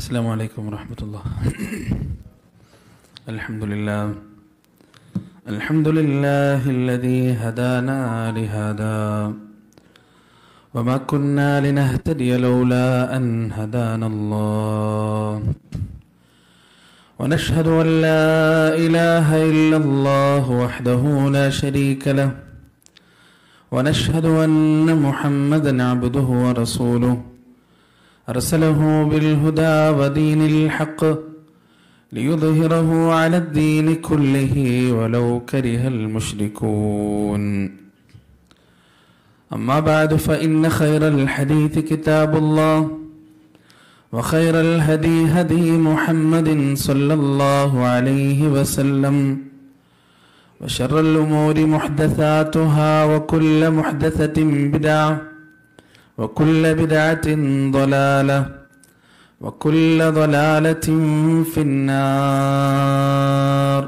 السلام عليكم ورحمة الله. الحمد لله الذي هدانا لهذا وما كنا لنهتدي لولا أن هدانا الله ونشهد أن لا إله إلا الله وحده لا شريك له ونشهد أن محمدا عبده ورسوله أرسله بالهدى ودين الحق ليظهره على الدين كله ولو كره المشركون. أما بعد فإن خير الحديث كتاب الله وخير الهدي هدي محمد صلى الله عليه وسلم وشر الأمور محدثاتها وكل محدثة بدعة وكل بدعة ضلالة وكل ضلالة في النار.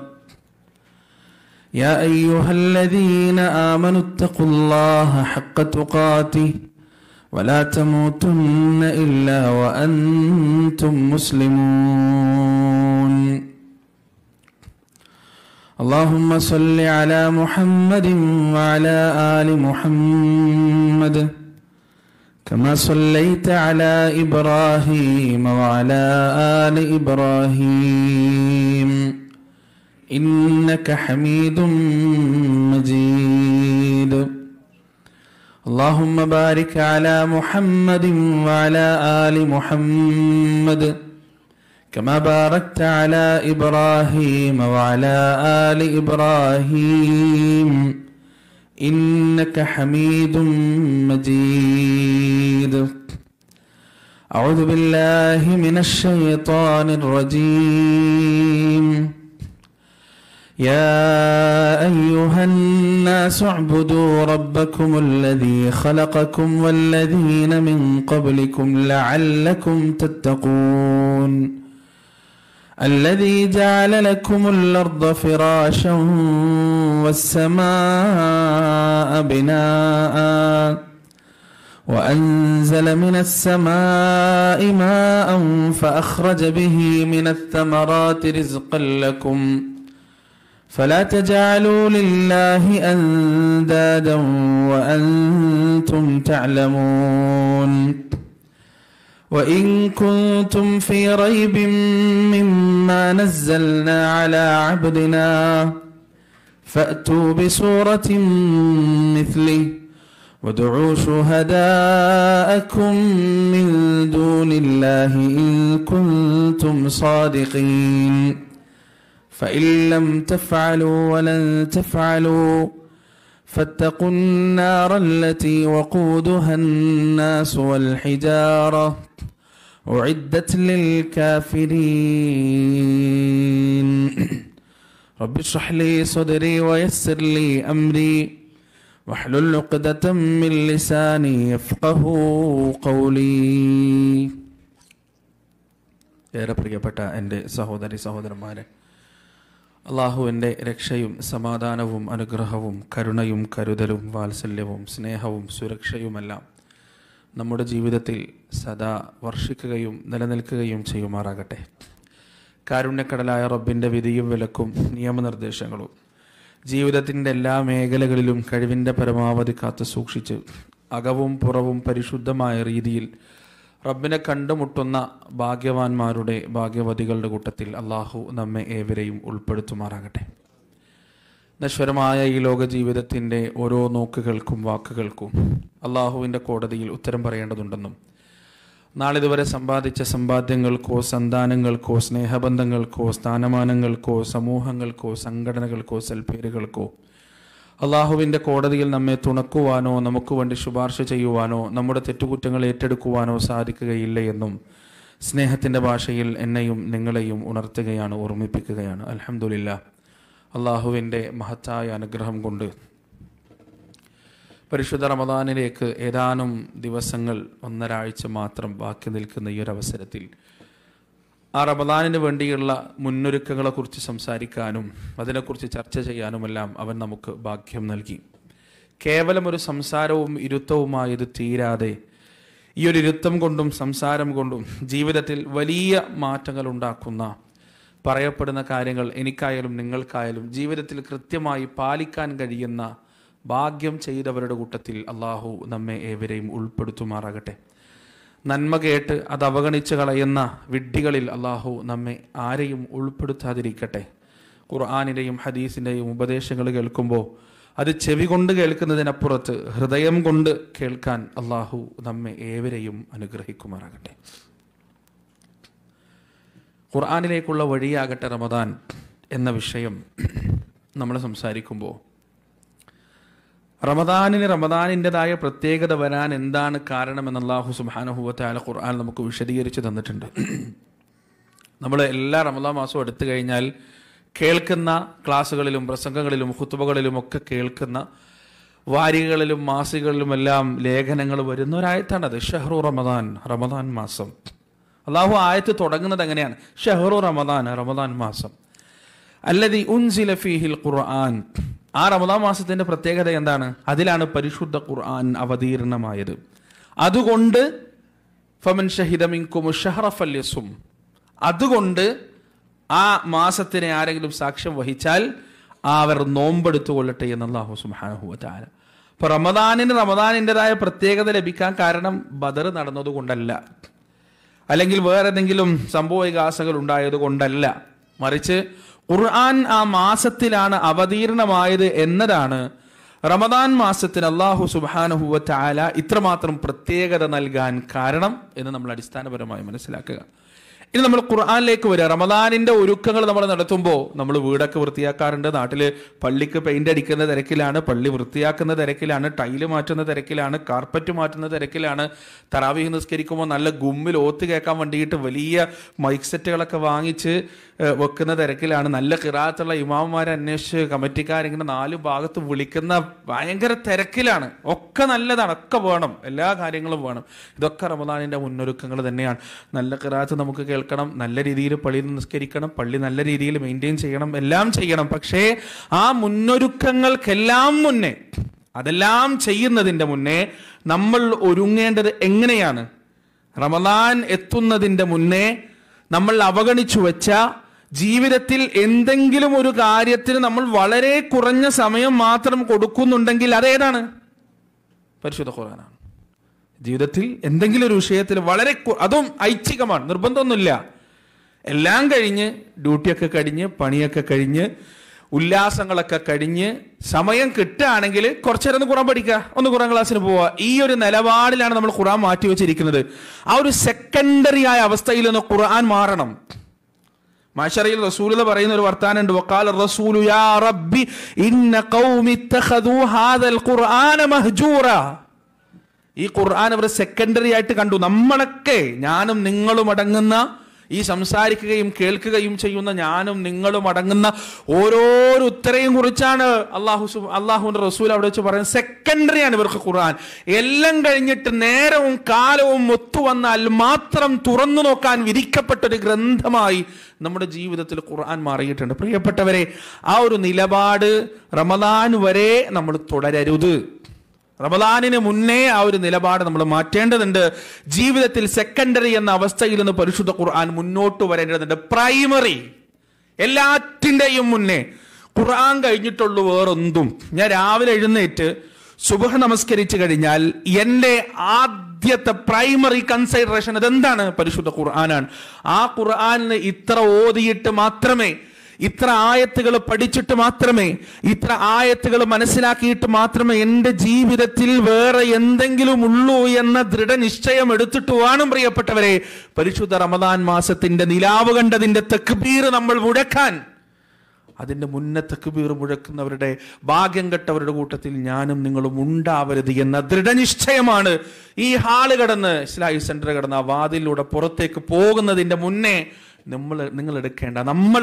يا أيها الذين آمنوا اتقوا الله حق تقاته ولا تموتن إلا وأنتم مسلمون. اللهم صل على محمد وعلى آل محمد كما صليت على إبراهيم وعلى آل إبراهيم إنك حميد مجيد. اللهم بارك على محمد وعلى آل محمد كما باركت على إبراهيم وعلى آل إبراهيم إنك حميد مجيد. أعوذ بالله من الشيطان الرجيم. يا أيها الناس اعبدوا ربكم الذي خلقكم والذين من قبلكم لعلكم تتقون. الذي جعل لكم الأرض فراشا والسماء بناء وأنزل من السماء ماء فأخرج به من الثمرات رزقا لكم فلا تجعلوا لله أندادا وأنتم تعلمون. وإن كنتم في ريب مما نزلنا على عبدنا فأتوا بسورة مثله وادعوا شهداءكم من دون الله إن كنتم صادقين فإن لم تفعلوا ولن تفعلوا فاتقوا النار التي وقودها الناس والحجارة أعدت للكافرين. رب اشرح لي صدري ويسر لي أمري واحلل عقدة من لساني يفقه قولي. ഏറെ പ്രിയപ്പെട്ട എൻ്റെ സഹോദരി സഹോദരന്മാരെ, അള്ളാഹുവിൻ്റെ രക്ഷയും സമാധാനവും അനുഗ്രഹവും കരുണയും കരുതലും വാത്സല്യവും സ്നേഹവും സുരക്ഷയുമെല്ലാം നമ്മുടെ ജീവിതത്തിൽ സദാ വർഷിക്കുകയും നിലനിൽക്കുകയും ചെയ്യുമാറാകട്ടെ. കാരുണ്യക്കടലായ റബ്ബിൻ്റെ വിധിയും വിലക്കും നിയമനിർദ്ദേശങ്ങളും ജീവിതത്തിൻ്റെ എല്ലാ മേഖലകളിലും കഴിവിൻ്റെ പരമാവധി കാത്തു സൂക്ഷിച്ച് അകവും പുറവും പരിശുദ്ധമായ രീതിയിൽ റബ്ബിനെ കണ്ടുമുട്ടുന്ന ഭാഗ്യവാന്മാരുടെ ഭാഗ്യവതികളുടെ കൂട്ടത്തിൽ അള്ളാഹു നമ്മെ ഏവരെയും ഉൾപ്പെടുത്തുമാറാകട്ടെ. നശ്വരമായ ഈ ലോക ജീവിതത്തിൻ്റെ ഓരോ നോക്കുകൾക്കും വാക്കുകൾക്കും അള്ളാഹുവിൻ്റെ കോടതിയിൽ ഉത്തരം പറയേണ്ടതുണ്ടെന്നും നാളിതുവരെ സമ്പാദിച്ച സമ്പാദ്യങ്ങൾക്കോ സന്താനങ്ങൾക്കോ സ്നേഹബന്ധങ്ങൾക്കോ സ്ഥാനമാനങ്ങൾക്കോ സമൂഹങ്ങൾക്കോ സംഘടനകൾക്കോ സൽപ്പേരുകൾക്കോ അള്ളാഹുവിൻ്റെ കോടതിയിൽ നമ്മെ തുണക്കുവാനോ നമുക്ക് വേണ്ടി ശുപാർശ ചെയ്യുവാനോ നമ്മുടെ തെറ്റുകുറ്റങ്ങൾ ഏറ്റെടുക്കുവാനോ സാധിക്കുകയില്ല എന്നും സ്നേഹത്തിൻ്റെ ഭാഷയിൽ എന്നെയും നിങ്ങളെയും ഉണർത്തുകയാണ്, ഓർമ്മിപ്പിക്കുകയാണ്. അൽഹംദുലില്ലാഹ്, അള്ളാഹുവിൻ്റെ മഹത്തായ അനുഗ്രഹം കൊണ്ട് പരിശുദ്ധ റമദാനിലേക്ക് ഏതാനും ദിവസങ്ങൾ, ഒന്നരാഴ്ച മാത്രം ബാക്കി നിൽക്കുന്ന ഈ ഒരു അവസരത്തിൽ ആ റമദാനിന് വേണ്ടിയുള്ള മുന്നൊരുക്കങ്ങളെക്കുറിച്ച് സംസാരിക്കാനും അതിനെക്കുറിച്ച് ചർച്ച ചെയ്യാനുമെല്ലാം അവൻ നമുക്ക് ഭാഗ്യം നൽകി. കേവലം ഒരു സംസാരവും ഇരുത്തവുമായത് തീരാതെ ഈ ഒരു ഇരുത്തം കൊണ്ടും സംസാരം കൊണ്ടും ജീവിതത്തിൽ വലിയ മാറ്റങ്ങൾ ഉണ്ടാക്കുന്ന പറയപ്പെടുന്ന കാര്യങ്ങൾ എനിക്കായാലും നിങ്ങൾക്കായാലും ജീവിതത്തിൽ കൃത്യമായി പാലിക്കാൻ കഴിയുന്ന ഭാഗ്യം ചെയ്തവരുടെ കൂട്ടത്തിൽ അള്ളാഹു നമ്മെ ഏവരെയും ഉൾപ്പെടുത്തുമാറാകട്ടെ. നന്മ കേട്ട് അത് അവഗണിച്ച് കളയുന്ന വിഡ്ഢികളിൽ അള്ളാഹു നമ്മെ ആരെയും ഉൾപ്പെടുത്താതിരിക്കട്ടെ. ഖുർആനിൻ്റെയും ഹദീസിൻ്റെയും ഉപദേശങ്ങൾ കേൾക്കുമ്പോൾ അത് ചെവി കൊണ്ട് കേൾക്കുന്നതിനപ്പുറത്ത് ഹൃദയം കൊണ്ട് കേൾക്കാൻ അള്ളാഹു നമ്മെ ഏവരെയും അനുഗ്രഹിക്കുമാറാകട്ടെ. ഖുർആനിലേക്കുള്ള വഴിയാകട്ടെ റമദാൻ എന്ന വിഷയം നമ്മൾ സംസാരിക്കുമ്പോൾ റമദാനിൻ്റെതായ പ്രത്യേകത വരാൻ എന്താണ് കാരണമെന്ന് അല്ലാഹു സുബ്ഹാനഹു വ തആല ഖുർആൻ നമുക്ക് വിശദീകരിച്ച് തന്നിട്ടുണ്ട്. നമ്മൾ എല്ലാ റമദാൻ മാസവും എടുത്തു കഴിഞ്ഞാൽ കേൾക്കുന്ന ക്ലാസ്സുകളിലും പ്രസംഗങ്ങളിലും ഖുതുബകളിലും ഒക്കെ കേൾക്കുന്ന വാരികകളിലും മാസികകളിലുമെല്ലാം ലേഖനങ്ങൾ വരുന്ന ഒരായത്താണത്. ഷഹ്റു റമദാൻ, റമദാൻ മാസം. അള്ളാഹു ആയത്ത് തുടങ്ങുന്നത് എങ്ങനെയാണ്? ഷഹ്റു റമദാൻ, റമദാൻ മാസം. അല്ലദീ ഉൻസില ഫീഹിൽ ഖുർആൻ. ആ റമദാൻ മാസത്തിന്റെ പ്രത്യേകത എന്താണ്? അതിലാണ് പരിശുദ്ധ ഖുർആൻ അവതീർണമായത്. അതുകൊണ്ട് ഫമൻ ഷഹിദ മിൻകും ഷഹ്റ ഫല്യസും. അതുകൊണ്ട് ആ മാസത്തിനെ ആരെങ്കിലും സാക്ഷ്യം വഹിച്ചാൽ അവർ നോമ്പെടുത്തുകൊള്ളട്ടെ എന്ന് അല്ലാഹു സുബ്ഹാനഹു വ തആല. അപ്പൊ റമദാനിൻ്റെതായ പ്രത്യേകത ലഭിക്കാൻ കാരണം ബദർ നടന്നതുകൊണ്ടല്ല, അല്ലെങ്കിൽ വേറെ ഏതെങ്കിലും സംഭവ വികാസങ്ങൾ ഉണ്ടായത് കൊണ്ടല്ല, മറിച്ച് ഖുർആൻ ആ മാസത്തിലാണ് അവതീർണമായത് എന്നതാണ് റമദാൻ മാസത്തിന് അല്ലാഹു സുബ്ഹാനഹു വ തആല ഇത്രമാത്രം പ്രത്യേകത നൽകാൻ കാരണം എന്ന് നമ്മൾ അടിസ്ഥാനപരമായി മനസ്സിലാക്കുക. ഇനി നമ്മൾ ഖുർആനിലേക്ക് വരിക. റമദാനിന്റെ ഒരുക്കങ്ങൾ നമ്മൾ നടത്തുമ്പോൾ നമ്മൾ വീടൊക്കെ വൃത്തിയാക്കാറുണ്ട്. നാട്ടിൽ പള്ളിക്ക് പെയിന്റ് അടിക്കുന്ന തിരക്കിലാണ്, പള്ളി വൃത്തിയാക്കുന്ന തിരക്കിലാണ്, ടൈല് മാറ്റുന്ന തിരക്കിലാണ്, കാർപ്പറ്റ് മാറ്റുന്ന തിരക്കിലാണ്. തറാവീഹ് നിസ്കരിക്കുമ്പോൾ നല്ല ഗുമ്മിൽ ഓത്ത് കേൾക്കാൻ വേണ്ടിയിട്ട് വലിയ മൈക്ക് സെറ്റുകളൊക്കെ വാങ്ങിച്ച് വെക്കുന്ന തിരക്കിലാണ്. നല്ല ഖിറാഅത്തുള്ള ഇമാമുമാരെ അന്വേഷിച്ച് കമ്മിറ്റിക്കാരിങ്ങനെ 4 ഭാഗത്ത് വിളിക്കുന്ന ഭയങ്കര തിരക്കിലാണ്. ഒക്കെ നല്ലതാണ്, ഒക്കെ വേണം, എല്ലാ കാര്യങ്ങളും വേണം. ഇതൊക്കെ റമദാനിന്റെ മുന്നൊരുക്കങ്ങൾ തന്നെയാണ്. നല്ല ഖിറാഅത്ത് നമുക്ക് കേൾക്കണം, നല്ല രീതിയിൽ പള്ളിയിൽ നിസ്കരിക്കണം, പള്ളി നല്ല രീതിയിൽ മെയിൻറ്റെയിൻ ചെയ്യണം, എല്ലാം ചെയ്യണം. പക്ഷേ ആ മുന്നൊരുക്കങ്ങൾക്കെല്ലാം മുന്നേ, അതെല്ലാം ചെയ്യുന്നതിൻ്റെ മുന്നേ നമ്മൾ ഒരുങ്ങേണ്ടത് എങ്ങനെയാണ്? റമദാൻ എത്തുന്നതിൻ്റെ മുന്നേ നമ്മൾ അവഗണിച്ചു വെച്ച ജീവിതത്തിൽ എന്തെങ്കിലും ഒരു കാര്യത്തിന് നമ്മൾ വളരെ കുറഞ്ഞ സമയം മാത്രം കൊടുക്കുന്നുണ്ടെങ്കിൽ അതേതാണ്? പരിശുദ്ധ ഖുർആനാണ്. ജീവിതത്തിൽ എന്തെങ്കിലും ഒരു വിഷയത്തിൽ വളരെ, അതും ഐച്ഛികമാണ്, നിർബന്ധമൊന്നുമില്ല. എല്ലാം കഴിഞ്ഞ്, ഡ്യൂട്ടിയൊക്കെ കഴിഞ്ഞ്, പണിയൊക്കെ കഴിഞ്ഞ്, ഉല്ലാസങ്ങളൊക്കെ കഴിഞ്ഞ് സമയം കിട്ടുകയാണെങ്കിൽ കുറച്ചു നേരം ഖുർആൻ പഠിക്കുക, ഒന്ന് ഖുർആൻ ക്ലാസ്സിന് പോവുക. ഈ ഒരു നിലപാടിലാണ് നമ്മൾ ഖുർആൻ മാറ്റി വെച്ചിരിക്കുന്നത്. ആ ഒരു സെക്കൻഡറി ആയ അവസ്ഥയിൽ നിന്ന് ഖുർആൻ മാറണം. മഅ്ശറയിൽ റസൂലുള്ളാഹി പറയുന്ന ഒരു വർത്താനുണ്ട്. വഖാല റസൂലു യാ റബ്ബി ഇന്ന ഖൗമി ഇത്തഖദൂ ഹാദൽ ഖുർആന മഹ്ജൂറ. ഈ ഖുർആൻ അവർ സെക്കൻഡറി ആയിട്ട് കണ്ടു. നമ്മളൊക്കെ, ഞാനും നിങ്ങളും അടങ്ങുന്ന, ഈ സംസാരിക്കുകയും കേൾക്കുകയും ചെയ്യുന്ന ഞാനും നിങ്ങളും അടങ്ങുന്ന ഓരോരുത്തരെയും കുറിച്ചാണ് അള്ളാഹുവിന്റെ റസൂൽ അവിടെ വെച്ച് പറയുന്നത്. സെക്കൻഡറിയാണ് ഇവർക്ക് ഖുർആൻ. എല്ലാം കഴിഞ്ഞിട്ട് നേരവും കാലവും ഒത്തുവന്നാൽ മാത്രം തുറന്നു നോക്കാൻ വിധിക്കപ്പെട്ടൊരു ഗ്രന്ഥമായി നമ്മുടെ ജീവിതത്തിൽ ഖുർആൻ മാറിയിട്ടുണ്ട്. പ്രിയപ്പെട്ടവരെ, ആ ഒരു നിലപാട് റമദാൻ വരെ നമ്മൾ തുടരരുത്. റമദാനിന് മുന്നേ ആ ഒരു നിലപാട് നമ്മൾ മാറ്റേണ്ടതുണ്ട്. ജീവിതത്തിൽ സെക്കൻഡറി എന്ന അവസ്ഥയിൽ നിന്ന് പരിശുദ്ധ ഖുർആൻ മുന്നോട്ട് വരേണ്ടതുണ്ട്. പ്രൈമറി, എല്ലാറ്റിൻ്റെയും മുന്നേ. ഖുർആൻ കഴിഞ്ഞിട്ടുള്ളൂ വേറൊന്നും. ഞാൻ രാവിലെ എഴുന്നേറ്റ് സുബ്ഹ് നമസ്കരിച്ചു കഴിഞ്ഞാൽ എൻ്റെ ആദ്യത്തെ പ്രൈമറി കൺസിഡറേഷൻ അതെന്താണ്? പരിശുദ്ധ ഖുർആനാണ്. ആ ഖുർആനിന് ഇത്ര ഓതിയിട്ട് മാത്രമേ, ഇത്ര ആയത്തുകൾ പഠിച്ചിട്ട് മാത്രമേ, ഇത്ര ആയത്തുകൾ മനസ്സിലാക്കിയിട്ട് മാത്രമേ എൻ്റെ ജീവിതത്തിൽ വേറെ എന്തെങ്കിലും ഉള്ളൂ എന്ന ദൃഢനിശ്ചയം എടുത്തിട്ട് വേണം പ്രിയപ്പെട്ടവരെ പരിശുദ്ധ റമദാൻ മാസത്തിന്റെ നിലാവ് കണ്ടതിന്റെ തക്ബീർ നമ്മൾ മുഴക്കാൻ. അതിൻ്റെ മുന്നേ തക്ബീർ മുഴക്കുന്നവരുടെ, ഭാഗ്യം കെട്ടവരുടെ കൂട്ടത്തിൽ ഞാനും നിങ്ങളും ഉണ്ടാവരുത് എന്ന ദൃഢനിശ്ചയമാണ് ഈ ഹാള് കടന്ന്, ഇസ്ലാഹി സെന്റർ കടന്ന് ആ വാതിലൂടെ പുറത്തേക്ക് പോകുന്നതിൻ്റെ മുന്നേ നമ്മൾ എടുക്കേണ്ട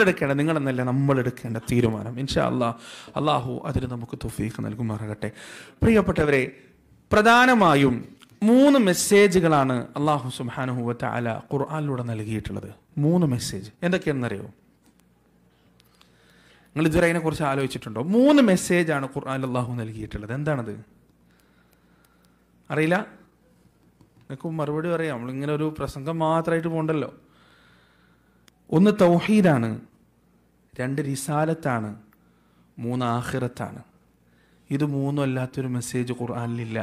തീരുമാനം. ഇൻഷാ അല്ലാഹ് അല്ലാഹു അതിന് നമുക്ക് തൗഫീഖ് നൽകുമാറാകട്ടെ. പ്രിയപ്പെട്ടവരെ, പ്രധാനമായും 3 മെസ്സേജുകളാണ് അല്ലാഹു സുബ്ഹാനഹു വ തആല ഖുർആനിലൂടെ നൽകിയിട്ടുള്ളത്. 3 മെസ്സേജ് എന്തൊക്കെയാണെന്നറിയോ? നിങ്ങൾ ഇതുവരെ അതിനെക്കുറിച്ച് ആലോചിച്ചിട്ടുണ്ടോ? 3 മെസ്സേജാണ് ഖുർആനിൽ അല്ലാഹു നൽകിയിട്ടുള്ളത്. എന്താണത്? അറിയില്ല? നിങ്ങൾക്ക് മറുപടി പറയാം. നമ്മളിങ്ങനെ ഒരു പ്രസംഗം മാത്രമായിട്ട് പോകണ്ടല്ലോ. ഒന്ന് തൗഹീദാണ്, 2 റിസാലത്താണ്, 3 ആഖിറത്താണ്. ഇത് 3 അല്ലാത്തൊരു മെസ്സേജ് ഖുർആനിലില്ല.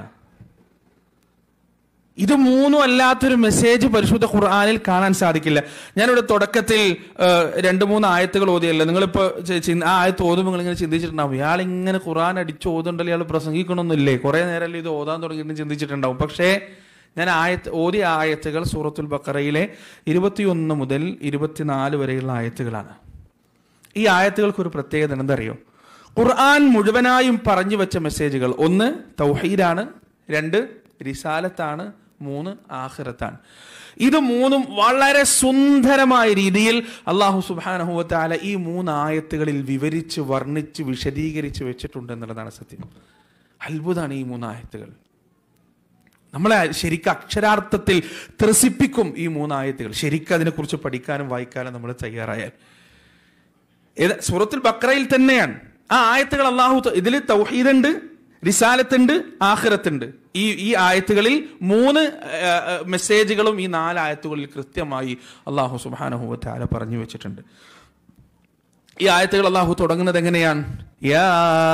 ഇത് 3 അല്ലാത്തൊരു മെസ്സേജ് പരിശുദ്ധ ഖുർആനിൽ കാണാൻ സാധിക്കില്ല. ഞാനിവിടെ തുടക്കത്തിൽ 2-3 ആയത്തുകൾ ഓതിയല്ലോ. നിങ്ങളിപ്പോ ആ ആയത്ത് ഓതുമ്പോൾ നിങ്ങളിങ്ങനെ ചിന്തിച്ചിട്ടുണ്ടാവും, ഇയാൾ ഇങ്ങനെ ഖുർആൻ അടിച്ച് ഓതുണ്ടല്ലോ, ഇയാൾ പ്രസംഗിക്കണമെന്നില്ലേ, കുറെ നേരമല്ലേ ഇത് ഓതാൻ തുടങ്ങിയിട്ട് ചിന്തിച്ചിട്ടുണ്ടാവും. പക്ഷേ ഞാൻ ഓതിയ ആയത്തുകൾ സൂറത്തുൽ ബഖറയിലെ 21 മുതൽ 24 വരെയുള്ള ആയത്തുകളാണ്. ഈ ആയത്തുകൾക്കൊരു പ്രത്യേകത എന്തറിയോ? ഖുർആൻ മുഴുവനായും പറഞ്ഞു വെച്ച മെസ്സേജുകൾ 1 തൗഹീദാണ്, 2 റിസാലത്താണ്, 3 ആഖിറത്താണ്. ഇത് 3ഉം വളരെ സുന്ദരമായ രീതിയിൽ അല്ലാഹു സുബ്ഹാനഹു വ തആല ഈ 3 ആയത്തുകളിൽ വിവരിച്ച് വർണ്ണിച്ച് വിശദീകരിച്ച് വെച്ചിട്ടുണ്ട് എന്നുള്ളതാണ് സത്യം. അത്ഭുതമാണ് ഈ 3 ആയത്തുകൾ. നമ്മളെ ശരിക്കും അക്ഷരാർത്ഥത്തിൽ ത്രസിപ്പിക്കും ഈ 3 ആയത്തുകൾ. ശരിക്കും അതിനെക്കുറിച്ച് പഠിക്കാനും വായിക്കാനും നമ്മൾ തയ്യാറായാൽ. സൂറത്തുൽ ബഖറയിൽ തന്നെയാണ് ആ ആയത്തുകൾ. അല്ലാഹു ഇതിൽ തൗഹീദുണ്ട്, റിസാലത്തുണ്ട്, ആഖിറത്തുണ്ട്. ഈ ആയത്തുകളിൽ 3 മെസ്സേജുകളും ഈ 4 ആയത്തുകളിൽ കൃത്യമായി അല്ലാഹു സുബ്ഹാനഹു വ തആല പറഞ്ഞു വെച്ചിട്ടുണ്ട്. ഈ ആയത്തുകൾ അല്ലാഹു തുടങ്ങുന്നത് എങ്ങനെയാണ്? യാ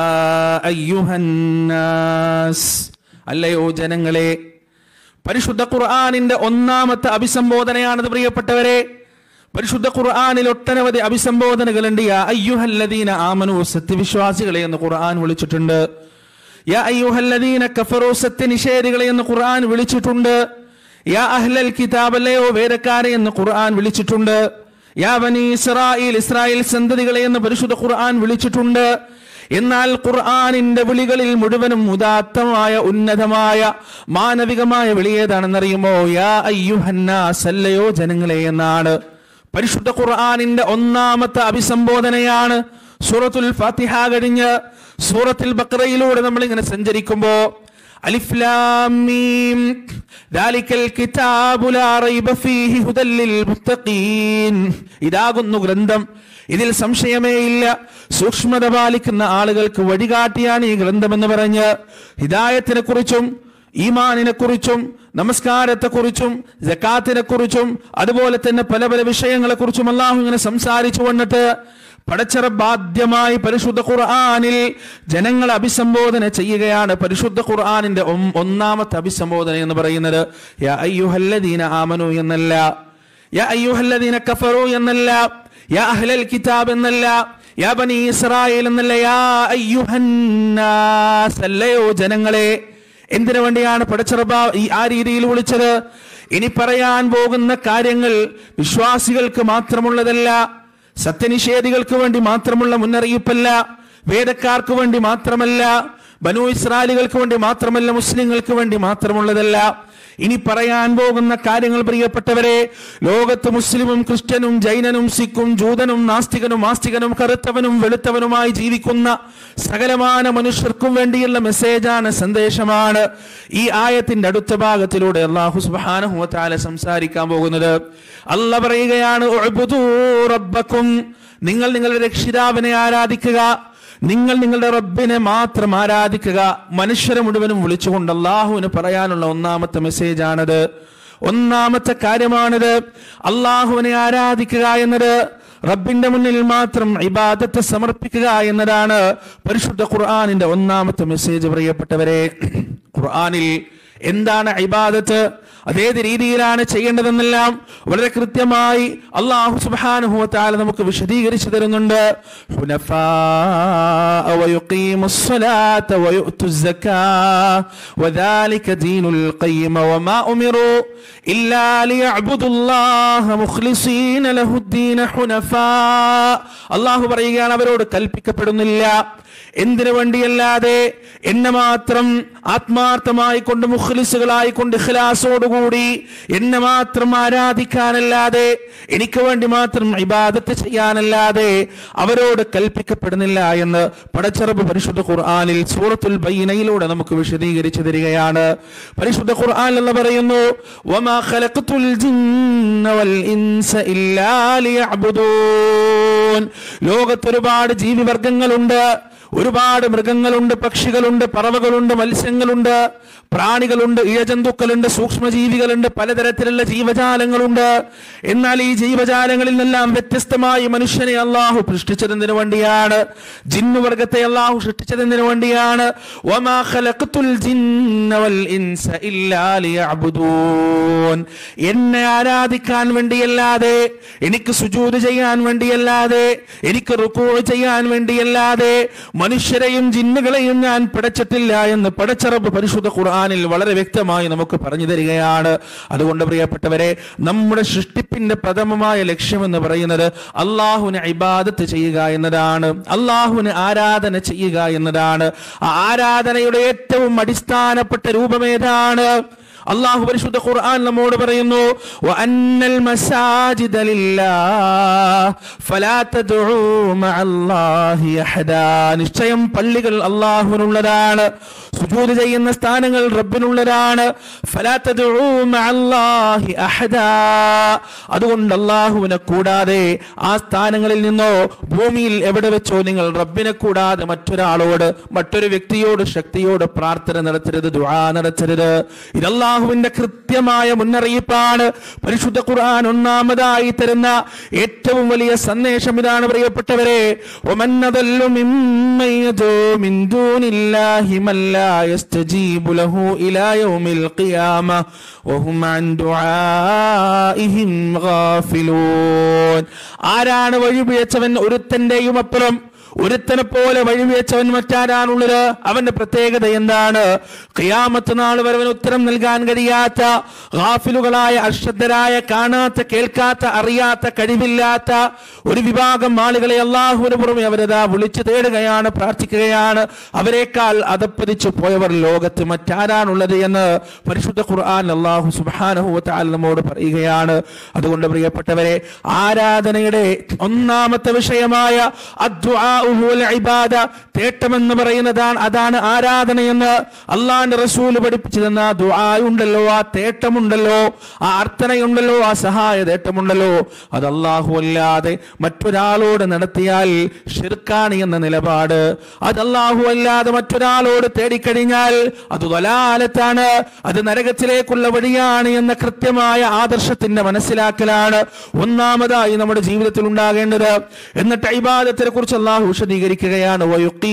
അയ്യുഹന്നാസ്, അല്ലയോ ജനങ്ങളെ. പരിശുദ്ധ ഖുർആനിന്റെ 1ാമത്തെ അഭിസംബോധനയാണത് പ്രിയപ്പെട്ടവരെ. പരിശുദ്ധ ഖുർആനിൽ ഒട്ടനവധി അഭിസംബോധനകളുണ്ട്. യാ അയ്യുഹല്ലദീന ആമനു, സത്യവിശ്വാസികളെ എന്ന് ഖുർആൻ വിളിച്ചിട്ടുണ്ട്. യാ അയ്യുഹല്ലദീന കഫറു, സത്യനിഷേധികളെ എന്ന് ഖുർആൻ വിളിച്ചിട്ടുണ്ട്. യാ അഹ്ലൽ കിതാബ്, അല്ലയോ വേദക്കാരെ എന്ന് ഖുർആൻ വിളിച്ചിട്ടുണ്ട്. യാ ബനി ഇസ്രായേൽ, ഇസ്രായേൽ സന്തതികളെ എന്ന് പരിശുദ്ധ ഖുർആൻ വിളിച്ചിട്ടുണ്ട്. എന്നാൽ ഖുർആനിന്റെ വിളികളിൽ മുഴുവനും ഉദാത്തമായ ഉന്നതമായ മാനവികമായ വിളി ഏതാണെന്നറിയുമോ? യാ അയ്യുഹന്നാസ്, അല്ലയോ ജനങ്ങളെ എന്നാണ്. പരിശുദ്ധ ഖുർആനിന്റെ 1ാമത്തെ അഭിസംബോധനയാണ്. സൂറത്തുൽ ഫാത്തിഹ കഴിഞ്ഞ് സൂറത്തുൽ ബഖറയിലൂടെ നമ്മൾ ഇങ്ങനെ സഞ്ചരിക്കുമ്പോ അലിഫ് ലാം മീം ദാലികൽ കിതാബു ലാ റൈബ ഫീഹി ഹുദൽ ലിൽ മുത്തഖീൻ, ഇതാകുന്നു ഗ്രന്ഥം, ഇതിൽ സംശയമേ ഇല്ല, സൂക്ഷ്മത പാലിക്കുന്ന ആളുകൾക്ക് വഴികാട്ടിയാണ് ഈ ഗ്രന്ഥമെന്ന് പറഞ്ഞ് ഹിദായത്തിനെ കുറിച്ചും ഈമാനിനെ കുറിച്ചും നമസ്കാരത്തെ കുറിച്ചും സകാത്തിനെ കുറിച്ചും അതുപോലെ തന്നെ പല പല വിഷയങ്ങളെ കുറിച്ചും അല്ലാഹു ഇങ്ങനെ സംസാരിച്ചു വന്നിട്ട് പടച്ചറബാദ്യമായി പരിശുദ്ധ ഖുർആനിൽ ജനങ്ങളെ അഭിസംബോധന ചെയ്യുകയാണ്. പരിശുദ്ധ ഖുർആനിന്റെ 1ാമത്തെ അഭിസംബോധന എന്ന് പറയുന്നത് യാ അയ്യുഹല്ലദീന ആമനു എന്നല്ല, യാ അയ്യുഹല്ലദീന കഫറു എന്നല്ല, യാ അഹ്ലൽ കിതാബ് എന്നല്ല, യാ ബനി ഇസ്രായേൽ എന്നല്ല, യാ അയ്യുഹന്നാസ്, അല്ലയോ ജനങ്ങളെ. എന്തിനു വേണ്ടിയാണ് പടച്ചറബ ആ രീതിയിൽ വിളിച്ചത്? ഇനി പറയാൻ പോകുന്ന കാര്യങ്ങൾ വിശ്വാസികൾക്ക് മാത്രമുള്ളതല്ല, സത്യനിഷേധികൾക്ക് വേണ്ടി മാത്രമുള്ള മുന്നറിയിപ്പല്ല, വേദക്കാർക്ക് വേണ്ടി മാത്രമല്ല, ബനു ഇസ്രായേലുകൾക്ക് വേണ്ടി മാത്രമല്ല, മുസ്ലിങ്ങൾക്ക് വേണ്ടി മാത്രമുള്ളതല്ല. ഇനി പറയാൻ പോകുന്ന കാര്യങ്ങൾ പ്രിയപ്പെട്ടവരെ, ലോകത്ത് മുസ്ലിമും ക്രിസ്ത്യനും ജൈനനും സിഖും ജൂതനും നാസ്തികനും ആസ്തികനും കറുത്തവനും വെളുത്തവനുമായി ജീവിക്കുന്ന സകലമാന മനുഷ്യർക്കും വേണ്ടിയുള്ള മെസ്സേജാണ്, സന്ദേശമാണ്. ഈ ആയത്തിന്റെ അടുത്ത ഭാഗത്തിലൂടെ അല്ലാഹു സുബ്ഹാനഹു വ തആല സംസാരിക്കാൻ പോകുന്നത്. അല്ലാഹു പറയുകയാണ്, ഉഅ്ബുദൂ റബ്ബക്കും, നിങ്ങൾ നിങ്ങളുടെ രക്ഷിതാവിനെ ആരാധിക്കുക, നിങ്ങൾ നിങ്ങളുടെ റബ്ബിനെ മാത്രം ആരാധിക്കുക. മനുഷ്യരെ മുഴുവനും വിളിച്ചുകൊണ്ട് അല്ലാഹുവിന് പറയാനുള്ള 1ാമത്തെ മെസ്സേജാണത്, 1ാമത്തെ കാര്യമാണിത്. അല്ലാഹുവിനെ ആരാധിക്കുക എന്നത്, റബ്ബിന്റെ മുന്നിൽ മാത്രം ഇബാദത്ത് സമർപ്പിക്കുക എന്നതാണ് പരിശുദ്ധ ഖുർആനിന്റെ 1ാമത്തെ മെസ്സേജ്. പ്രിയപ്പെട്ടവരെ, ഖുർആനിൽ എന്താണ് ഇബാദത്ത്, അതേത് രീതിയിലാണ് ചെയ്യേണ്ടതെന്നെല്ലാം വളരെ കൃത്യമായി അല്ലാഹു സുബ്ഹാനഹു വ തആല നമുക്ക് വിശദീകരിച്ചു തരുന്നുണ്ട്. ഹുനഫാ വയുഖീമുസ് സ്വലാത്ത വയുഅ്തുസ് സകാത്ത വദാലിക ദീനുൽ ഖയ്യിം വമാ ഉമിറു ഇല്ലാ ലിയഅ്ബുദുല്ലാഹ മുഖ്ലിസീന ലഹുദ്ദീന ഹുനഫാ. അല്ലാഹു പറയുകയാണ്, അവരോട് കൽപ്പിക്കപ്പെടുന്നില്ല എന്തിനു വേണ്ടിയല്ലാതെ എന്നെ മാത്രം ആത്മാർത്ഥമായി കൊണ്ട് മുഖ്ലിസുകളായി കൊണ്ട് ഇഖ്ലാസോടുകൂടി എന്നെ മാത്രം ആരാധിക്കാനല്ലാതെ, എനിക്ക് വേണ്ടി മാത്രം ഇബാദത്ത് ചെയ്യാനല്ലാതെ അവരോട് കൽപ്പിക്കപ്പെടുന്നില്ല എന്ന് പടച്ചറബ് പരിശുദ്ധ ഖുർആനിൽ സൂറത്തുൽ ബയ്യിനയിലൂടെ നമുക്ക് വിശദീകരിച്ചു തരികയാണ്. പരിശുദ്ധ ഖുർആനിൽ അല്ലാഹു പറയുന്നു, വമാ ഖലഖതുൽ ജിന്ന വൽ ഇൻസ ഇല്ലാ ലിയഅ്ബുദൂൻ. ലോകത്ത് ഒരുപാട് ജീവിവർഗങ്ങളുണ്ട്, ഒരുപാട് മൃഗങ്ങളുണ്ട്, പക്ഷികളുണ്ട്, പറവകളുണ്ട്, മത്സ്യങ്ങളുണ്ട്, പ്രാണികളുണ്ട്, ഇഴജന്തുക്കളുണ്ട്, സൂക്ഷ്മജീവികളുണ്ട്, പലതരത്തിലുള്ള ജീവജാലങ്ങളുണ്ട്. എന്നാൽ ഈ ജീവജാലങ്ങളിൽ നിന്നെല്ലാം വ്യത്യസ്തമായി മനുഷ്യനെ അള്ളാഹു സൃഷ്ടിച്ചതിന് വേണ്ടിയാണ്. ജിന്നുവർഗത്തെ അള്ളാഹു സൃഷ്ടിച്ചതിന് വേണ്ടിയാണ്. വമാ ഖലഖതുൽ ജിന്ന വൽ ഇൻസ ഇല്ലാ ലിയഅ്ബുദൂൻ. എന്നെ ആരാധിക്കാൻ വേണ്ടിയല്ലാതെ, എനിക്ക് സുജൂദ് ചെയ്യാൻ വേണ്ടിയല്ലാതെ, എനിക്ക് റുകൂ ചെയ്യാൻ വേണ്ടിയല്ലാതെ മനുഷ്യരെയും ജിന്നുകളെയും ഞാൻ പടച്ചിട്ടില്ല എന്ന് പടച്ച റബ്ബ് പരിശുദ്ധ ഖുർആനിൽ വളരെ വ്യക്തമായി നമുക്ക് പറഞ്ഞു തരികയാണ്. അതുകൊണ്ട് പ്രിയപ്പെട്ടവരെ, നമ്മുടെ സൃഷ്ടിപ്പിന്റെ പ്രഥമമായ ലക്ഷ്യം എന്ന് പറയുന്നത് അള്ളാഹുവിനെ ഇബാദത്ത് ചെയ്യുക എന്നതാണ്, അള്ളാഹുവിന് ആരാധന ചെയ്യുക എന്നതാണ്. ആ ആരാധനയുടെ ഏറ്റവും അടിസ്ഥാനപ്പെട്ട രൂപമേതാണ്? അള്ളാഹു പരിശുദ്ധ ഖുർആൻ നമ്മോട് പറയുന്നു, വഅന്നൽ മസാജിദ ലില്ലാഹ് ഫലാ തദ്ഉ മഅല്ലാഹി അഹദാ. നിശ്ചയം പള്ളികൾ അള്ളാഹുവിനുള്ളതാണ്, സുജൂദ് ചെയ്യുന്ന സ്ഥാനങ്ങൾ റബ്ബിനുള്ളതാണ്. ഫലാ തദ്ഉ മഅല്ലാഹി അഹദാ. അതുകൊണ്ട് അള്ളാഹുവിനെ കൂടാതെ ആ സ്ഥാനങ്ങളിൽ നിന്നോ ഭൂമിയിൽ എവിടെ വെച്ചോ നിങ്ങൾ റബ്ബിനെ കൂടാതെ മറ്റൊരാളോട്, മറ്റൊരു വ്യക്തിയോട്, ശക്തിയോട് പ്രാർത്ഥന നടത്തരുത്, ദുആ നടത്തരുത്. ഇതല്ലാഹുവിന്റെ കൃത്യമായ മുന്നറിയിപ്പാണ്. പരിശുദ്ധ ഖുർആൻ ഒന്നാമതായി തരുന്ന ഏറ്റവും വലിയ സന്ദേശം ഇതാണ് പ്രിയപ്പെട്ടവരെ. വമൻ അദല്ലു മിമ്മൻ യദൂ മിൻ ദൂനില്ലാഹി മൻ ലാ യസ്തജീബു ലഹു ഇലാ യൗമിൽ ഖിയാമ വഹും അൻ ദുആഇഹിം ഗാഫിലൂൻ. ആരാണ് വഴിപിഴച്ചവൻ? ഒരുത്തന്റെയും അപ്പുറം ഒരുത്തനെ പോലെ വഴിവെച്ചവൻ മറ്റാരാണുള്ളത്? അവന്റെ പ്രത്യേകത എന്താണ്? ഖിയാമത്ത് നാൾ വരെ അവന് ഉത്തരം നൽകാൻ കഴിയാത്ത, ഗാഫിലുകളായ, അശ്രദ്ധരായ, കാണാത്ത, കേൾക്കാത്ത, അറിയാത്ത, കഴിവില്ലാത്ത ഒരു വിഭാഗം ആളുകളെ അള്ളാഹുവിന് പുറമെ അവരതാ വിളിച്ചു തേടുകയാണ്, പ്രാർത്ഥിക്കുകയാണ്. അവരെക്കാൾ അധപ്പതിച്ചു പോയവർ ലോകത്ത് മറ്റാരാണുള്ളത് എന്ന് പരിശുദ്ധ ഖുർആൻ അള്ളാഹു സുബ്ഹാനഹു വ തആല നമ്മോട് പറയുകയാണ്. അതുകൊണ്ട് പ്രിയപ്പെട്ടവരെ, ആരാധനയുടെ ഒന്നാമത്തെ വിഷയമായ അദ്ദുആ തേട്ടമെന്ന് പറയുന്നതാണ്, അതാണ് ആരാധനയെന്ന് അള്ളാന്റെ റസൂൽ പഠിപ്പിച്ചു തന്ന ദുആ ഉണ്ടല്ലോ, ആ തേട്ടമുണ്ടല്ലോ, ആ അർത്ഥനയുണ്ടല്ലോ, ആ സഹായ തേട്ടമുണ്ടല്ലോ, അത് അല്ലാഹു അല്ലാതെ മറ്റൊരാളോട് നടത്തിയാൽ ശിർക്കാണ് എന്ന നിലപാട്. അത് അല്ലാഹു അല്ലാതെ മറ്റൊരാളോട് തേടിക്കഴിഞ്ഞാൽ അത് ദലാലത്താണ്, അത് നരകത്തിലേക്കുള്ള വഴിയാണ് എന്ന കൃത്യമായ ആദർശത്തിന്റെ മനസ്സിലാക്കലാണ് ഒന്നാമതായി നമ്മുടെ ജീവിതത്തിൽ ഉണ്ടാകേണ്ടത്. എന്നിട്ട് ഇബാദത്തിനെ കുറിച്ച് അല്ലാഹു വിശദീകരിക്കുകയാണ്.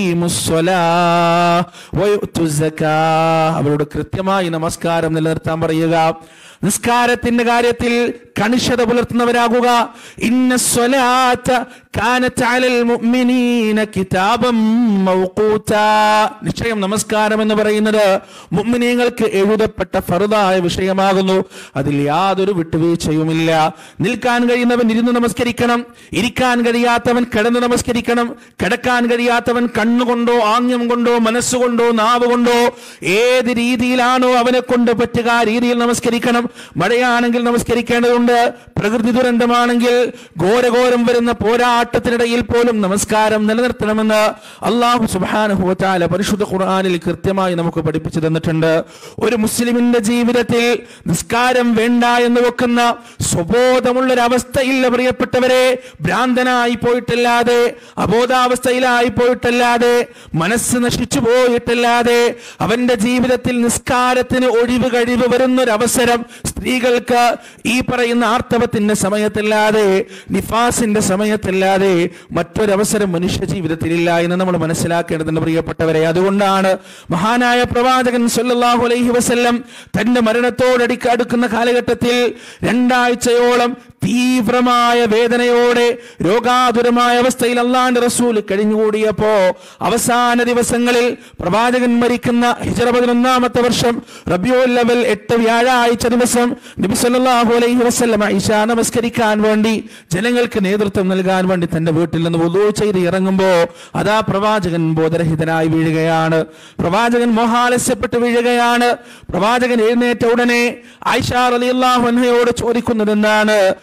അവരോട് കൃത്യമായി നമസ്കാരം നിലനിർത്താൻ പറയുക. നിസ്കാരത്തിന്റെ കാര്യത്തിൽ കണിശത പുലർത്തുന്നവരാകുക. ഇന്ന സ്വലാത്ത കാനത് അലൽ മുഅ്മിനീന കിതാബൻ മൗഖൂതാ. നിശ്ചയം നമസ്കാരം എന്ന് പറയുന്നത് മുഅ്മിനീങ്ങൾക്ക് എഴുതപ്പെട്ട ഫർദായ വിഷയമാകുന്നു. അതിൽ യാതൊരു വിട്ടുവീഴ്ചയുമില്ല. നിൽക്കാൻ കഴിയുന്നവൻ ഇരുന്ന് നമസ്കരിക്കണം, ഇരിക്കാൻ കഴിയാത്തവൻ കിടന്ന് നമസ്കരിക്കണം, കിടക്കാൻ കഴിയാത്തവൻ കണ്ണുകൊണ്ടോ ആംഗ്യം കൊണ്ടോ മനസ്സുകൊണ്ടോ നാവ് കൊണ്ടോ ഏത് രീതിയിലാണോ അവനെ കൊണ്ട് പറ്റുക ആ രീതിയിൽ നമസ്കരിക്കണം. മഴയാണെങ്കിൽ നമസ്കരിക്കേണ്ടതുണ്ട്, പ്രകൃതി ദുരന്തമാണെങ്കിൽ ഘോരഘോരം വരുന്ന പോരാട്ടത്തിനിടയിൽ പോലും നമസ്കാരം നിലനിർത്തണമെന്ന് അല്ലാഹു സുബ്ഹാനഹു വ തആല പരിശുദ്ധ ഖുർആനിൽ കൃത്യമായി നമുക്ക് പഠിപ്പിച്ചു തന്നിട്ടുണ്ട്. ഒരു മുസ്ലിമിന്റെ ജീവിതത്തിൽ നിസ്കാരം വേണ്ട എന്ന് വെക്കുന്ന സ്വബോധമുള്ളൊരവസ്ഥയില്ല പ്രിയപ്പെട്ടവരെ. ഭ്രാന്തനായി പോയിട്ടല്ലാതെ, അബോധാവസ്ഥയിലായി പോയിട്ടല്ലാതെ, മനസ്സ് നശിച്ചു പോയിട്ടല്ലാതെ അവന്റെ ജീവിതത്തിൽ നിസ്കാരത്തിന് ഒഴിവ് കഴിവ് വരുന്നൊരവസരം സ്ത്രീകൾക്ക് ഈ പറയുന്ന ആർത്തവത്തിന്റെ സമയത്തല്ലാതെ, നിഫാസിന്റെ സമയത്തല്ലാതെ മറ്റൊരവസരം മനുഷ്യ ജീവിതത്തിലില്ല എന്ന് നമ്മൾ മനസ്സിലാക്കേണ്ടതുണ്ട് പ്രിയപ്പെട്ടവരെ. അതുകൊണ്ടാണ് മഹാനായ പ്രവാചകൻ സല്ലല്ലാഹു അലൈഹി വസല്ലം തന്റെ മരണത്തോടടുക്കുന്ന കാലഘട്ടത്തിൽ 2 ആഴ്ചയോളം തീവ്രമായ വേദനയോടെ രോഗാതുരമായ അവസ്ഥയിൽ അല്ലാഹുവിന്റെ റസൂൽ കഴിഞ്ഞുകൂടിയപ്പോ അവസാന ദിവസങ്ങളിൽ പ്രവാചകൻ മരിക്കുന്ന ഹിജ്റ 11-ാമത്തെ വർഷം റബീഉൽ അവൽ 8 വ്യാഴാഴ്ച ദിവസം നബി സല്ലല്ലാഹു അലൈഹി വസല്ലം ഇശാ നമസ്കരിക്കാൻ വേണ്ടി ജനങ്ങൾക്ക് നേതൃത്വം നൽകാൻ വേണ്ടി തന്റെ വീട്ടിൽ നിന്ന് വുളൂ ചെയ്ത് ഇറങ്ങുമ്പോ അതാ പ്രവാചകൻ ബോധരഹിതനായി വീഴുകയാണ്. പ്രവാചകൻ മോഹാലസ്യപ്പെട്ട് വീഴുകയാണ്. പ്രവാചകൻ എഴുന്നേറ്റ ഉടനെ ആയിഷ റളിയല്ലാഹു അൻഹയോട് ചോദിക്കുന്നതെന്താണ്?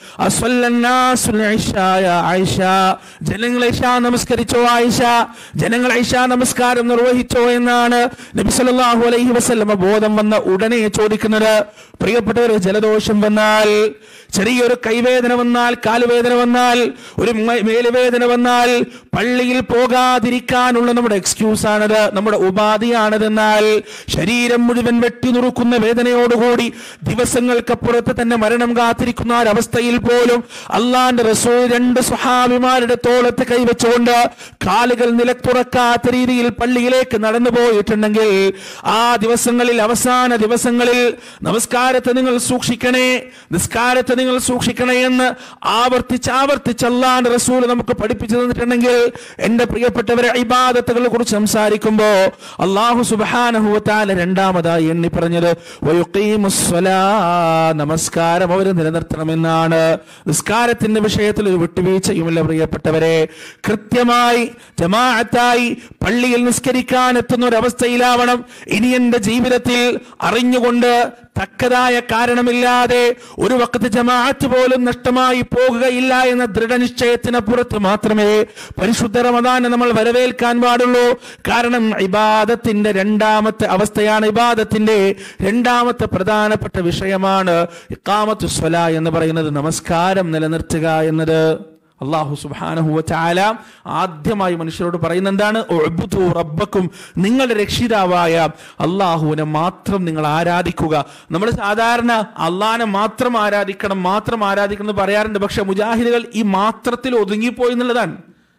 ജനങ്ങൾ ഇശാ നമസ്കരിച്ചോ ആയിഷ, ജനങ്ങൾ ഇശാ നമസ്കാരം നിർവഹിച്ചോ എന്നാണ് നബി സല്ലല്ലാഹു അലൈഹി വസല്ലം ബോധം വന്ന ഉടനെ ചോദിക്കുന്നത്. പ്രിയപ്പെട്ടവർ, ജലദോഷം വന്നാൽ, ചെറിയൊരു കൈവേദന വന്നാൽ, കാലുവേദന വന്നാൽ, ഒരു മേലുവേദന വന്നാൽ പള്ളിയിൽ പോകാതിരിക്കാനുള്ള നമ്മുടെ എക്സ്ക്യൂസ് ആണത്, നമ്മുടെ ഉപാധിയാണതെന്നാൽ ശരീരം മുഴുവൻ വെട്ടി നുറുക്കുന്ന വേദനയോടുകൂടി ദിവസങ്ങൾക്കപ്പുറത്ത് തന്നെ മരണം കാത്തിരിക്കുന്ന ഒരവസ്ഥയിൽ പോലും അള്ളാന്റെ റസൂൽ 2 സ്വഹാബിമാരുടെ തോളത്ത് കൈവച്ചുകൊണ്ട് കാലുകൾ നിലത്തുറക്കാത്ത രീതിയിൽ പള്ളിയിലേക്ക് നടന്നു പോയിട്ടുണ്ടെങ്കിൽ ആ ദിവസങ്ങളിൽ, അവസാന ദിവസങ്ങളിൽ നമസ്കാരത്തെ നിങ്ങൾ സൂക്ഷിക്കണേ, നിസ്കാരത്തെ നിങ്ങൾ സൂക്ഷിക്കണേ എന്ന് ആവർത്തിച്ച് അല്ലാഹുവിന്റെ റസൂൽ നമുക്ക് പഠിപ്പിച്ചു തന്നിട്ടുണ്ടെങ്കിൽ, എന്റെ പ്രിയപ്പെട്ടവരെ, ഇബാദത്തുകളെ കുറിച്ച് സംസാരിക്കുമ്പോ അല്ലാഹു സുബ്ഹാനഹു വ തആല രണ്ടാമതായി എണ്ണി പറഞ്ഞത് വയുഖീമുസ്സലാ, നമസ്കാരം അവർ നിലനിർത്തണമെന്നാണ്. നിസ്കാരത്തിന്റെ വിഷയത്തിൽ ഒരു വിട്ടുവീഴ്ചയുമില്ല പ്രിയപ്പെട്ടവരെ. കൃത്യമായി ജമാഅത്തായി പള്ളിയിൽ നിസ്കരിക്കാൻ എത്തുന്ന ഒരവസ്ഥയിലാവണം ഇനി എന്റെ ജീവിതത്തിൽ. അറിഞ്ഞുകൊണ്ട് തക്കതായ കാരണമില്ലാതെ ഒരു വഖത്ത് ജമാഅത്ത് പോലും നഷ്ടമായി പോകുകയില്ല എന്ന ദൃഢനിശ്ചയത്തിനപ്പുറത്ത് മാത്രമേ പരിശുദ്ധ റമദാനെ നമ്മൾ വരവേൽക്കാൻ പാടുള്ളൂ. കാരണം ഇബാദത്തിന്റെ രണ്ടാമത്തെ അവസ്ഥയാണ്, ഇബാദത്തിന്റെ രണ്ടാമത്തെ പ്രധാനപ്പെട്ട വിഷയമാണ് ഇഖാമത്തുസ് സ്വലാ എന്ന് പറയുന്നത്, നമസ്കാരം നിലനിർത്തുക എന്നത്. അല്ലാഹു സുബ്ഹാനഹു വ തആല ആദ്യമായി മനുഷ്യരോട് പറയുന്ന എന്താണ്? ഉഅ്ബുദു റബ്ബക്കും, നിങ്ങളുടെ രക്ഷിതാവായ അല്ലാഹുവിനെ മാത്രം നിങ്ങൾ ആരാധിക്കുക. നമ്മൾ സാധാരണ അള്ളാഹിനെ മാത്രം ആരാധിക്കണം എന്ന് പറയാറുണ്ട്. പക്ഷെ മുജാഹിദുകൾ ഈ മാത്രത്തിൽ ഒതുങ്ങിപ്പോയി എന്നുള്ളതാണ്.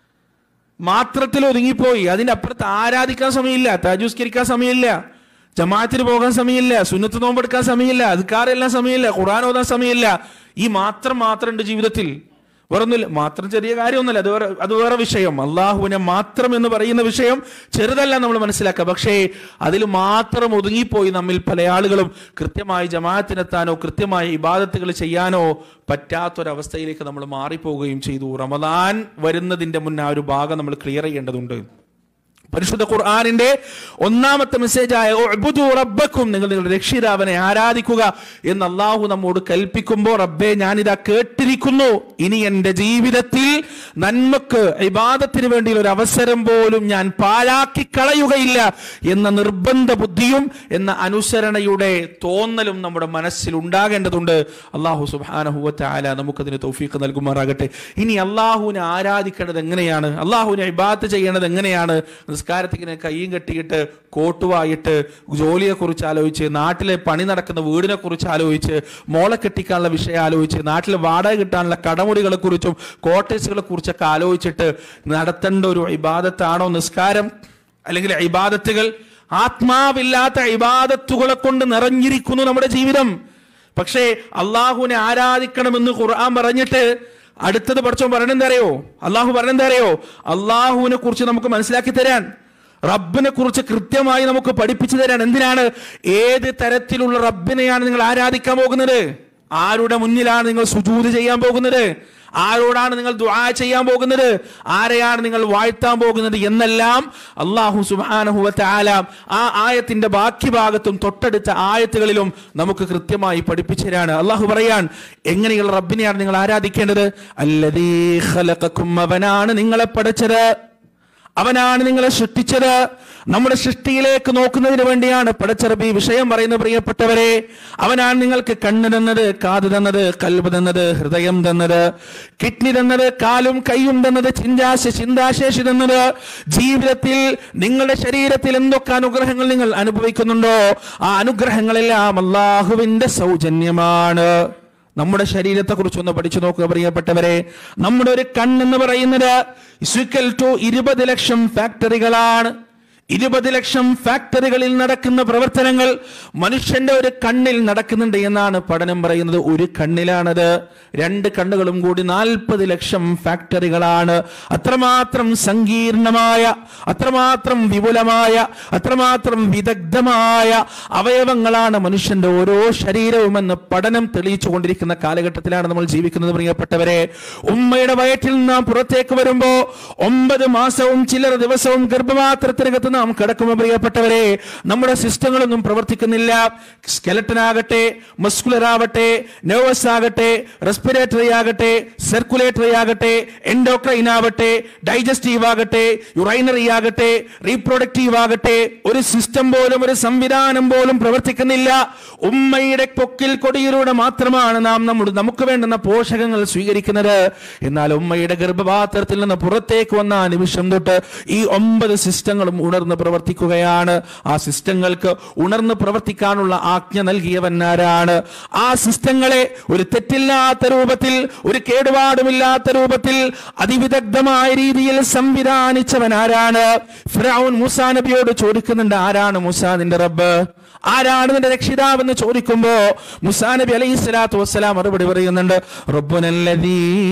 മാത്രത്തിൽ ഒതുങ്ങിപ്പോയി. അതിന്റെ അപ്പുറത്ത് ആരാധിക്കാൻ സമയമില്ല, തഹജ്ജുദ് സമയമില്ല, ജമാഅത്തിന് പോകാൻ സമയമില്ല, സുന്നത്ത് നോമ്പെടുക്കാൻ സമയമില്ല, അദ്കാറെല്ലാം സമയമില്ല, ഖുർആൻ ഓതാൻ സമയമില്ല. ഈ മാത്രം ഉണ്ട് ജീവിതത്തിൽ. വേറൊന്നുമില്ല. മാത്രം ചെറിയ കാര്യമൊന്നുമില്ല, അത് വേറെ വിഷയം. അള്ളാഹുവിനെ മാത്രം എന്ന് പറയുന്ന വിഷയം ചെറുതല്ല, നമ്മൾ മനസ്സിലാക്കുക. പക്ഷേ അതിൽ മാത്രം ഒതുങ്ങിപ്പോയി നമ്മിൽ പല ആളുകളും കൃത്യമായി ജമാഅത്തിനെത്താനോ കൃത്യമായി ഇബാദത്തുകൾ ചെയ്യാനോ പറ്റാത്തൊരവസ്ഥയിലേക്ക് നമ്മൾ മാറിപ്പോവുകയും ചെയ്തു. റമദാൻ വരുന്നതിന്റെ മുന്നേ ആ ഒരു ഭാഗം നമ്മൾ ക്ലിയർ ചെയ്യേണ്ടതുണ്ട്. പരിശുദ്ധ ഖുർആനിന്റെ ഒന്നാമത്തെ മെസ്സേജായ ഉഅ്ബുദു റബ്ബക്കും, നിങ്ങൾ നിങ്ങളുടെ രക്ഷിതാവിനെ ആരാധിക്കുക എന്ന് അല്ലാഹു നമ്മോട് കൽപ്പിക്കുമ്പോൾ, റബ്ബേ ഞാനിതാ കേട്ടിരിക്കുന്നു, ഇനി എന്റെ ജീവിതത്തിൽ നന്മക്ക് ഇബാദത്തിന് വേണ്ടി ഒരു അവസരം പോലും ഞാൻ പാഴാക്കി കളയുകയില്ല എന്ന നിർബന്ധ ബുദ്ധിയും എന്ന അനുസരണയുടെ തോന്നലും നമ്മുടെ മനസ്സിൽ ഉണ്ടാകേണ്ടതുണ്ട്. അല്ലാഹു സുബ്ഹാനഹു വ തആല നമുക്കതിന് തൗഫീഖ് നൽകുമാറാകട്ടെ. ഇനി അല്ലാഹുവിനെ ആരാധിക്കേണ്ടത് എങ്ങനെയാണ്, അല്ലാഹുവിനെ ഇബാദത്ത് ചെയ്യേണ്ടത് എങ്ങനെയാണ്? നിസ്കാരത്തിങ്ങനെ കയ്യും കെട്ടിയിട്ട് കോട്ടുവായിട്ട് ജോലിയെ കുറിച്ച് ആലോചിച്ച്, നാട്ടിലെ പണി നടക്കുന്ന വീടിനെ കുറിച്ച് ആലോചിച്ച്, മോളെ കെട്ടിക്കാനുള്ള വിഷയം ആലോചിച്ച്, നാട്ടിൽ വാടക കിട്ടാനുള്ള കടമുറികളെ കുറിച്ചും കോട്ടേഴ്സുകളെ കുറിച്ചൊക്കെ ആലോചിച്ചിട്ട് നടത്തേണ്ട ഒരു ഇബാദത്താണോ നിസ്കാരം? അല്ലെങ്കിൽ ഇബാദത്തുകൾ ആത്മാവില്ലാത്ത ഇബാദത്തുകളെ കൊണ്ട് നിറഞ്ഞിരിക്കുന്നു നമ്മുടെ ജീവിതം. പക്ഷേ അള്ളാഹുവിനെ ആരാധിക്കണമെന്ന് ഖുർആൻ പറഞ്ഞിട്ട് അടുത്തത് പഠിച്ചോ പറഞ്ഞെന്തറിയോ? അള്ളാഹു പറഞ്ഞെന്തറിയോ? അള്ളാഹുവിനെ കുറിച്ച് നമുക്ക് മനസ്സിലാക്കി തരാൻ, റബ്ബിനെ കുറിച്ച് കൃത്യമായി നമുക്ക് പഠിപ്പിച്ചു തരാൻ. എന്തിനാണ്? ഏത് തരത്തിലുള്ള റബ്ബിനെയാണ് നിങ്ങൾ ആരാധിക്കാൻ പോകുന്നത്? ആരുടെ മുന്നിലാണ് നിങ്ങൾ സുജൂദ് ചെയ്യാൻ പോകുന്നത്? ആരോടാണ് നിങ്ങൾ ദുആ ചെയ്യാൻ പോകുന്നത്? ആരെയാണ് നിങ്ങൾ വാഴ്ത്താൻ പോകുന്നത് എന്നെല്ലാം അല്ലാഹു സുബ്ഹാനഹു വ തആല ആ ആയത്തിന്റെ ബാക്കി ഭാഗത്തും തൊട്ടടുത്ത ആയത്തുകളിലും നമുക്ക് കൃത്യമായി പഠിപ്പിച്ചു തരാണ്. അല്ലാഹു പറയാൻ, എങ്ങനെയുള്ള റബ്ബിനെയാണ് നിങ്ങൾ ആരാധിക്കേണ്ടത്? അല്ലദീ ഖലഖക്കും, അവനാണ് നിങ്ങളെ പടച്ചത്, അവനാണ് നിങ്ങളെ സൃഷ്ടിച്ചത്. നമ്മുടെ സൃഷ്ടിയിലേക്ക് നോക്കുന്നതിന് വേണ്ടിയാണ് പടച്ചറബി വിഷയം പറയുന്നത്. പ്രിയപ്പെട്ടവരെ, അവനാണ് നിങ്ങൾക്ക് കണ്ണ് തന്നത്, കാത് തന്നത്, കൽബ് തന്നത്, ഹൃദയം തന്നത്, കിഡ്നി തന്നത്, കാലും കൈയും തന്നത്, ചിന്താശേഷി തന്നത്. ജീവിതത്തിൽ നിങ്ങളുടെ ശരീരത്തിൽ എന്തൊക്കെ അനുഗ്രഹങ്ങൾ നിങ്ങൾ അനുഭവിക്കുന്നുണ്ടോ ആ അനുഗ്രഹങ്ങളെല്ലാം അല്ലാഹുവിന്റെ സൗജന്യമാണ്. നമ്മുടെ ശരീരത്തെ കുറിച്ച് ഒന്ന് പഠിച്ചു നോക്കുക പ്രിയപ്പെട്ടവരെ. നമ്മുടെ ഒരു കണ്ണെന്ന് പറയുന്നത് 20 ലക്ഷം ഫാക്ടറികളാണ്. 20 ലക്ഷം ഫാക്ടറികളിൽ നടക്കുന്ന പ്രവർത്തനങ്ങൾ മനുഷ്യന്റെ ഒരു കണ്ണിൽ നടക്കുന്നുണ്ട് എന്നാണ് പഠനം പറയുന്നത്. ഒരു കണ്ണിലാണത്. 2 കണ്ണുകളും കൂടി 40 ലക്ഷം ഫാക്ടറികളാണ്. അത്രമാത്രം സങ്കീർണമായ, അത്രമാത്രം വിപുലമായ, അത്രമാത്രം വിദഗ്ധമായ അവയവങ്ങളാണ് മനുഷ്യന്റെ ഓരോ ശരീരവുമെന്ന് പഠനം തെളിയിച്ചു കൊണ്ടിരിക്കുന്ന കാലഘട്ടത്തിലാണ് നമ്മൾ ജീവിക്കുന്നത് പ്രിയപ്പെട്ടവരെ. ഉമ്മയുടെ വയറ്റിൽ നാം പുറത്തേക്ക് വരുമ്പോ 9 മാസവും ചില്ലറ ദിവസവും ഗർഭപാത്രത്തിനകത്ത് നാം കിടക്കുമ്പോൾ പ്രിയപ്പെട്ടവരെ നമ്മുടെ സിസ്റ്റങ്ങളൊന്നും പ്രവർത്തിക്കുന്നില്ല. സ്കെലട്ടൻ ആകട്ടെ, മസ്കുലർ ആവട്ടെ, നെർവസ് ആകട്ടെ, റെസ്പിറേറ്ററി ആകട്ടെ, സർക്കുലേറ്ററി ആകട്ടെ, എൻഡോക്രൈൻ ആവട്ടെ, ഡൈജസ്റ്റീവ് ആകട്ടെ, യുറൈനറി ആകട്ടെ, റീപ്രൊഡക്റ്റീവ് ആകട്ടെ, ഒരു സിസ്റ്റം പോലും ഒരു സംവിധാനം പോലും പ്രവർത്തിക്കുന്നില്ല. ഉമ്മയുടെ പൊക്കിൽ കൊടിയിലൂടെ മാത്രമാണ് നാം നമുക്ക് വേണ്ടുന്ന പോഷകങ്ങൾ സ്വീകരിക്കുന്നത്. എന്നാൽ ഉമ്മയുടെ ഗർഭപാത്രത്തിൽ നിന്ന് പുറത്തേക്ക് വന്ന ആ നിമിഷം തൊട്ട് ഈ 9 സിസ്റ്റങ്ങളും ഉണർന്ന് പ്രവർത്തിക്കുകയാണ്. ആ സിസ്റ്റങ്ങൾക്ക് ഉണർന്ന് പ്രവർത്തിക്കാനുള്ള ആജ്ഞ നൽകിയവൻ ആരാണ്? ആ സിസ്റ്റങ്ങളെ ഒരു തെറ്റില്ലാത്ത രൂപത്തിൽ, ഒരു കേടുപാടുമില്ലാത്ത രൂപത്തിൽ അതിവിദഗ്ധമായ രീതിയിൽ സംവിധാനിച്ചവൻ ആരാണ്? ഫിർഔൻ മൂസാ നബിയോട് ചോദിക്കുന്നുണ്ട്, ആരാണ് മൂസാ നിന്റെ റബ്ബ്, ആരാണ് നിന്റെ രക്ഷിതാവെന്ന് ചോദിക്കുമ്പോ മൂസാ നബി അലൈഹി സ്വലാത്തു വസ്സലാം മറുപടി പറയുന്നുണ്ട്, റബ്ബുനല്ലദീ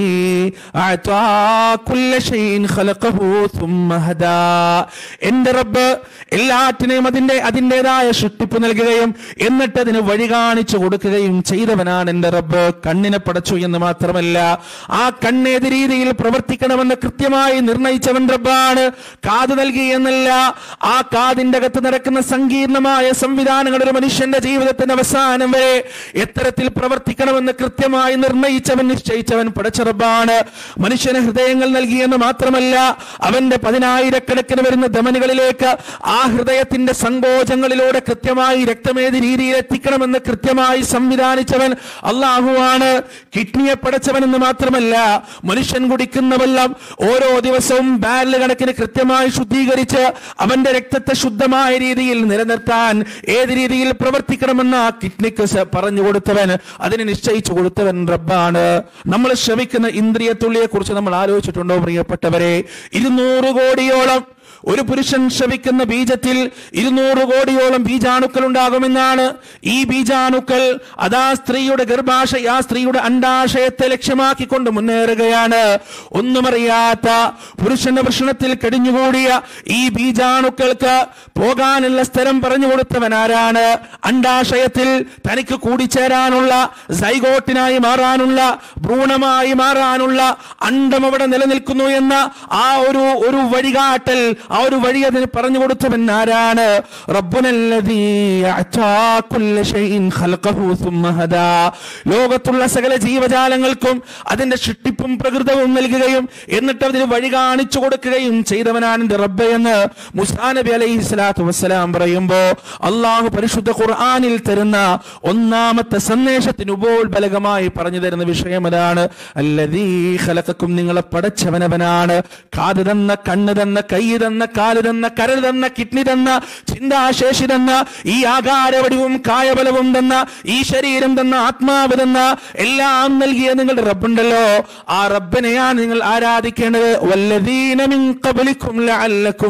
അഅതാ കുല്ല ഷൈഇൻ ഖലഖഹു സുമ്മ ഹദാ. എന്റെ റബ്ബ് എല്ലാറ്റിനെയും അതിൻ്റെതായ സൃഷ്ടിപ്പ് നൽകുകയും എന്നിട്ട് അതിന് വഴി കാണിച്ചു കൊടുക്കുകയും ചെയ്തവനാണ് എന്റെ റബ്ബ്. കണ്ണിനെ പടച്ചു എന്ന് മാത്രമല്ല, ആ കണ്ണേത് രീതിയിൽ പ്രവർത്തിക്കണമെന്ന് കൃത്യമായി നിർണയിച്ചവൻ റബ്ബാണ്. കാത് നൽകി എന്നല്ല, ആ കാതിന്റെ അകത്ത് നടക്കുന്ന സങ്കീർണമായ സംവിധാനങ്ങൾ ഒരു മനുഷ്യന്റെ ജീവിതത്തിന്റെ അവസാനം വരെ എത്തരത്തിൽ പ്രവർത്തിക്കണമെന്ന് കൃത്യമായി നിർണയിച്ചവൻ, നിശ്ചയിച്ചവൻ പടച്ച റബ്ബാണ്. മനുഷ്യന് ഹൃദയങ്ങൾ നൽകിയെന്ന് മാത്രമല്ല, അവന്റെ 10,000-കണക്കിന് വരുന്ന ധമനികളിലേക്ക് ആ ഹൃദയത്തിന്റെ സങ്കോചങ്ങളിലൂടെ കൃത്യമായി രക്തമേത് രീതിയിൽ എത്തിക്കണമെന്ന് കൃത്യമായി സംവിധാനിച്ചവൻ അല്ലാഹുവാണ്. കിഡ്നിയെ പടച്ചവൻ എന്ന് മാത്രമല്ല, മനുഷ്യൻ കുടിക്കുന്ന വെള്ളം ഓരോ ദിവസവും ബാരൽ കണക്കിന് കൃത്യമായി ശുദ്ധീകരിച്ച് അവന്റെ രക്തത്തെ ശുദ്ധമായ രീതിയിൽ നിലനിർത്താൻ ഏത് രീതിയിൽ പ്രവർത്തിക്കണമെന്ന് ആ കിഡ്നിക്ക് പറഞ്ഞു കൊടുത്തവൻ, അതിനെ നിശ്ചയിച്ചു കൊടുത്തവൻ റബ്ബാണ്. നമ്മൾ ശ്രവിക്കുന്ന ഇന്ദ്രിയത്തുള്ളിയെ കുറിച്ച് നമ്മൾ ആലോചിച്ചിട്ടുണ്ടോ പ്രിയപ്പെട്ടവരെ? 200 കോടിയോളം ഒരു പുരുഷൻ ശ്രവിക്കുന്ന ബീജത്തിൽ 200 കോടിയോളം ബീജാണുക്കൾ ഉണ്ടാകുമെന്നാണ്. ഈ ബീജാണുക്കൾ അതാ സ്ത്രീയുടെ ഗർഭാശയ, ആ സ്ത്രീയുടെ അണ്ഡാശയത്തെ ലക്ഷ്യമാക്കിക്കൊണ്ട് മുന്നേറുകയാണ്. ഒന്നുമറിയാത്ത പുരുഷന്റെ വൃഷണത്തിൽ കടിഞ്ഞുകൂടിയ ഈ ബീജാണുക്കൾക്ക് പോകാനുള്ള സ്ഥലം പറഞ്ഞു കൊടുത്തവൻ ആരാണ്? അണ്ഡാശയത്തിൽ തനിക്ക് കൂടിച്ചേരാനുള്ള, സൈഗോട്ടിനായി മാറാനുള്ള, ഭ്രൂണമായി മാറാനുള്ള അണ്ഡം അവിടെ നിലനിൽക്കുന്നു എന്ന ആ ഒരു വഴികാട്ടൽ, ആ ഒരു വഴി അതിന് പറഞ്ഞു കൊടുത്തവൻ ആരാണ്? റബ്ബുനല്ലദീ അഅതാ കുല്ല ഷൈഇൻ ഖലഖഹു സുമ്മ ഹദാ. ലോകത്തുള്ള സകല ജീവജാലങ്ങൾക്കും അതിന്റെ സൃഷ്ടിപ്പും പ്രകൃതവും നൽകുകയും എന്നിട്ട് അതിന് വഴി കാണിച്ചു കൊടുക്കുകയും ചെയ്തവനാണ് എന്റെ റബ്ബ് എന്ന് മൂസാ നബി അലൈഹി സ്വലാത്തു വസ്സലാം പറയുമ്പോ അള്ളാഹു പരിശുദ്ധ ഖുർആനിൽ തരുന്ന ഒന്നാമത്തെ സന്ദേശത്തിന് ഉപോത്ബലകമായി പറഞ്ഞു തരുന്ന വിഷയം അതാണ്. അല്ലദീ ഖലഖക്കും, നിങ്ങളെ പടച്ചവനവനാണ്. കാത് തന്ന, കണ്ണ് തന്ന, കൈ തന്ന, കാല് തന്ന, കരൾ തന്ന, കിഡ്നി തന്ന, ചിന്താശേഷി തന്ന, ഈ ആകാരവടിവും കായബലവും തന്ന, ഈ ശരീരം തന്ന, ആത്മാവ് തന്ന, എല്ലാം നൽകിയ നിങ്ങളുടെ റബ്ബുണ്ടല്ലോ, ആ റബ്ബിനെയാണ് നിങ്ങൾ ആരാധിക്കേണ്ടത്. വല്ലദീന മിൻ ഖബ്ലിക്കും ലഅല്ലക്കും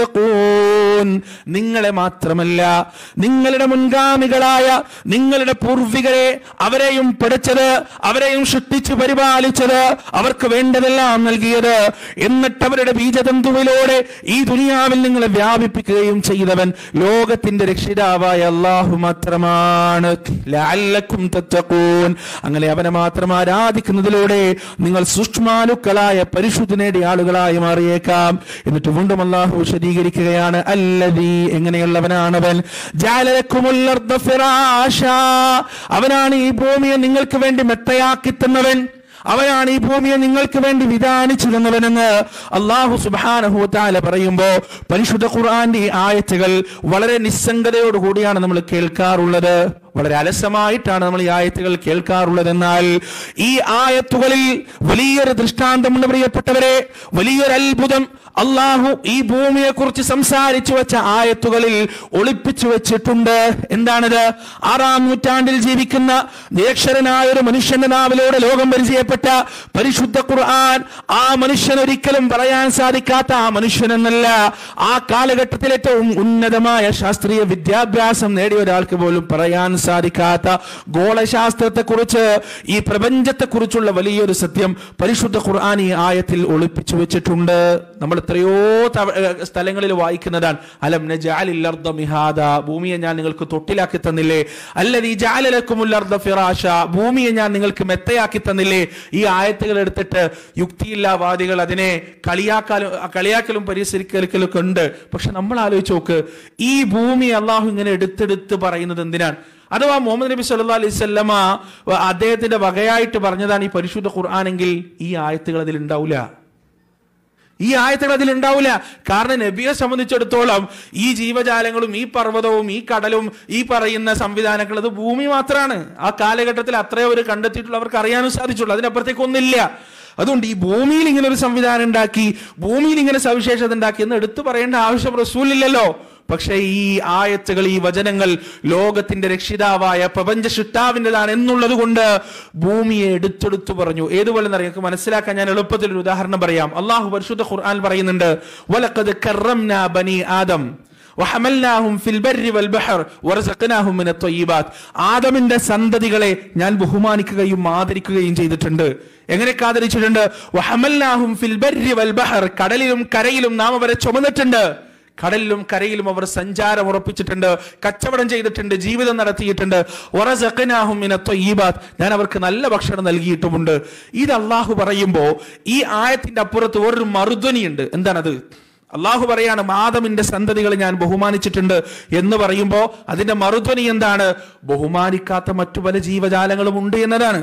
തത്തഖൂൻ. നിങ്ങളെ മാത്രമല്ല, നിങ്ങളുടെ മുൻഗാമികളായ നിങ്ങളുടെ പൂർവികരെ, അവരെയും പഠിച്ചത്, അവരെയും സൃഷ്ടിച്ചു പരിപാലിച്ചത്, അവർക്ക് വേണ്ടതെല്ലാം നൽകിയത്, എന്നിട്ട് അവരുടെ ബീജതന്തുവിലൂടെ ഈ ദുനിയാവിൽ നിങ്ങളെ വ്യാപിപ്പിക്കുകയും ചെയ്തവൻ ലോകത്തിന്റെ രക്ഷിതാവായ അല്ലാഹു മാത്രമാണ്. ലഅല്ലക്കും തത്തഖൂൻ. അങ്ങനെ അവനെ മാത്രം ആരാധിക്കുന്നതിലൂടെ നിങ്ങൾ സൂക്ഷ്മാലുക്കളായ പരിശുദ്ധി നേടിയ ആളുകളായി മാറിയേക്കാം. എന്നിട്ട് വീണ്ടും അല്ലാഹു വിശദീകരിക്കുകയാണ്, അല്ലദീ, എങ്ങനെയുള്ളവനാണവൻ? ജഅലലക്കുമുൽ അർദ ഫിറാശാ. അവനാണ് ഈ ഭൂമിയെ നിങ്ങൾക്ക് വേണ്ടി മെത്തയാക്കി തന്നവൻ. അവനാണ് ഈ ഭൂമിയെ നിങ്ങൾക്ക് വേണ്ടി വിധാനിച്ചു തന്നവനെന്ന് അല്ലാഹു സുബ്ഹാനഹു വ തആല പറയുമ്പോൾ പരിശുദ്ധ ഖുർആന്റെ ഈ ആയത്തുകൾ വളരെ നിസ്സംഗതയോടുകൂടിയാണ് നമ്മൾ കേൾക്കാറുള്ളത്. വളരെ അലസമായിട്ടാണ് നമ്മൾ ഈ ആയത്തുകൾ കേൾക്കാറുള്ളത്. എന്നാൽ ഈ ആയത്തുകളിൽ വലിയൊരു ദൃഷ്ടാന്തമുണ്ട് പ്രിയപ്പെട്ടവരെ, വലിയൊരു അത്ഭുതം അള്ളാഹു ഈ ഭൂമിയെ കുറിച്ച് സംസാരിച്ചു വെച്ച ആയത്തുകളിൽ ഒളിപ്പിച്ചു വെച്ചിട്ടുണ്ട്. എന്താണിത്? 6-ാം നൂറ്റാണ്ടിൽ ജീവിക്കുന്ന നിരക്ഷരനായ ഒരു മനുഷ്യന്റെ നാവിലൂടെ ലോകം പരിചയപ്പെട്ട പരിശുദ്ധ ഖുർആൻ, ആ മനുഷ്യൻ ഒരിക്കലും പറയാൻ സാധിക്കാത്ത ആ മനുഷ്യൻ എന്നല്ല, ആ കാലഘട്ടത്തിൽ ഏറ്റവും ഉന്നതമായ ശാസ്ത്രീയ വിദ്യാഭ്യാസം നേടിയ ഒരാൾക്ക് പോലും പറയാൻ സാധിക്കാത്ത ഗോളശാസ്ത്രത്തെക്കുറിച്ച്, ഈ പ്രപഞ്ചത്തെക്കുറിച്ചുള്ള വലിയൊരു സത്യം പരിശുദ്ധ ഖുർആൻ ഈ ആയത്തിൽ ഒളിപ്പിച്ചു വെച്ചിട്ടുണ്ട്. നമ്മൾ എത്രയോ സ്ഥലങ്ങളിൽ വായിക്കുന്നതാണ്, അലം നജഅലിൽ അർദ മിഹാദ, ഭൂമിയെ ഞാൻ നിങ്ങൾക്ക് തൊട്ടിലാക്കി തന്നില്ലേ, അല്ലദീ ജഅല ലക്കുമുൽ അർദ ഫിറാശ, ഭൂമിയെ ഞാൻ നിങ്ങൾക്ക് മെത്തയാക്കി തന്നില്ലേ. ഈ ആയത്തുകൾ എടുത്തിട്ട് യുക്തിയില്ലാവാദികൾ അതിനെ കളിയാക്കലും പരിസരിക്കലും ഒക്കെ ഉണ്ട്. പക്ഷെ നമ്മൾ ആലോചിച്ച് നോക്ക്, ഈ ഭൂമി അള്ളാഹു ഇങ്ങനെ എടുത്തെടുത്ത് പറയുന്നത് എന്തിനാണ്? അഥവാ മുഹമ്മദ് നബി സല്ലല്ലാഹു അലൈഹി വസല്ലമ അദ്ദേഹത്തിന്റെ വകയായിട്ട് പറഞ്ഞതാണ് ഈ പരിശുദ്ധ ഖുർആനെങ്കിൽ ഈ ആയത്തുകൾ അതിൽ ഉണ്ടാവില്ല. ഈ ആയത്തുകൾ അതിലുണ്ടാവില്ല. കാരണം നബിയെ സംബന്ധിച്ചിടത്തോളം ഈ ജീവജാലങ്ങളും ഈ പർവ്വതവും ഈ കടലും ഈ പറയുന്ന സംവിധാനങ്ങൾ അത് ഭൂമി മാത്രമാണ്. ആ കാലഘട്ടത്തിൽ അത്രയോ ഒരു കണ്ടെത്തിയിട്ടുള്ളവർക്ക് അറിയാനും സാധിച്ചുള്ളൂ, അതിനപ്പുറത്തേക്കൊന്നുമില്ല. അതുകൊണ്ട് ഈ ഭൂമിയിൽ ഇങ്ങനെ ഒരു സംവിധാനം ഉണ്ടാക്കി, ഭൂമിയിൽ ഇങ്ങനെ സവിശേഷത ഉണ്ടാക്കി എന്ന് എടുത്തു പറയേണ്ട ആവശ്യം റസൂലില്ലല്ലോ. പക്ഷേ ഈ ആയത്തുകൾ, ഈ വചനങ്ങൾ ലോകത്തിന്റെ രക്ഷിതാവായ പ്രപഞ്ച സൃഷ്ടാവിൻ്റെതാണ് എന്നുള്ളത് കൊണ്ട് ഭൂമിയെ എടുത്തെടുത്തു പറഞ്ഞു. ഏതുപോലെ നിങ്ങൾക്ക് മനസ്സിലാക്കാൻ ഞാൻ എളുപ്പത്തിൽ ഒരു ഉദാഹരണം പറയാം. അള്ളാഹു പരിശുദ്ധ ഖുർആൻ പറയുന്നുണ്ട്, വലഖദ് കറംനാ ബനി ആദം വഹമൽനാഹും ഫിൽ ബർരി വൽ ബഹർ വറസഖ്നാഹും മിനത് ത്വയ്യിബാത്ത്. ആദമിന്റെ സന്തതികളെ ഞാൻ ബഹുമാനിക്കുകയും ആദരിക്കുകയും ചെയ്തിട്ടുണ്ട്. എങ്ങനെയൊക്കെ ആദരിച്ചിട്ടുണ്ട്? വഹമൽനാഹും ഫിൽ ബർരി വൽ ബഹർ, കടലിലും കരയിലും നാം അവരെ ചുമന്നിട്ടുണ്ട്. കടലിലും കരയിലും അവർ സഞ്ചാരം ഉറപ്പിച്ചിട്ടുണ്ട്, കച്ചവടം ചെയ്തിട്ടുണ്ട്, ജീവിതം നടത്തിയിട്ടുണ്ട്. വറസഖ്നാഹും മിനത് ത്വയ്യിബാത്ത്, ഞാൻ അവർക്ക് നല്ല ഭക്ഷണം നൽകിയിട്ടുമുണ്ട്. ഇത് അള്ളാഹു പറയുമ്പോ ഈ ആയത്തിന്റെ അപ്പുറത്ത് ഒരു മറുധ്വനിയുണ്ട്. എന്താണത്? അള്ളാഹു പറയാണ് ആദമിന്റെ സന്തതികളെ ഞാൻ ബഹുമാനിച്ചിട്ടുണ്ട് എന്ന് പറയുമ്പോ അതിന്റെ മറുധ്വനി എന്താണ്? ബഹുമാനിക്കാത്ത മറ്റു പല ജീവജാലങ്ങളും ഉണ്ട് എന്നതാണ്.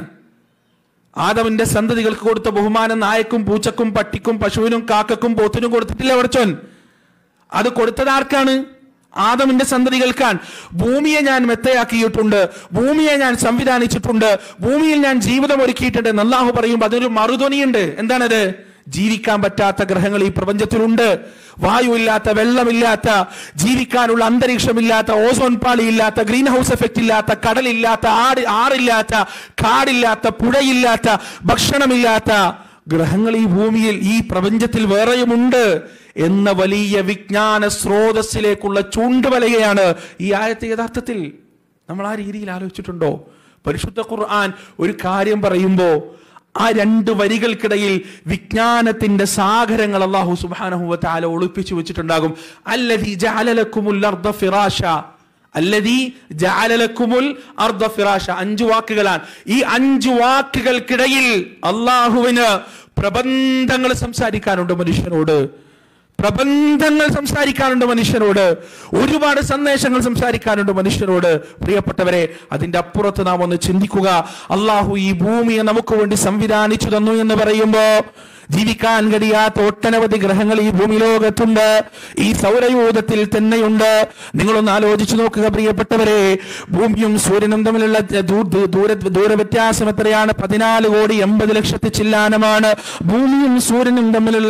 ആദമിന്റെ സന്തതികൾക്ക് കൊടുത്ത ബഹുമാനം നായക്കും പൂച്ചക്കും പട്ടിക്കും പശുവിനും കാക്കക്കും പോത്തിനും കൊടുത്തിട്ടില്ല പടച്ചോൻ. അത് കൊടുത്തത് ആർക്കാണ്? ആദമിന്റെ സന്തതികൾക്കാണ്. ഭൂമിയെ ഞാൻ മെത്തയാക്കിയിട്ടുണ്ട്, ഭൂമിയെ ഞാൻ സംവിധാനിച്ചിട്ടുണ്ട്, ഭൂമിയിൽ ഞാൻ ജീവിതം ഒരുക്കിയിട്ടുണ്ട് എന്ന് അല്ലാഹു പറയുമ്പോൾ അതൊരു മറുധ്വനിയുണ്ട്. എന്താണത്? ജീവിക്കാൻ പറ്റാത്ത ഗ്രഹങ്ങൾ ഈ പ്രപഞ്ചത്തിലുണ്ട്. വായു ഇല്ലാത്ത, വെള്ളമില്ലാത്ത, ജീവിക്കാനുള്ള അന്തരീക്ഷമില്ലാത്ത, ഓസോൺ പാളി ഇല്ലാത്ത, ഗ്രീൻ ഹൗസ് എഫക്റ്റ് ഇല്ലാത്ത, കടലില്ലാത്ത, ആറില്ലാത്ത, കാടില്ലാത്ത, പുഴയില്ലാത്ത, ഭക്ഷണമില്ലാത്ത ഗ്രഹങ്ങൾ ഈ ഭൂമിയിൽ, ഈ പ്രപഞ്ചത്തിൽ വേറെയുമുണ്ട് എന്ന വലിയ വിജ്ഞാന സ്രോതസ്സിലേക്കുള്ള ചൂണ്ടുവലയാണ് ഈ ആയത്ത്. യഥാർത്ഥത്തിൽ നമ്മൾ ആ രീതിയിൽ ആലോചിച്ചിട്ടുണ്ടോ? പരിശുദ്ധ ഖുർആൻ ഒരു കാര്യം പറയുമ്പോ ആ രണ്ട് വരികൾക്കിടയിൽ വിജ്ഞാനത്തിന്റെ സാഗരങ്ങൾ അല്ലാഹു സുബ്ഹാനഹു വ തആല ഒളിപ്പിച്ചു വെച്ചിട്ടുണ്ടാകും. അല്ലദീ ജഅല ലക്കുമുൽ അർദ ഫിറാശ, അല്ലദീ ജഅല ലക്കുമുൽ അർദ ഫിറാശ. 5 വാക്കുകളാണ്. ഈ 5 വാക്കുകൾക്കിടയിൽ അല്ലാഹുവിന് പ്രബന്ധങ്ങൾ സംസാരിക്കാനുണ്ട് മനുഷ്യനോട്. പ്രബന്ധങ്ങൾ സംസാരിക്കാനുണ്ട് മനുഷ്യനോട്. ഒരുപാട് സന്ദേശങ്ങൾ സംസാരിക്കാനുണ്ട് മനുഷ്യനോട്. പ്രിയപ്പെട്ടവരെ, അതിന്റെ അപ്പുറത്ത് നാം ഒന്ന് ചിന്തിക്കുക. അള്ളാഹു ഈ ഭൂമിയെ നമുക്ക് വേണ്ടി സംവിധാനിച്ചു തന്നു എന്ന് പറയുമ്പോ ജീവിക്കാൻ കഴിയാത്ത ഒട്ടനവധി ഗ്രഹങ്ങൾ ഈ ഭൂമി ലോകത്തുണ്ട്, ഈ സൗരയൂഥത്തിൽ തന്നെയുണ്ട്. നിങ്ങളൊന്ന് ആലോചിച്ചു നോക്കുക പ്രിയപ്പെട്ടവരെ. ഭൂമിയും സൂര്യനും തമ്മിലുള്ള ദൂരവ്യത്യാസം എത്രയാണ്? 14,80,00,000 ചില്ലാനമാണ് ഭൂമിയും സൂര്യനും തമ്മിലുള്ള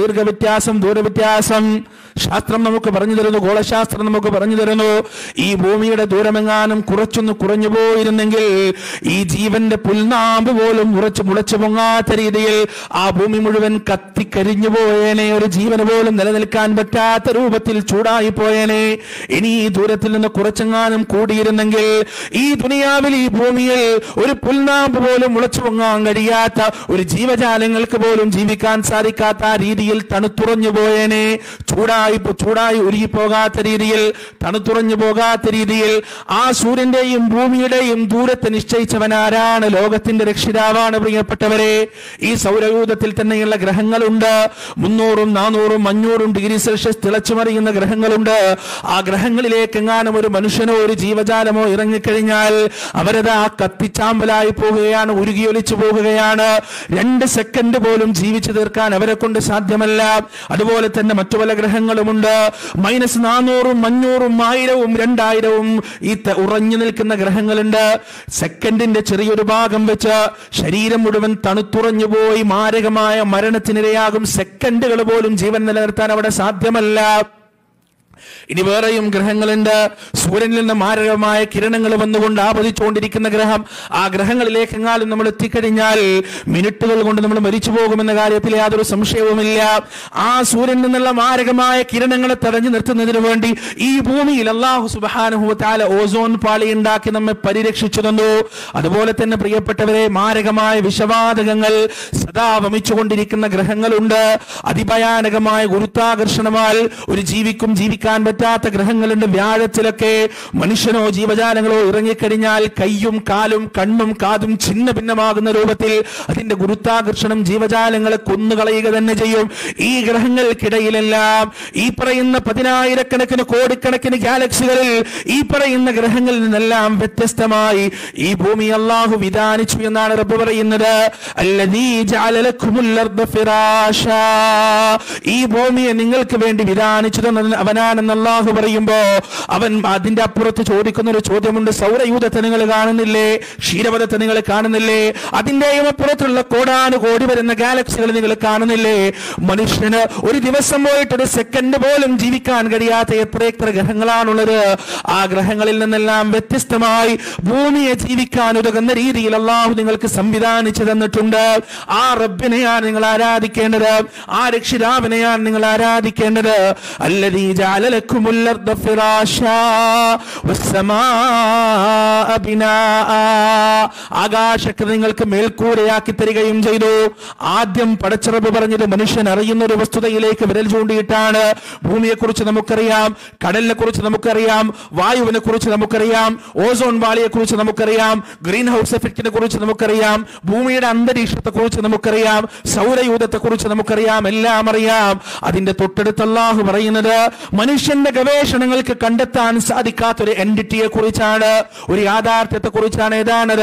ദൂരവ്യത്യാസം. ശാസ്ത്രം നമുക്ക് പറഞ്ഞു തരുന്നു, ഗോളശാസ്ത്രം നമുക്ക് പറഞ്ഞു തരുന്നു, ഈ ഭൂമിയുടെ ദൂരമെങ്ങാനും കുറച്ചൊന്ന് കുറഞ്ഞു പോയിരുന്നെങ്കിൽ ഈ ജീവന്റെ പുൽനാമ്പ് പോലും മുളച്ചു പൊങ്ങാത്ത രീതിയിൽ ആ ഭൂമി മുഴുവൻ കത്തിക്കരിഞ്ഞു പോയേനെ. ഒരു ജീവന് പോലും നിലനിൽക്കാൻ പറ്റാത്ത രൂപത്തിൽ ചൂടായി പോയേനെ. ഇനി ഈ ദൂരത്തിൽ നിന്ന് കുറച്ചെങ്ങാനും കൂടിയിരുന്നെങ്കിൽ ഈ ദുനിയാവിൽ, ഈ ഭൂമിയിൽ ഒരു പുൽനാമ്പ് പോലും മുളച്ചു പൊങ്ങാൻ കഴിയാത്ത, ഒരു ജീവജാലങ്ങൾക്ക് പോലും ജീവിക്കാൻ സാധിക്കാത്ത രീതിയിൽ തണുത്തുറഞ്ഞു പോയേനെ. ചൂടായി ഉരുകിപ്പോകാത്ത രീതിയിൽ, തണുത്തുറഞ്ഞു പോകാത്ത രീതിയിൽ ആ സൂര്യന്റെയും ഭൂമിയുടെയും ദൂരത്തെ നിശ്ചയിച്ചവനാരാണ്? ലോകത്തിന്റെ രക്ഷിതാവാണ്. പ്രിയപ്പെട്ടവരെ, ഈ സൗരയൂഥത്തിൽ തന്നെയുള്ള ഗ്രഹങ്ങളുണ്ട്. 300, 400, 500 ഡിഗ്രി സെൽഷ്യസ് തിളച്ചുമറിയുന്ന ഗ്രഹങ്ങളുണ്ട്. ആ ഗ്രഹങ്ങളിലേക്ക് എങ്ങാനും ഒരു മനുഷ്യനോ ഒരു ജീവജാലമോ ഇറങ്ങിക്കഴിഞ്ഞാൽ അവരത് ആ കത്തിച്ചാമ്പലായി പോവുകയാണ്, ഉരുകിയൊലിച്ചു പോവുകയാണ്. 2 സെക്കൻഡ് പോലും ജീവിച്ചു തീർക്കാൻ അവരെ കൊണ്ട് സാധ്യമല്ല. അതുപോലെ തന്നെ മറ്റു പല ഗ്രഹങ്ങളുമുണ്ട്. -400, 500, 1000, 2000 ഈ ഉറഞ്ഞു നിൽക്കുന്ന ഗ്രഹങ്ങളുണ്ട്. സെക്കൻഡിന്റെ ചെറിയൊരു ഭാഗം വെച്ച് ശരീരം മുഴുവൻ തണുത്തുറഞ്ഞു പോയി മാരകമായ മരണത്തിനിരയാകും. സെക്കൻഡുകൾ പോലും ജീവൻ നിലനിർത്താൻ അവിടെ സാധ്യമല്ല. ഇനി വേറെയും ഗ്രഹങ്ങളുണ്ട്. സൂര്യനിൽ നിന്ന് മാരകമായ കിരണങ്ങൾ വന്നുകൊണ്ട് ആപതിച്ചുകൊണ്ടിരിക്കുന്ന ഗ്രഹം. ആ ഗ്രഹങ്ങളിലേക്ക് എങ്ങാനും നമ്മൾ എത്തിക്കഴിഞ്ഞാൽ മിനിറ്റുകൾ കൊണ്ട് നമ്മൾ മരിച്ചു പോകുമെന്ന കാര്യത്തിൽ യാതൊരു സംശയവുമില്ല. ആ സൂര്യനിൽ നിന്നുള്ള മാരകമായ കിരണങ്ങളെ തടഞ്ഞു നിർത്തുന്നതിന് വേണ്ടി ഈ ഭൂമിയിൽ അല്ലാഹു സുബ്ഹാനഹു വ തആല ഓസോൺ പാളി ഉണ്ടാക്കി നമ്മെ പരിരക്ഷിച്ചു തന്നു. അതുപോലെ തന്നെ പ്രിയപ്പെട്ടവരെ, മാരകമായ വിഷവാതകങ്ങൾ സദാ വമിച്ചുകൊണ്ടിരിക്കുന്ന ഗ്രഹങ്ങളുണ്ട്. അതിഭയാനകമായ ഗുരുത്വാകർഷണമാൽ ഒരു ജീവിക്കും ജീവിക്കാൻ പറ്റാത്ത ഗ്രഹങ്ങളുണ്ട്. വ്യാഴത്തിലൊക്കെ മനുഷ്യനോ ജീവജാലങ്ങളോ ഇറങ്ങിക്കഴിഞ്ഞാൽ കയ്യും കാലും കണ്ണും കാതും ഛിന്ന ഭിന്നമാകുന്ന രൂപത്തിൽ അതിന്റെ ഗുരുത്വാകർഷണം ജീവജാലങ്ങളെ കൊന്നുകളയുക തന്നെ ചെയ്യും. ഈ ഗ്രഹങ്ങൾക്കിടയിലെല്ലാം ഈ പറയുന്ന 10,000-കണക്കിന് കോടിക്കണക്കിന് ഗാലക്സികളിൽ ഈ പറയുന്ന ഗ്രഹങ്ങളിൽ നിന്നെല്ലാം വ്യത്യസ്തമായി ഈ ഭൂമി അല്ലാഹു വിധാനിച്ചു എന്നാണ് റബ്ബ് പറയുന്നത്. അല്ലദീ ജഅല ലക്കുമുൽ അർദ ഫിറാശാ, ഈ ഭൂമിയെ നിങ്ങൾക്ക് വേണ്ടി വിധാനിച്ചു തന്നത് അവനാണെന്ന് അല്ലാഹു പറയുമ്പോ അവൻ അതിന്റെ അപ്പുറത്ത് ചോദിക്കുന്ന ഒരു ചോദ്യമുണ്ട്. സൗരയൂഥത്തെ നിങ്ങൾ കാണുന്നില്ലേ? ക്ഷീരപഥത്തെ നിങ്ങൾ കാണുന്നില്ലേ? അതിന്റെയും അപ്പുറത്തുള്ള കോടാനുകോടി വരുന്ന ഗാലക്സികൾ നിങ്ങൾ കാണുന്നില്ലേ? മനുഷ്യന് ഒരു ദിവസം പോയിട്ട് ഒരു സെക്കൻഡ് പോലും ജീവിക്കാൻ കഴിയാത്ത എത്ര ഗ്രഹങ്ങളാണുള്ളത്. ആ ഗ്രഹങ്ങളിൽ നിന്നെല്ലാം വ്യത്യസ്തമായി ഭൂമിയെ ജീവിക്കാൻ ഉതകുന്ന രീതിയിൽ അല്ലാഹു നിങ്ങൾക്ക് സംവിധാനിച്ചു തന്നിട്ടുണ്ട്. ആ റബ്ബിനെയാണ് നിങ്ങൾ ആരാധിക്കേണ്ടത്. ആ രക്ഷിതാവിനെയാണ് നിങ്ങൾ ആരാധിക്കേണ്ടത്. അല്ലദീ ജഅല ലക്കുമുൽ അർദ ഫിറാശാ വസ്സമാഅ ബിനാഅ, ആകാശത്തെ നിങ്ങൾക്ക് മേൽക്കൂരയാക്കി തരികയും ചെയ്തു. ആദ്യം പടച്ച റബ്ബ് പറഞ്ഞത് മനുഷ്യൻ അറിയുന്ന ഒരു വസ്തുതയിലേക്ക് വിരൽ ചൂണ്ടിയിട്ടാണ്. ഭൂമിയെക്കുറിച്ച് നമുക്കറിയാം, കടലിനെ കുറിച്ച് നമുക്കറിയാം, വായുവിനെ കുറിച്ച് നമുക്കറിയാം, ഓസോൺ പാളിയെ കുറിച്ച് നമുക്കറിയാം, ഗ്രീൻ ഹൗസ് എഫക്റ്റിനെ കുറിച്ച് നമുക്കറിയാം, ഭൂമിയുടെ അന്തരീക്ഷത്തെ കുറിച്ച് നമുക്കറിയാം, സൗരയൂഥത്തെ കുറിച്ച് നമുക്കറിയാം, എല്ലാം അറിയാം. അതിന്റെ തൊട്ടടുത്ത് അല്ലാഹു പറയുന്നത് മനുഷ്യന്റെ ഗവേഷണങ്ങൾക്ക് കണ്ടെത്താൻ സാധിക്കാത്ത ഒരു എൻറ്റിറ്റിയെ കുറിച്ചാണ്, ഒരു യാഥാർത്ഥ്യത്തെ കുറിച്ചാണ്. ഏതാണത്?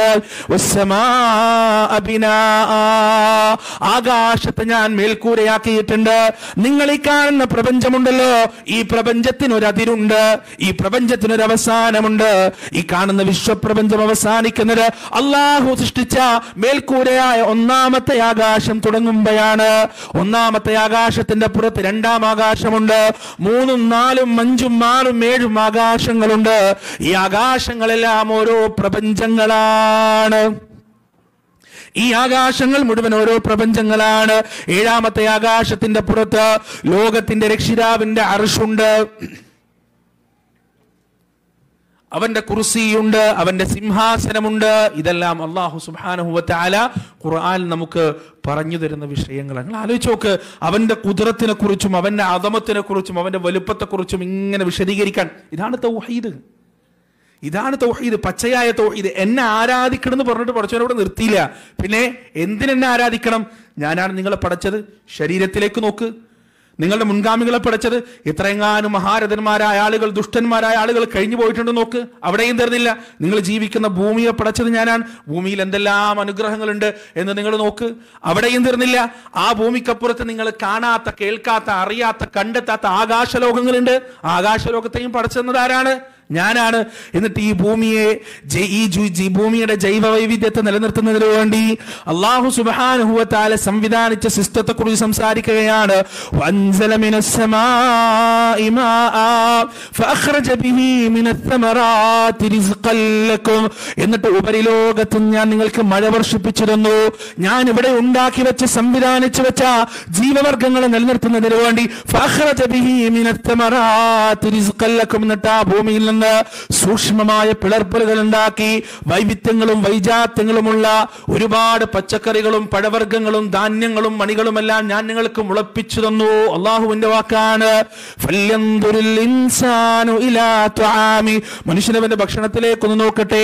ആകാശത്തെ ഞാൻ മേൽക്കൂരയാക്കിയിട്ടുണ്ട്. നിങ്ങൾ ഈ കാണുന്ന പ്രപഞ്ചമുണ്ടല്ലോ, ഈ പ്രപഞ്ചത്തിനൊരു അതിരുണ്ട്, ഈ പ്രപഞ്ചത്തിനൊരു അവസാനമുണ്ട്. ഈ കാണുന്ന വിശ്വപ്രപഞ്ചം അവസാനിക്കുന്നത് അല്ലാഹു സൃഷ്ടിച്ച മേൽക്കൂരയായ ഒന്നാമത്തെ ആകാശം തുടങ്ങുമ്പോഴാണ്. ഒന്നാമത്തെ ആകാശത്തിന്റെ പുറത്ത് രണ്ടാം ആകാശമുണ്ട്, 3, 4, 5, 6, 7 ആകാശങ്ങളുണ്ട്. ഈ ആകാശങ്ങളെല്ലാം ഓരോ പ്രപഞ്ചങ്ങളാണ്. ഈ ആകാശങ്ങൾ മുഴുവൻ ഓരോ പ്രപഞ്ചങ്ങളാണ്. 7ാമത്തെ ആകാശത്തിന്റെ പുറത്ത് ലോകത്തിന്റെ രക്ഷിതാവിന്റെ അർശുണ്ട്, അവന്റെ കുർസിയുണ്ട്, അവന്റെ സിംഹാസനമുണ്ട്. ഇതെല്ലാം അല്ലാഹു സുബ്ഹാനഹു വ തആല ഖുർആൻ നമുക്ക് പറഞ്ഞു തരുന്ന വിഷയങ്ങളാണ്. നിങ്ങൾ ആലോചിച്ച് നോക്ക്, അവന്റെ ഖുദ്റത്തിനെ കുറിച്ചും അവന്റെ അദമത്തിനെ കുറിച്ചും അവന്റെ വലുപ്പത്തെ കുറിച്ചും ഇങ്ങനെ വിശദീകരിക്കാൻ. ഇതാണ് തൗഹീദ്. ഇതാണ് തൗഹീദ്, പച്ചയായ തൗഹീദ്. എന്നെ ആരാധിക്കണം എന്ന് പറഞ്ഞിട്ട് പടച്ചവനോട് നിർത്തിയില്ല. പിന്നെ എന്തിനെന്നെ ആരാധിക്കണം? ഞാനാണ് നിങ്ങളെ പടച്ചത്. ശരീരത്തിലേക്ക് നോക്ക്, നിങ്ങളുടെ മുൻഗാമികളെ പഠിച്ചത് എത്രയെങ്ങാനും മഹാരഥന്മാരായ ആളുകൾ, ദുഷ്ടന്മാരായ ആളുകൾ കഴിഞ്ഞു പോയിട്ടുണ്ട് നോക്ക്. അവിടെയും തീർന്നില്ല. നിങ്ങൾ ജീവിക്കുന്ന ഭൂമിയെ പഠിച്ചത് ഞാനാണ്. ഭൂമിയിൽ എന്തെല്ലാം അനുഗ്രഹങ്ങളുണ്ട് എന്ന് നിങ്ങൾ നോക്ക്. അവിടെയും തീർന്നില്ല. ആ ഭൂമിക്കപ്പുറത്ത് നിങ്ങൾ കാണാത്ത, കേൾക്കാത്ത, അറിയാത്ത, കണ്ടെത്താത്ത ആകാശലോകങ്ങളുണ്ട്. ആകാശലോകത്തെയും പഠിച്ചെന്നത് ആരാണ്? ഞാനാണ്. എന്നിട്ട് ഈ ഭൂമിയെ, ഈ ഭൂമിയുടെ ജൈവ വൈവിധ്യത്തെ നിലനിർത്തുന്നതിന് വേണ്ടി അല്ലാഹു സുബ്ഹാനഹു വ തആല സംവിധാനിച്ച സിസ്റ്റത്തെ കുറിച്ച് സംസാരിക്കുകയാണ്. വഅൻസല മിനസ് സമാഇ മാഅ ഫഅഖ്റജ ബിഹി മിനസ് സമറാത്തി റിസ്ഖൻ ലക്കും. എന്നിട്ട് ഉപരിലോകത്ത് ഞാൻ നിങ്ങൾക്ക് മഴ വർഷിപ്പിച്ചു തന്നു. ഞാൻ ഇവിടെ ഉണ്ടാക്കി വെച്ച് സംവിധാനിച്ചു വെച്ച ജീവവർഗങ്ങളെ നിലനിർത്തുന്നതിന് വേണ്ടി ഫഅഖ്റജ ബിഹി മിനസ് സമറാത്തി റിസ്ഖൻ ലക്കും. എന്നിട്ട് ആ ഭൂമിയിൽ സൂക്ഷ്മമായ പിളർപ്പുകൾ ഉണ്ടാക്കി വൈവിധ്യങ്ങളും വൈജാത്യങ്ങളുമുള്ള ഒരുപാട് പച്ചക്കറികളും പഴവർഗ്ഗങ്ങളും ധാന്യങ്ങളും മണികളുമെല്ലാം ഞാൻ നിങ്ങൾക്ക് മുളപ്പിച്ചു തന്നു. അള്ളാഹുവിന്റെ വാക്കാണ്. മനുഷ്യനവന്റെ ഭക്ഷണത്തിലേക്കൊന്ന് നോക്കട്ടെ.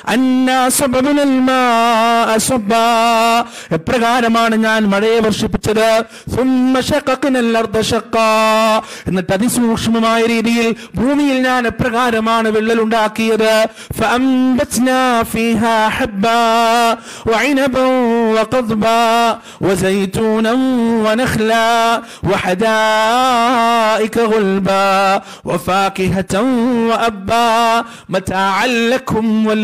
എപ്രകാരമാണ് ഞാൻ മഴയെ വർഷിപ്പിച്ചത്? എന്നിട്ട് അതിസൂക്ഷ്മമായ രീതിയിൽ ഭൂമിയിൽ ഞാൻ എപ്രകാരം ഭൂമിയിലാണ് വിള്ളൽ ഉണ്ടാക്കിയത്. فأنبتنا فيها حبا وعنبا وقضبا وزيتونا ونخلا وحدائق غلبا وفاكهة وأبا متاعا لكم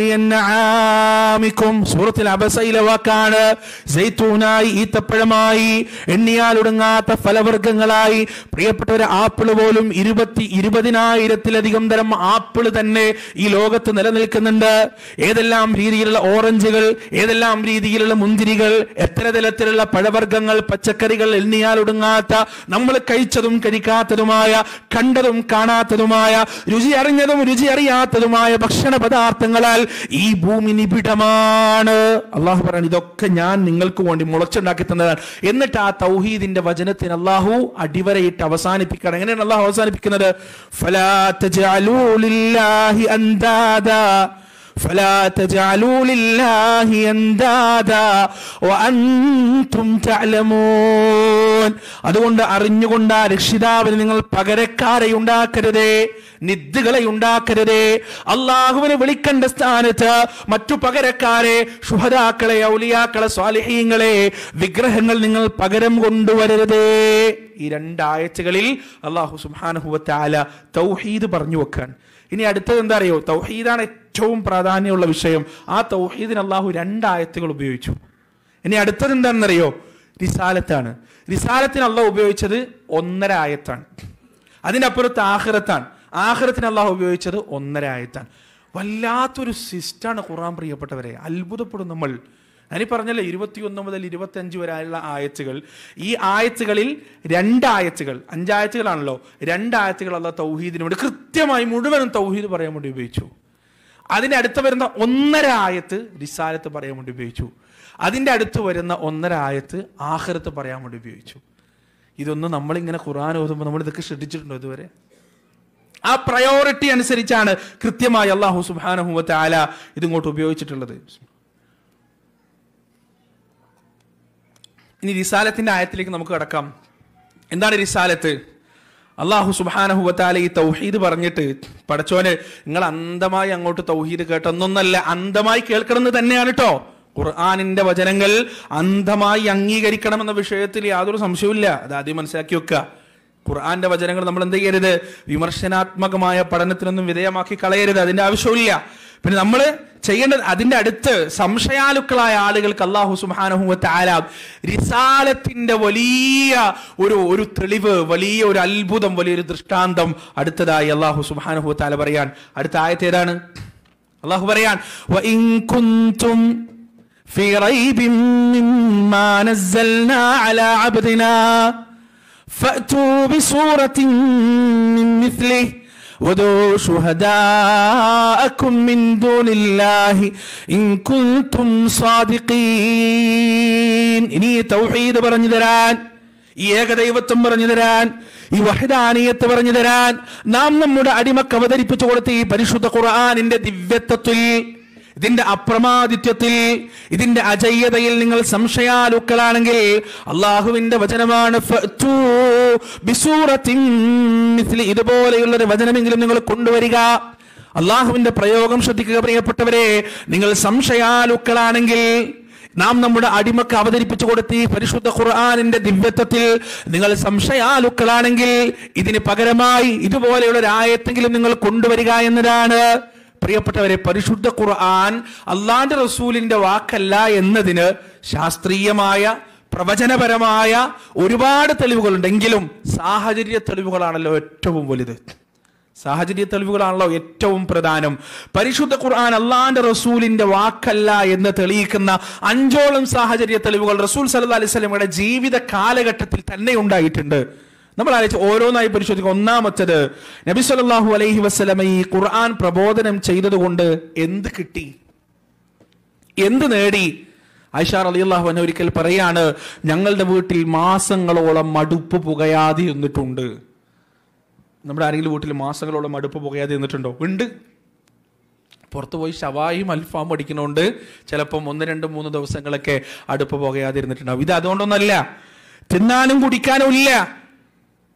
ولأنعامكم. സൂറത്തുൽ അബസയിലെ വാക്കാണ്. സൈത്തൂനായി, ഈത്തപ്പഴമായി, എണ്ണിയാൽ ഒടുങ്ങാത്ത ഫലവർഗ്ഗങ്ങളായി. പ്രിയപ്പെട്ടവരെ, ആപ്പിള് പോലും 20,000-ത്തിലധികം തരം ആപ്പിള് തന്നെ ഈ ലോകത്ത് നിലനിൽക്കുന്നുണ്ട്. ഏതെല്ലാം രീതിയിലുള്ള ഓറഞ്ചുകൾ, ഏതെല്ലാം രീതിയിലുള്ള മുന്തിരികൾ, എത്ര തരത്തിലുള്ള പഴവർഗ്ഗങ്ങൾ, പച്ചക്കറികൾ, എണ്ണിയാൽ ഒടുങ്ങാത്ത, നമ്മൾ കഴിച്ചതും കഴിക്കാത്തതുമായ, കണ്ടതും കാണാത്തതുമായ, രുചി അറിഞ്ഞതും രുചി അറിയാത്തതുമായ ഭക്ഷണ പദാർത്ഥങ്ങളാൽ ഈ ഭൂമി നിബിഡമാണ്. അള്ളാഹു പറഞ്ഞു, ഇതൊക്കെ ഞാൻ നിങ്ങൾക്ക് വേണ്ടി മുളച്ചുണ്ടാക്കി തന്നതാണ്. എന്നിട്ട് ആ തൗഹീദിന്റെ വചനത്തിന് അള്ളാഹു അടിവരയിട്ട് അവസാനിപ്പിക്കണം. എങ്ങനെയാണ് അള്ളാഹു അവസാനിപ്പിക്കുന്നത്? ഫലാ തജഅലൂ ലില്ലാഹി അൻദാദാ فلا تجعلوا لله اندادا وانتم تعلمون. അതുകൊണ്ട് അറിഞ്ഞുകൊണ്ട് രക്ഷിതാവിന് നിങ്ങൾ പകരക്കാരെ ഉണ്ടാക്കരുതേ, നിദ്ദുകളെ ഉണ്ടാക്കരുതേ. അള്ളാഹുവിനെ വിളിക്കേണ്ട സ്ഥാനത്ത് മറ്റു പകരക്കാരെ, ശുഹദാക്കളെ, ഔലിയാക്കളെ, സ്വാലിഹീങ്ങളെ, വിഗ്രഹങ്ങൾ നിങ്ങൾ പകരം കൊണ്ടുവരരുതേ. ഈ 2 ആയത്തുകളിൽ അള്ളാഹു സുബ്ഹാനഹു വ തആല തൗഹീദ് പറഞ്ഞു വെക്കാൻ. ഇനി അടുത്തത് എന്താ അറിയോ? തൗഹീദാണ് ഏറ്റവും പ്രാധാന്യമുള്ള വിഷയം. ആ തൗഹീദിന് അള്ളാഹു 2 ആയത്തുകൾ ഉപയോഗിച്ചു. ഇനി അടുത്തത് എന്താണെന്നറിയോ? റിസാലത്താണ്. റിസാലത്തിന് അള്ളാഹു ഉപയോഗിച്ചത് 1.5 ആയത്താണ്. അതിൻ്റെ അപ്പുറത്ത് ആഖിറത്താണ്. ആഖിറത്തിന് അള്ളാഹു ഉപയോഗിച്ചത് 1.5 ആയത്താണ്. വല്ലാത്തൊരു സിസ്റ്റാണ് ഖുർആൻ പ്രിയപ്പെട്ടവരെ. അത്ഭുതപ്പെടും നമ്മൾ. ഞാനീ പറഞ്ഞല്ലോ 21 മുതൽ 25 വരെയുള്ള ആയത്തുകൾ. ഈ ആയത്തുകളിൽ 2 ആയത്തുകൾ, 5 ആയത്തുകളാണല്ലോ, 2 ആയത്തുകൾ അള്ളാഹു തൗഹീദിന് വേണ്ടി കൃത്യമായി മുഴുവനും തൗഹീദ് പറയാൻ വേണ്ടി ഉപയോഗിച്ചു. അതിൻ്റെ അടുത്ത് വരുന്ന 1.5 ആയത്ത് റിസാലത്ത് പറയാൻ വേണ്ടി ഉപയോഗിച്ചു. അതിൻ്റെ അടുത്ത് വരുന്ന 1.5 ആയത്ത് ആഖിറത്ത് പറയാൻ വേണ്ടി ഉപയോഗിച്ചു. ഇതൊന്നും നമ്മളിങ്ങനെ ഖുർആൻ ഓതുമ്പോൾ നമ്മൾ ഇതൊക്കെ ശ്രദ്ധിച്ചിട്ടുണ്ടോ ഇതുവരെ? ആ പ്രയോറിറ്റി അനുസരിച്ചാണ് കൃത്യമായി അള്ളാഹു സുബ്ഹാനഹു വ തആല ഇതിങ്ങോട്ട് ഉപയോഗിച്ചിട്ടുള്ളത്. ഇനി റിസാലത്തിന്റെ ആയത്തിലേക്ക് നമുക്ക് കടക്കാം. എന്താണ് റിസാലത്ത്? അള്ളാഹു സുബ്ഹാനഹു വ തആല ഈ തൗഹീദ് പറഞ്ഞിട്ട്, പടച്ചോനെ നിങ്ങൾ അന്ധമായി അങ്ങോട്ട് തൗഹീദ് കേട്ടൊന്നൊന്നല്ല, അന്ധമായി കേൾക്കണമെന്ന് തന്നെയാണ് കേട്ടോ. ഖുർആനിന്റെ വചനങ്ങൾ അന്ധമായി അംഗീകരിക്കണമെന്ന വിഷയത്തിൽ യാതൊരു സംശയവുമില്ല. അത് ആദ്യം മനസ്സിലാക്കി വെക്കുക. ഖുർആന്റെ വചനങ്ങൾ നമ്മൾ എന്ത് ചെയ്യരുത്? വിമർശനാത്മകമായ പഠനത്തിനൊന്നും വിധേയമാക്കി കളയരുത്. അതിന്റെ ആവശ്യമില്ല. പിന്നെ നമ്മൾ ചെയ്യേണ്ടത്, അതിന്റെ അടുത്ത് സംശയാലുക്കളായ ആളുകൾക്ക് അല്ലാഹു സുബ്ഹാനഹു വ തആല റിസാലത്തിന്റെ വലിയ ഒരു തെളിവ്, വലിയ ഒരു അത്ഭുതം, വലിയൊരു ദൃഷ്ടാന്തം അടുത്തതായി അല്ലാഹു സുബ്ഹാനഹു വ തആല പറയാൻ. അടുത്ത ആയത്ത് ഏതാണ്? അല്ലാഹു പറയാൻ, വ ഇൻ കുൻതും ഫീ റൈബിൻ മിമ്മാ നസ്സൽനാ അലാ അബ്ദിനാ ഫഅ്തൂ ബിസൂറത്തിൻ മിൻ മിസ്ലിഹി وَادْعُوا شُهَدَاءَكُم مِّن دُونِ اللَّهِ إِن كُنتُمْ صَادِقِينَ. ഇനി തൗഹീദ് പറഞ്ഞു തരാൻ, ഈ ഏകദൈവത്വം പറഞ്ഞു തരാൻ, ഈ വഹദാനിയത്ത് പറഞ്ഞു തരാൻ നാം നമ്മുടെ അടിമക്ക് അവതരിപ്പിച്ചു കൊടുത്ത ഈ പരിശുദ്ധ ഖുർആനിന്റെ ദിവ്യത്വത്തിൽ, ഇതിന്റെ അപ്രമാദിത്വത്തിൽ, ഇതിന്റെ അജയ്യതയിൽ നിങ്ങൾ സംശയാലുക്കളാണെങ്കിൽ അള്ളാഹുവിന്റെ വചനമാണ്, ഫഅ്തൂ ബിസൂറത്തിൻ മിസ്ലി, ഇതുപോലെയുള്ളൊരു വചനമെങ്കിലും നിങ്ങൾ കൊണ്ടുവരിക. അള്ളാഹുവിന്റെ പ്രയോഗം ശ്രദ്ധിക്കുക പ്രിയപ്പെട്ടവരെ. നിങ്ങൾ സംശയാലുക്കളാണെങ്കിൽ, നാം നമ്മുടെ അടിമക്ക് അവതരിപ്പിച്ചു കൊടുത്ത ഈ പരിശുദ്ധ ഖുർആനിന്റെ ദിവ്യത്വത്തിൽ നിങ്ങൾ സംശയാലുക്കളാണെങ്കിൽ ഇതിന് പകരമായി ഇതുപോലെയുള്ള ഒരു ആയത്തെങ്കിലും നിങ്ങൾ കൊണ്ടുവരിക എന്നതാണ്. പ്രിയപ്പെട്ടവരെ, പരിശുദ്ധ ഖുർആൻ അള്ളാന്റെ റസൂലിന്റെ വാക്കല്ല എന്നതിന് ശാസ്ത്രീയമായ, പ്രവചനപരമായ ഒരുപാട് തെളിവുകളുണ്ടെങ്കിലും സാഹചര്യ തെളിവുകളാണല്ലോ ഏറ്റവും വലുത്. സാഹചര്യ തെളിവുകളാണല്ലോ ഏറ്റവും പ്രധാനം. പരിശുദ്ധ ഖുർആൻ അള്ളാന്റെ റസൂലിന്റെ വാക്കല്ല എന്ന് തെളിയിക്കുന്ന 5ഓളം സാഹചര്യ തെളിവുകൾ റസൂൽ സല്ലല്ലാഹു അലൈഹി വസല്ലമയുടെ ജീവിത കാലഘട്ടത്തിൽ തന്നെ ഉണ്ടായിട്ടുണ്ട്. നമ്മൾ ആലോചിച്ച് ഓരോന്നായി പരിശോധിക്കുക. ഒന്നാമത്തേത്, നബി സല്ലല്ലാഹു അലൈഹി വസല്ലമ ഈ ഖുർആൻ പ്രബോധനം ചെയ്തതുകൊണ്ട് എന്ത് കിട്ടി, എന്ത് നേടി? ആയിഷ റളിയല്ലാഹു അൻഹ ഒരിക്കൽ പറയാണ്, ഞങ്ങളുടെ വീട്ടിൽ മാസങ്ങളോളം മടുപ്പ് പുകയാതെ ഇരുന്നിട്ടുണ്ട്. നമ്മുടെ ആരെങ്കിലും വീട്ടിൽ മാസങ്ങളോളം മടുപ്പ് പുകയാതെ ഇരുന്നിട്ടുണ്ടോ? ഉണ്ട്. പുറത്തു പോയി ഷവായും അൽഫാം അടിക്കുന്നതുകൊണ്ട് ചിലപ്പം 1, 2, 3 ദിവസങ്ങളൊക്കെ അടുപ്പ് പുകയാതെ ഇരുന്നിട്ടുണ്ടാവും. ഇത് അതുകൊണ്ടൊന്നല്ല, തിന്നാനും കുടിക്കാനും ഇല്ല.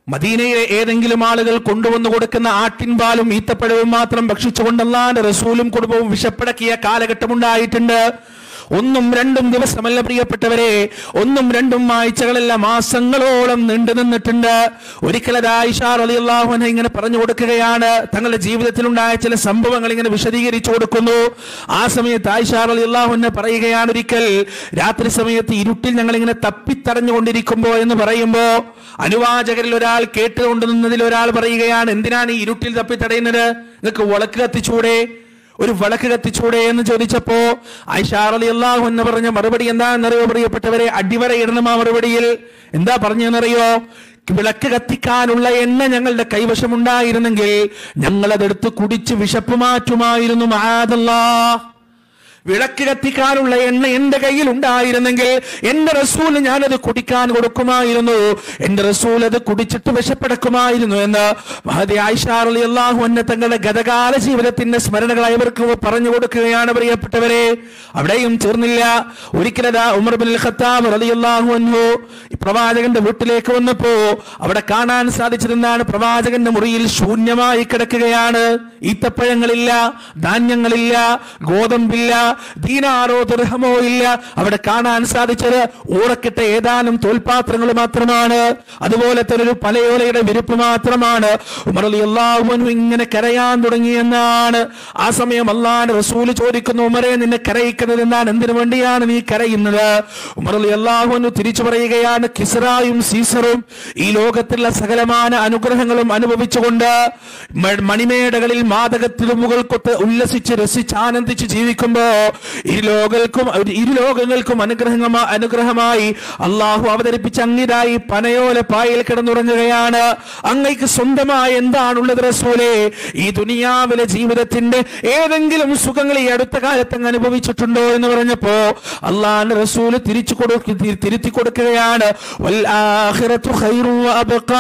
മദീനയിലെ ഏതെങ്കിലും ആളുകൾ കൊണ്ടുവന്നു കൊടുക്കുന്ന ആട്ടിൻപാലും ഈത്തപ്പഴവും മാത്രം ഭക്ഷിച്ചുകൊണ്ട് അല്ലാഹുവിന്റെ റസൂലും കുടുംബവും വിശപ്പടക്കിയ കാലഘട്ടമുണ്ടായിട്ടുണ്ട്. 1-2 ദിവസമല്ല പ്രിയപ്പെട്ടവരെ, 1-2 ആഴ്ചകളല്ല, മാസങ്ങളോളം നീണ്ടു നിന്നിട്ടുണ്ട്. ഒരിക്കൽ ആയിഷ റളിയല്ലാഹു അൻഹ ഇങ്ങനെ പറഞ്ഞു കൊടുക്കുകയാണ്, തങ്ങളുടെ ജീവിതത്തിലുണ്ടായ ചില സംഭവങ്ങൾ ഇങ്ങനെ വിശദീകരിച്ചു കൊടുക്കുന്നു. ആ സമയത്ത് ആയിഷ റളിയല്ലാഹു അൻഹ പറയുകയാണ്, ഒരിക്കൽ രാത്രി സമയത്ത് ഇരുട്ടിൽ ഞങ്ങൾ ഇങ്ങനെ തപ്പിത്തടഞ്ഞുകൊണ്ടിരിക്കുമ്പോ എന്ന് പറയുമ്പോ അനുവാചകരിൽ ഒരാൾ കേട്ടുകൊണ്ട് നിന്നതിൽ ഒരാൾ പറയുകയാണ്, എന്തിനാണ് ഈ ഇരുട്ടിൽ തപ്പിത്തടയുന്നത്? നിങ്ങൾക്ക് വിളക്ക് കത്തിച്ചൂടെ, ഒരു വിളക്ക് കത്തിച്ചൂടെ എന്ന് ചോദിച്ചപ്പോ ആയിഷ റളിയല്ലാഹു അൻഹ പറഞ്ഞ മറുപടി എന്താണെന്നറിയോ പ്രിയപ്പെട്ടവരെ? അടിവരയിടണം. ആ മറുപടിയിൽ എന്താ പറഞ്ഞെന്നറിയോ? വിളക്ക് കത്തിക്കാനുള്ള എണ്ണ ഞങ്ങളുടെ കൈവശമുണ്ടായിരുന്നെങ്കിൽ ഞങ്ങളതെടുത്ത് കുടിച്ച് വിശപ്പ് മാറ്റുമായിരുന്നു. മആദല്ലാഹ്, വിളക്ക് കത്തിക്കാനുള്ള എണ്ണ എന്റെ കയ്യിൽ ഉണ്ടായിരുന്നെങ്കിൽ എന്റെ റസൂൽ ഞാനത് കുടിക്കാൻ കൊടുക്കുമായിരുന്നു, എന്റെ റസൂൽ അത് കുടിച്ചിട്ട് വിശപ്പടക്കുമായിരുന്നു എന്ന് മഹദി ആയിഷ റളിയല്ലാഹു അൻഹ തങ്ങളുടെ ഗതകാല ജീവിതത്തിന്റെ സ്മരണകൾ അവർക്ക് പറഞ്ഞു കൊടുക്കുകയാണ്. പ്രിയപ്പെട്ടവരെ, അവിടെയും ചേർന്നില്ല. ഒരിക്കലതാ ഉമർ ഇബ്നുൽ ഖത്താബ് റളിയല്ലാഹു അൻഹു പ്രവാചകന്റെ വീട്ടിലേക്ക് വന്നപ്പോ അവിടെ കാണാൻ സാധിച്ചതെന്താണ്? പ്രവാചകന്റെ മുറിയിൽ ശൂന്യമായി കിടക്കുകയാണ്. ഈത്തപ്പഴങ്ങളില്ല, ധാന്യങ്ങളില്ല, ഗോതമ്പില്ല, ദീനാറോ ദിർഹമോ ഇല്ല. അവിടെ കാണാൻ സാധിച്ചത് ഊറക്കിട്ട ഏതാനും തോൽപാത്രങ്ങൾ മാത്രമാണ്. അതുപോലെ തന്നെ ഒരു പലയോലയുടെ വിരിപ്പ് മാത്രമാണ്. ഉമർ റളിയല്ലാഹു അൻഹു ഇങ്ങനെ കരയാൻ തുടങ്ങിയെന്നാണ്. ആ സമയം അല്ലാഹുവിന്റെ റസൂൽ ചോദിക്കുന്നു, ഉമറേ, നിന്നെ കരയിക്കുന്നത് എന്താണ്? എന്തിനു വേണ്ടിയാണ് നീ കരയുന്നത്? ഉമർ റളിയല്ലാഹു അൻഹു തിരിച്ചു പറയുകയാണ്, കിസ്റായും സീസറും ഈ ലോകത്തിലുള്ള സകലമാന അനുഗ്രഹങ്ങളും അനുഭവിച്ചുകൊണ്ട് മണിമേടകളിൽ മാതകത്തിലും മുകൾ കൊത്ത് ഉല്ലസിച്ച് രസിച്ച് ആനന്ദിച്ച് ജീവിക്കുമ്പോ ഇരുലോകങ്ങൾക്കും അനുഗ്രഹമായി അള്ളാഹു അവതരിപ്പിച്ച അങ്ങിതായി പനയോല പായൽ കിടന്നുറങ്ങുകയാണ്. അങ്ങയ്ക്ക് സ്വന്തമായി എന്താണുള്ളത് റസൂലേ? ഈ ദുനിയാവിലെ ജീവിതത്തിന്റെ ഏതെങ്കിലും സുഖങ്ങൾ ഈ അടുത്ത കാലത്ത് അങ്ങ് അനുഭവിച്ചിട്ടുണ്ടോ എന്ന് പറഞ്ഞപ്പോ അള്ളാഹുവിന്റെ റസൂല് തിരുത്തി കൊടുക്കുകയാണ്, വൽ ആഖിറതു ഖൈറുൻ വഅബ്ഖാ,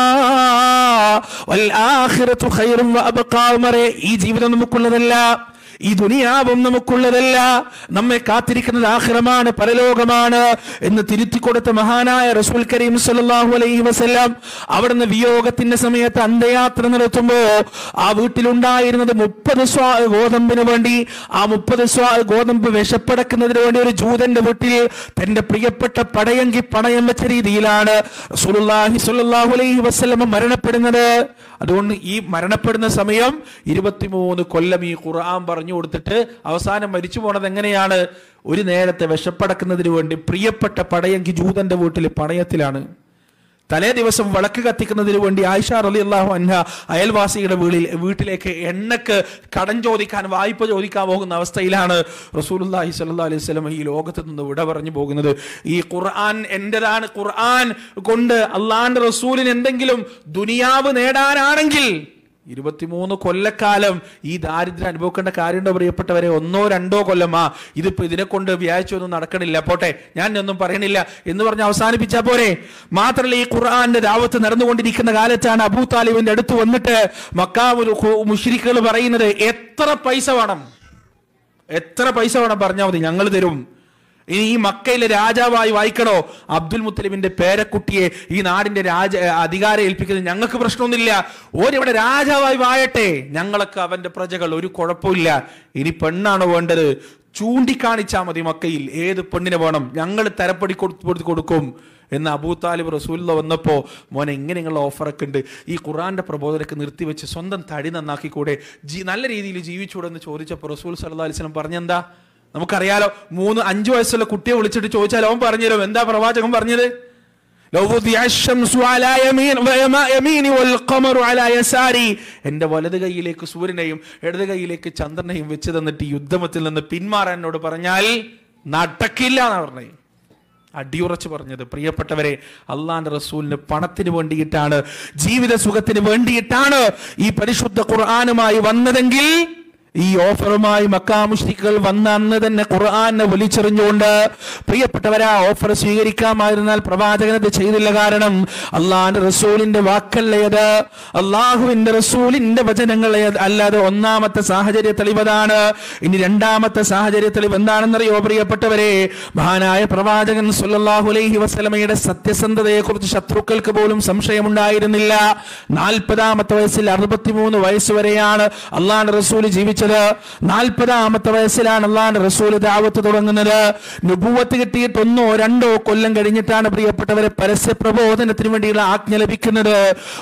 വൽ ആഖിറതു ഖൈറുൻ വഅബ്ഖാ. ഉമറേ, ഈ ജീവിതം നമുക്കുള്ളതല്ല, ഈ ദുനിയാവും നമുക്കുള്ളതല്ല, നമ്മെ കാത്തിരിക്കുന്നത് ആഖിറമാണ്, പരലോകമാണ് എന്ന് തിരുത്തി കൊടുത്ത മഹാനായ റസൂൽ കരീം സല്ലല്ലാഹു അലൈഹി വസല്ലം അവിടുന്ന് വിയോഗത്തിന്റെ സമയത്ത് അന്ത്യയാത്ര നടത്തുമ്പോ ആ വീട്ടിലുണ്ടായിരുന്നത് 30 സ്വാ ഗോതമ്പിന് വേണ്ടി, ആ 30 സ്വാ ഗോതമ്പ് വിശപ്പടക്കുന്നതിന് വേണ്ടി ഒരു ജൂതന്റെ വീട്ടിൽ തന്റെ പ്രിയപ്പെട്ട പടയങ്കി പണയം വെച്ച രീതിയിലാണ് റസൂലുള്ളാഹി സ്വല്ലല്ലാഹു അലൈഹി വസല്ലം മരണപ്പെടുന്നത്. അതുകൊണ്ട് ഈ മരണപ്പെടുന്ന സമയം 23 കൊല്ലം ഈ ഖുർആൻ പറഞ്ഞു കൊടുത്തിട്ട് അവസാനം മരിച്ചു പോണത് എങ്ങനെയാണ്? ഒരു നേരത്തെ വിശപ്പടക്കുന്നതിന് വേണ്ടി പ്രിയപ്പെട്ട പടയങ്കി ജൂതന്റെ വീട്ടിൽ പണയത്തിലാണ്. തലേ ദിവസം വിളക്ക് കത്തിക്കുന്നതിന് വേണ്ടി ആയിഷ റളിയല്ലാഹു അൻഹ അയൽവാസിയുടെ വീട്ടിലേക്ക് എണ്ണക്ക് കടം ചോദിക്കാൻ, വായ്പ ചോദിക്കാൻ പോകുന്ന അവസ്ഥയിലാണ് റസൂലുള്ളാഹി സ്വല്ലല്ലാഹു അലൈഹി വസല്ലം ഈ ലോകത്ത് നിന്ന് വിട പറഞ്ഞു പോകുന്നത്. ഈ ഖുർആൻ എന്റേതാണ്. ഖുർആൻ കൊണ്ട് അള്ളാഹുവിന്റെ റസൂലിന് എന്തെങ്കിലും ദുനിയാവ് നേടാനാണെങ്കിൽ 23 കൊല്ലക്കാലം ഈ ദാരിദ്ര്യം അനുഭവിക്കേണ്ട കാര്യമുണ്ടോ പ്രിയപ്പെട്ടവരെ? 1-2 കൊല്ലമാ. ഇതിപ്പോ ഇതിനെ കൊണ്ട് വ്യാഴ്ചയൊന്നും നടക്കണില്ല, പോട്ടെ, ഞാൻ ഒന്നും പറയണില്ല എന്ന് പറഞ്ഞ് അവസാനിപ്പിച്ചാ പോരെ? മാത്രമല്ല, ഈ ഖുർആന്റെ ദാവത്ത് നടന്നുകൊണ്ടിരിക്കുന്ന കാലത്താണ് അബൂ താലിബിന്റെ അടുത്ത് വന്നിട്ട് മക്കാ മുശ്രിക്കുകൾ പറയുന്നത്, എത്ര പൈസ വേണം പറഞ്ഞാൽ മതി, ഞങ്ങൾ തരും. ഇനി ഈ മക്കയിലെ രാജാവായി വായിക്കണോ? അബ്ദുൽ മുത്തലിബിന്റെ പേരക്കുട്ടിയെ ഈ നാടിന്റെ അധികാരം ഏൽപ്പിക്കുന്നത് ഞങ്ങൾക്ക് പ്രശ്നമൊന്നുമില്ല, ഓരിവിടെ രാജാവായി വാഴട്ടെ, ഞങ്ങളൊക്കെ അവന്റെ പ്രജകൾ, ഒരു കുഴപ്പമില്ല. ഇനി പെണ്ണാണോ വേണ്ടത്? ചൂണ്ടിക്കാണിച്ചാൽ മതി, മക്കയിൽ ഏത് പെണ്ണിനെ വേണം, ഞങ്ങൾ തരപ്പടി കൊടുക്കും എന്ന് അബൂ താലിബ് റസൂലുള്ളാഹി വന്നപ്പോ, മോനെ ഇങ്ങനെ നിങ്ങളുടെ ഓഫറൊക്കെ ഉണ്ട്, ഈ ഖുർആന്റെ പ്രബോധനമൊക്കെ നിർത്തിവെച്ച് സ്വന്തം തടി നന്നാക്കിക്കൂടെ, നല്ല രീതിയിൽ ജീവിച്ചൂടെ എന്ന് ചോദിച്ചപ്പോൾ റസൂൽ സല്ലല്ലാഹു അലൈഹി വസല്ലം പറഞ്ഞെന്താ? നമുക്കറിയാലോ, 3-5 വയസ്സുള്ള കുട്ടിയെ വിളിച്ചിട്ട് ചോദിച്ചാൽ അവൻ പറഞ്ഞുതരോ? എന്താ പ്രവാചകൻ പറഞ്ഞത്? എന്റെ വലത് കൈയിലേക്ക് സൂര്യനെയും ഇടത് കൈയിലേക്ക് ചന്ദ്രനെയും വെച്ച് തന്നിട്ട് യുദ്ധമത്തിൽ നിന്ന് പിന്മാറാൻ എന്നോട് പറഞ്ഞാൽ നടക്കില്ല എന്നാ പറഞ്ഞത്. അടിയുറച്ച് പറഞ്ഞത്. പ്രിയപ്പെട്ടവരെ, അള്ളാന്റെ റസൂലിന് പണത്തിന് വേണ്ടിയിട്ടാണ്, ജീവിത സുഖത്തിന് വേണ്ടിയിട്ടാണ് ഈ പരിശുദ്ധ ഖുർആനുമായി വന്നതെങ്കിൽ ഈ ഓഫറുമായി മക്കാ മുശ്രിക്കുകൾ വന്ന അന്ന് തന്നെ ഖുർആനെ വലിച്ചെറിഞ്ഞുകൊണ്ട് പ്രിയപ്പെട്ടവരെ ആ ഓഫർ സ്വീകരിക്കാമായിരുന്നാൽ പ്രവാചകൻ അത് ചെയ്തില്ല. കാരണം അള്ളാഹുവിന്റെ റസൂലിന്റെ വാക്കല്ലേത്, അള്ളാഹുവിന്റെ റസൂലിന്റെ വചനങ്ങളെ അല്ലാതെ. ഒന്നാമത്തെ സാഹചര്യ തെളിവതാണ്. ഇനി രണ്ടാമത്തെ സാഹചര്യ തെളിവ് എന്താണെന്നറിയോ പ്രിയപ്പെട്ടവരെ? മഹാനായ പ്രവാചകൻ സല്ലല്ലാഹു അലൈഹി വസല്ലമയുടെ സത്യസന്ധതയെ കുറിച്ച് ശത്രുക്കൾക്ക് പോലും സംശയമുണ്ടായിരുന്നില്ല. 40-ാമത്തെ വയസ്സിൽ 63 വയസ്സ് വരെയാണ് അള്ളാഹുവിന്റെ റസൂൽ ജീവിച്ചത്. 40-ാമത്തെ വയസ്സിലാണ് അള്ളാഹുവിന്റെ റസൂൽ ദഅവത്ത് തുടങ്ങുന്നത്. നുബുവത്ത് കിട്ടിയിട്ട് 1-2 കൊല്ലം കഴിഞ്ഞിട്ടാണ് പ്രിയപ്പെട്ടവരെ പരസ്യ പ്രബോധനത്തിന് വേണ്ടിയുള്ള ആജ്ഞ ലഭിക്കുന്നത്.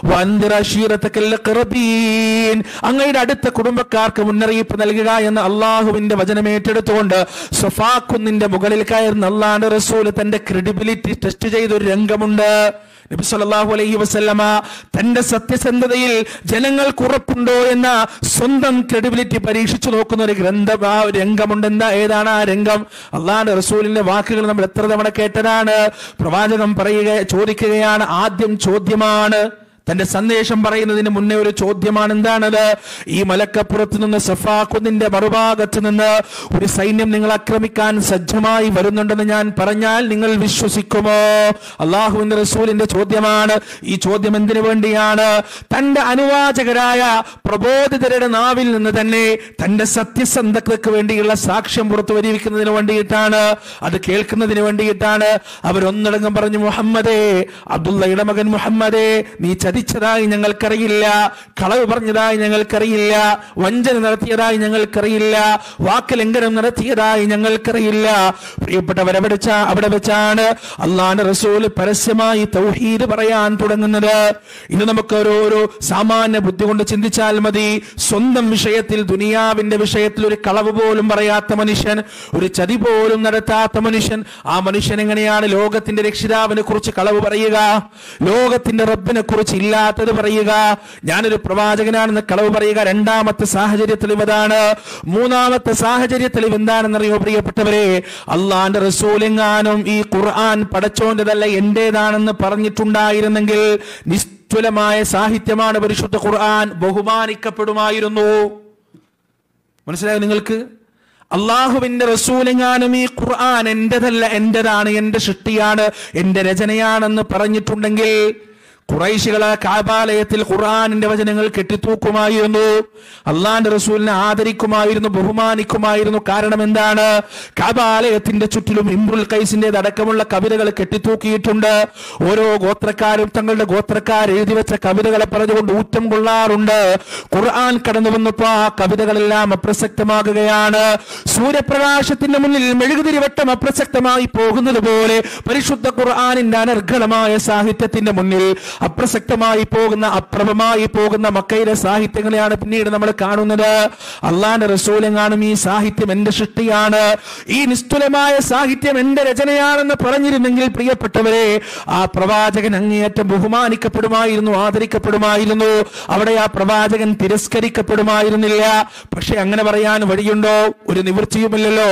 അങ്ങയുടെ അടുത്ത കുടുംബക്കാർക്ക് മുന്നറിയിപ്പ് നൽകുക എന്ന് അള്ളാഹുവിന്റെ വചനം ഏറ്റെടുത്തുകൊണ്ട് സഫാ കുന്നിന്റെ മുകളിൽ കയറുന്ന അള്ളാഹുവിന്റെ റസൂൽ തന്റെ ക്രെഡിബിലിറ്റി ടെസ്റ്റ് ചെയ്തൊരു രംഗമുണ്ട്. നബി സല്ലല്ലാഹു അലൈഹി വസല്ലമ തന്റെ സത്യസന്ധതയിൽ ജനങ്ങൾക്ക് ഉറപ്പുണ്ടോ എന്ന സ്വന്തം ക്രെഡിബിലിറ്റി പരീക്ഷിച്ചു നോക്കുന്ന ഒരു രംഗമുണ്ട്. ഏതാണ് ആ രംഗം? അള്ളാഹുവിന്റെ റസൂലിന്റെ വാക്കുകൾ നമ്മൾ എത്ര തവണ കേട്ടതാണ്. പ്രവാചകൻ ചോദിക്കുകയാണ്. ആദ്യം ചോദ്യമാണ്. തന്റെ സന്ദേശം പറയുന്നതിന് മുന്നേ ഒരു ചോദ്യമാണ്. എന്താണത്? ഈ മലക്കപ്പുറത്ത് നിന്ന് സഫാ കുന്നിന്റെ മറുഭാഗത്ത് നിന്ന് ഒരു സൈന്യം നിങ്ങൾ ആക്രമിക്കാൻ സജ്ജമായി വരുന്നുണ്ടെന്ന് ഞാൻ പറഞ്ഞാൽ നിങ്ങൾ വിശ്വസിക്കുമോ? അള്ളാഹുവിന്റെ റസൂലിന്റെ ചോദ്യമാണ്. ഈ ചോദ്യം എന്തിനു വേണ്ടിയാണ്? തന്റെ അനുവാചകരായ പ്രബോധിതരുടെ നാവിൽ നിന്ന് തന്നെ തന്റെ സത്യസന്ധതയ്ക്ക് വേണ്ടിയുള്ള സാക്ഷ്യം പുറത്തുവരിക്കുന്നതിന് വേണ്ടിയിട്ടാണ്. അത് കേൾക്കുന്നതിന് വേണ്ടിയിട്ടാണ്. അവരൊന്നടങ്കം പറഞ്ഞു, മുഹമ്മദേ, അബ്ദുള്ളയുടെ മകൻ മുഹമ്മദേ, നീ ചതിച്ചതായി ഞങ്ങൾക്കറിയില്ല, കളവ് പറഞ്ഞതായി ഞങ്ങൾക്കറിയില്ല, വഞ്ചന നടത്തിയതായി ഞങ്ങൾക്കറിയില്ല, വാക്കുലംഘനം നടത്തിയതായി ഞങ്ങൾക്കറിയില്ല. പ്രിയപ്പെട്ടവരെ, അവിടെ വെച്ചാണ് അള്ളാഹുവിന്റെ റസൂൽ പരസ്യമായി തൗഹീദ് പറയാൻ തുടങ്ങുന്നത്. ഇന്ന് നമുക്ക് ഓരോ സാമാന്യ ബുദ്ധി കൊണ്ട് ചിന്തിച്ചാൽ മതി. സ്വന്തം വിഷയത്തിൽ, ദുനിയാവിന്റെ വിഷയത്തിൽ ഒരു കളവ് പോലും പറയാത്ത മനുഷ്യൻ, ഒരു ചതി പോലും നടത്താത്ത മനുഷ്യൻ, ആ മനുഷ്യൻ എങ്ങനെയാണ് ലോകത്തിന്റെ രക്ഷിതാവിനെ കുറിച്ച് കളവ് പറയുക? ലോകത്തിന്റെ റബ്ബിനെ കുറിച്ച് ഇല്ലാത്തത് പറയുക? ഞാനൊരു പ്രവാചകനാണെന്ന് കളവ് പറയുക. രണ്ടാമത്തെ സാഹചര്യ തെളിവതാണ്. മൂന്നാമത്തെ സാഹചര്യ തെളിവ് എന്താണെന്നറിയോ പ്രിയപ്പെട്ടവരെ? അള്ളാന്റെ റസൂലെങ്ങാനും ഈ ഖുർആൻ പടച്ചോന്റേതല്ല എന്റേതാണെന്ന് പറഞ്ഞിട്ടുണ്ടായിരുന്നെങ്കിൽ നിസ്തുലമായ സാഹിത്യമാണ് പരിശുദ്ധ ഖുർആൻ, ബഹുമാനിക്കപ്പെടുമായിരുന്നു. മനസ്സിലായോ നിങ്ങൾക്ക്? അള്ളാഹുവിന്റെ റസൂലെങ്ങാനും ഈ ഖുർആൻ എന്റേതല്ല, എന്റേതാണ്, എന്റെ സൃഷ്ടിയാണ്, എന്റെ രചനയാണെന്ന് പറഞ്ഞിട്ടുണ്ടെങ്കിൽ ഖുറൈശികളെ കഅബാലയത്തിൽ ഖുർആനിന്റെ വചനങ്ങൾ കെട്ടിത്തൂക്കുമായിരുന്നു. അള്ളാന്റെ റസൂലിനെ ആദരിക്കുമായിരുന്നു, ബഹുമാനിക്കുമായിരുന്നു. കാരണം എന്താണ്? കഅബാലയത്തിന്റെ ചുറ്റിലും ഇംറുൽ ഖൈസിന്റെ അടക്കമുള്ള കവിതകൾ കെട്ടിത്തൂക്കിയിട്ടുണ്ട്. ഓരോ ഗോത്രക്കാരും തങ്ങളുടെ ഗോത്രക്കാർ എഴുതി വെച്ച കവിതകളെ പറഞ്ഞുകൊണ്ട് ഊറ്റം കൊള്ളാറുണ്ട്. ഖുർആൻ കടന്നു വന്നപ്പോ ആ കവിതകളെല്ലാം അപ്രസക്തമാകുകയാണ്. സൂര്യപ്രകാശത്തിന്റെ മുന്നിൽ മെഴുകുതിരിവട്ടം അപ്രസക്തമായി പോകുന്നത് പോലെ പരിശുദ്ധ ഖുർആനിന്റെ അനർഘളമായ സാഹിത്യത്തിന്റെ മുന്നിൽ അപ്രസക്തമായി പോകുന്ന, അപ്രഭമായി പോകുന്ന മക്കയിലെ സാഹിത്യങ്ങളെയാണ് പിന്നീട് നമ്മൾ കാണുന്നത്. അള്ളാന്റെ റസൂലെങ്ങാനും ഈ സാഹിത്യം എന്റെ സൃഷ്ടിയാണ്, ഈ നിസ്തുലമായ സാഹിത്യം എന്റെ രചനയാണെന്ന് പറഞ്ഞിരുന്നെങ്കിൽ പ്രിയപ്പെട്ടവരെ, ആ പ്രവാചകൻ അങ്ങേയറ്റം ബഹുമാനിക്കപ്പെടുമായിരുന്നു, ആദരിക്കപ്പെടുമായിരുന്നു. അവിടെ ആ പ്രവാചകൻ തിരസ്കരിക്കപ്പെടുമായിരുന്നില്ല. പക്ഷെ അങ്ങനെ പറയാൻ വഴിയുണ്ടോ? ഒരു നിവൃത്തിയുമില്ലല്ലോ.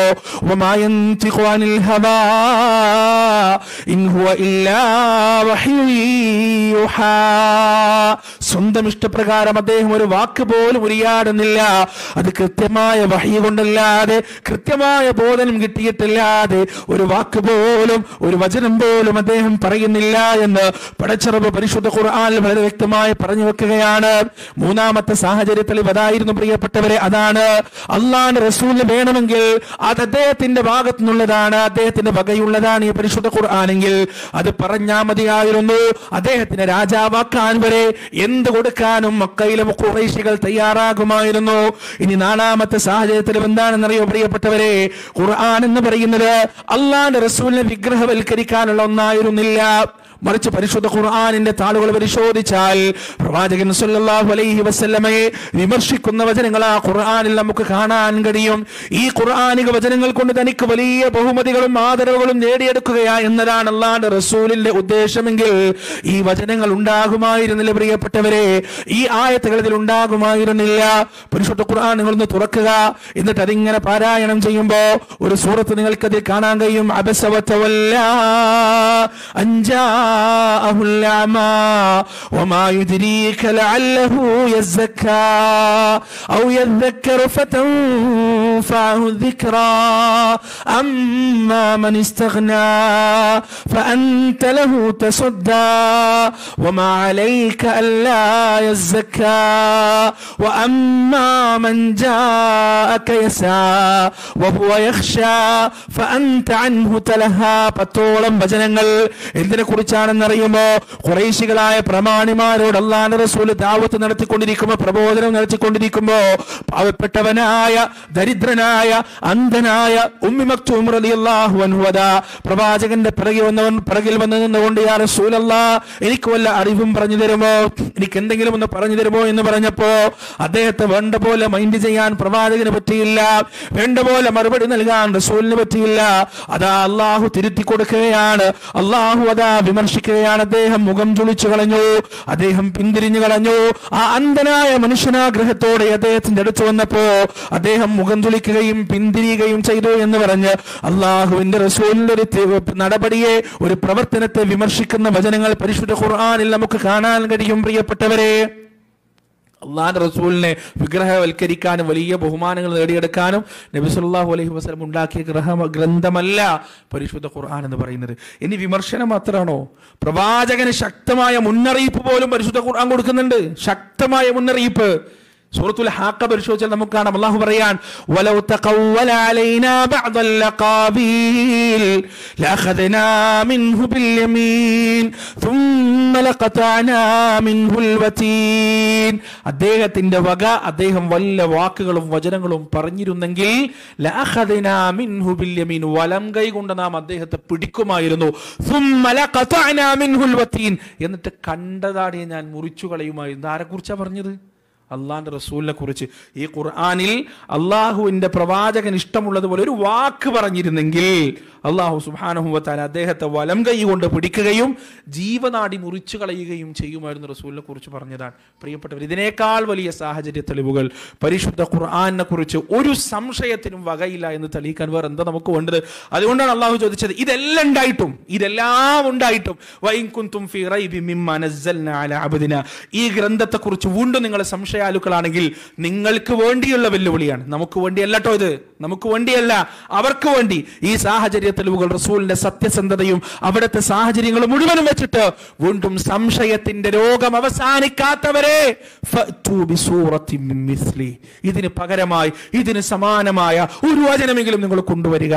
സ്വന്തം ഇഷ്ടപ്രകാരം അദ്ദേഹം ഒരു വാക്ക് പോലും ഉരിയാടുന്നില്ല. അത് കൃത്യമായ വഹി കൊണ്ടല്ലാതെ, കൃത്യമായ ബോധനം കിട്ടിയിട്ടില്ലാതെ ഒരു വാക്ക് പോലും, ഒരു വചനം പോലും അദ്ദേഹം പറയുന്നില്ല എന്ന് പടച്ചറബ് പരിശുദ്ധ ഖുർആനിൽ വളരെ വ്യക്തമായി പറഞ്ഞു വെക്കുകയാണ്. മൂന്നാമത്തെ സാഹചര്യത്തിൽ അതായിരുന്നു പ്രിയപ്പെട്ടവരെ. അതാണ് അള്ളാഹുവിന്റെ റസൂലിന് വേണമെങ്കിൽ അത് അദ്ദേഹത്തിന്റെ ഭാഗത്തു നിന്നുള്ളതാണ്, അദ്ദേഹത്തിന്റെ വകയുള്ളതാണ് ഈ പരിശുദ്ധ ഖുർആനെങ്കിൽ അത് പറഞ്ഞാൽ മതിയായിരുന്നു. അദ്ദേഹത്തിന് രാജാവാക്കാൻ വരെ എന്ത് കൊടുക്കാനും മക്കയിലെ ഖുറൈശികൾ തയ്യാറാകുമായിരുന്നു. ഇനി നാലാമത്തെ സാഹചര്യത്തിൽ എന്താണെന്നറിയോ പ്രിയപ്പെട്ടവരെ? ഖുർആൻ എന്ന് പറയുന്നത് അള്ളാഹുവിന്റെ റസൂലിനെ വിഗ്രഹവൽക്കരിക്കാനുള്ള ഒന്നായിരുന്നില്ല. മറിച്ച് പരിശുദ്ധ ഖുർആനിന്റെ താളുകൾ പരിശോധിച്ചാൽ പ്രവാചകൻ സല്ലല്ലാഹു അലൈഹി വസല്ലമയെ വിമർശിക്കുന്ന വചനങ്ങൾ ആ ഖുർആനിൽ നമുക്ക് കാണാൻ കഴിയും. ഈ ഖുർആനിക വചനങ്ങൾ കൊണ്ട് തനിക്ക് വലിയ ബഹുമതികളും ആദരവുകളും നേടിയെടുക്കുകയാ എന്നതാണ് അല്ലാഹുവിന്റെ റസൂലിന്റെ ഉദ്ദേശമെങ്കിൽ ഈ വചനങ്ങൾ ഉണ്ടാകുമായിരുന്നില്ല പ്രിയപ്പെട്ടവരെ. ഈ ആയത്തുകൾ ഇതിൽ ഉണ്ടാകുമായിരുന്നില്ല. പരിശുദ്ധ ഖുർആൻ നിങ്ങളൊന്ന് തുറക്കുക, എന്നിട്ട് അതിങ്ങനെ പാരായണം ചെയ്യുമ്പോ ഒരു സൂറത്ത് നിങ്ങൾക്കതിൽ കാണാൻ കഴിയും. അബസ വതവല്ല അൻജാ ജാഅഹുൽ അമാ വമാ യുദ്രീക ലഅല്ലഹു യസ്സക്കാ ഔ യദ്ദക്കറു ഫതൻഫഅഹു الذിക്റാ അമ്മാ മൻ ഇസ്തഗ്നാ ഫഅൻത ലഹു തസദ്ദാ വമാ അലൈക അല്ലാ യസ്സക്കാ വഅമ്മാ മൻ ജാഅക യസ്ആ വഹുവ യഖ്ശാ ഫഅൻത അൻഹു തലഹാ. പത്തോളം വചനങ്ങൾ എന്തിനെ കുറിച്ചാണെന്നറിയുമോ? ഖുറൈശികളായ പ്രമാണിമാരോട് അല്ലാഹുവിന്റെ റസൂൽ ദഅവത്ത് നടത്തിക്കൊണ്ടിരിക്കുമ്പോൾ, പ്രബോധനം നടത്തിക്കൊണ്ടിരിക്കുമ്പോൾ, പാവപ്പെട്ടവനായ ദരിദ്രനായ അന്ധനായ ഉമ്മി മക്തൂം റളിയല്ലാഹു അൻഹു അതാ പ്രവാചകന്റെ പിറകിൽ വന്ന് നിന്നുകൊണ്ട് യാ റസൂലല്ലാഹ് എനിക്ക് വല്ല അറിവും പറഞ്ഞു തരുമോ, എനിക്ക് എന്തെങ്കിലും ഒന്ന് പറഞ്ഞു തരുമോ എന്ന് പറഞ്ഞപ്പോ അദ്ദേഹത്തെ വേണ്ട പോലെ മൈൻഡ് ചെയ്യാൻ പ്രവാചകന് പറ്റിയില്ല, വേണ്ട പോലെ മറുപടി നൽകാൻ റസൂലിന് പറ്റിയില്ല. അതാ അള്ളാഹു തിരുത്തി കൊടുക്കുകയാണ്, അള്ളാഹു അതാ വിമർശിക്കുകയാണ്. അദ്ദേഹം മുഖം ചുളിച്ചു കളഞ്ഞു, അദ്ദേഹം പിന്തിരിഞ്ഞു കളഞ്ഞു. ആ അന്ധനായ മനുഷ്യനാഗ്രഹത്തോടെ അദ്ദേഹത്തിന്റെ അടുത്ത് വന്നപ്പോ അദ്ദേഹം മുഖം ചുളിക്കുകയും പിന്തിരിയുകയും ചെയ്തു എന്ന് പറഞ്ഞ് അള്ളാഹുവിന്റെ റസൂലിന്റെ ഒരു നടപടിയെ, ഒരു പ്രവർത്തനത്തെ വിമർശിക്കുന്ന വചനങ്ങൾ പരിശുദ്ധ ഖുർആനിൽ നമുക്ക് കാണാൻ കഴിയും. പ്രിയപ്പെട്ടവരെ, അള്ളാഹുവിന്റെ റസൂലിനെ വിഗ്രഹവൽക്കരിക്കാനും വലിയ ബഹുമാനങ്ങൾ നേടിയെടുക്കാനും നബി സല്ലല്ലാഹു അലൈഹി വസല്ലം ഉണ്ടാക്കിയ ഗ്രന്ഥമല്ല പരിശുദ്ധ ഖുർആൻ എന്ന് പറയുന്നത്. ഇനി വിമർശനം മാത്രമാണോ? പ്രവാചകന് ശക്തമായ മുന്നറിയിപ്പ് പോലും പരിശുദ്ധ ഖുർആൻ കൊടുക്കുന്നുണ്ട്. ശക്തമായ മുന്നറിയിപ്പ്. സൂറത്തുൽ ഹാഖ പരിശോധിച്ചാൽ നമുക്ക് കാണാം, അല്ലാഹു പറയാൻ വലൗ തഖവ്വല അലൈനാ ബഅദൽ ലഖാബീൽ ലഅഖദ്നാ മിൻഹു ബിൽ യമീൻ ثم ലഖതഅനാ മിൻഹുൽ വതീൻ. അദ്ദേഹത്തിന്റെ വക അദ്ദേഹം വല്ല വാക്കുകളും വചനങ്ങളും പറഞ്ഞിരുന്നെങ്കിൽ ലഅഖദ്നാ മിൻഹു ബിൽ യമീൻ, വലം കൈ കൊണ്ട് നാം അദ്ദേഹത്തെ പിടിക്കുമായിരുന്നു. ثم ലഖതഅനാ മിൻഹുൽ വതീൻ, എന്നിട്ട് കണ്ടതാടിയെ ഞാൻ മുറിച്ചു കളയുമായിരുന്നു. ആരെക്കുറിച്ചാണ് പറഞ്ഞത്? അള്ളാഹിന്റെ റസൂലിനെ കുറിച്ച്. ഈ ഖുർആനിൽ അള്ളാഹുവിന്റെ പ്രവാചകൻ ഇഷ്ടമുള്ളതുപോലെ ഒരു വാക്ക് പറഞ്ഞിരുന്നെങ്കിൽ അള്ളാഹു സുബ്ഹാനഹു വ തആല അദ്ദേഹത്തെ വലം കൈ കൊണ്ട് പിടിക്കുകയും ജീവനാടി മുറിച്ചു കളയുകയും ചെയ്യുമായിരുന്നു റസൂലിനെ കുറിച്ച് പറഞ്ഞതാണ്. പ്രിയപ്പെട്ടവർ, ഇതിനേക്കാൾ വലിയ സാഹചര്യ തെളിവുകൾ പരിശുദ്ധ ഖുർആനിനെ കുറിച്ച് ഒരു സംശയത്തിനും വകയില്ല എന്ന് തെളിയിക്കാൻ വേറെ എന്താ നമുക്ക് വേണ്ടത്? അതുകൊണ്ടാണ് അള്ളാഹു ചോദിച്ചത്, ഇതെല്ലാം ഉണ്ടായിട്ടും വഇൻ കുൻതും ഫീ റൈബിൻ മിമ്മാ നസ്സൽനാ അലാ അബ്ദിനാ, ഈ ഗ്രന്ഥത്തെ കുറിച്ച് വീണ്ടും നിങ്ങൾ സംശയാലുക്കളാണെങ്കിൽ നിങ്ങൾക്ക് വേണ്ടിയുള്ള വെല്ലുവിളിയാണ്. നമുക്ക് വേണ്ടിയല്ല കേട്ടോ, ഇത് നമുക്ക് വേണ്ടിയല്ല, അവർക്ക് വേണ്ടി. ഈ സാഹചര്യ തെളിവുകൾ, റസൂലിന്റെ സത്യസന്ധതയും അവിടുത്തെ സാഹചര്യങ്ങളും മുഴുവനും വെച്ചിട്ട് വീണ്ടും സംശയത്തിന്റെ രോഗം അവസാനിക്കാത്തവരെ ഇതിന് പകരമായി, ഇതിന് സമാനമായ ഒരു വചനമെങ്കിലും നിങ്ങൾ കൊണ്ടുവരിക.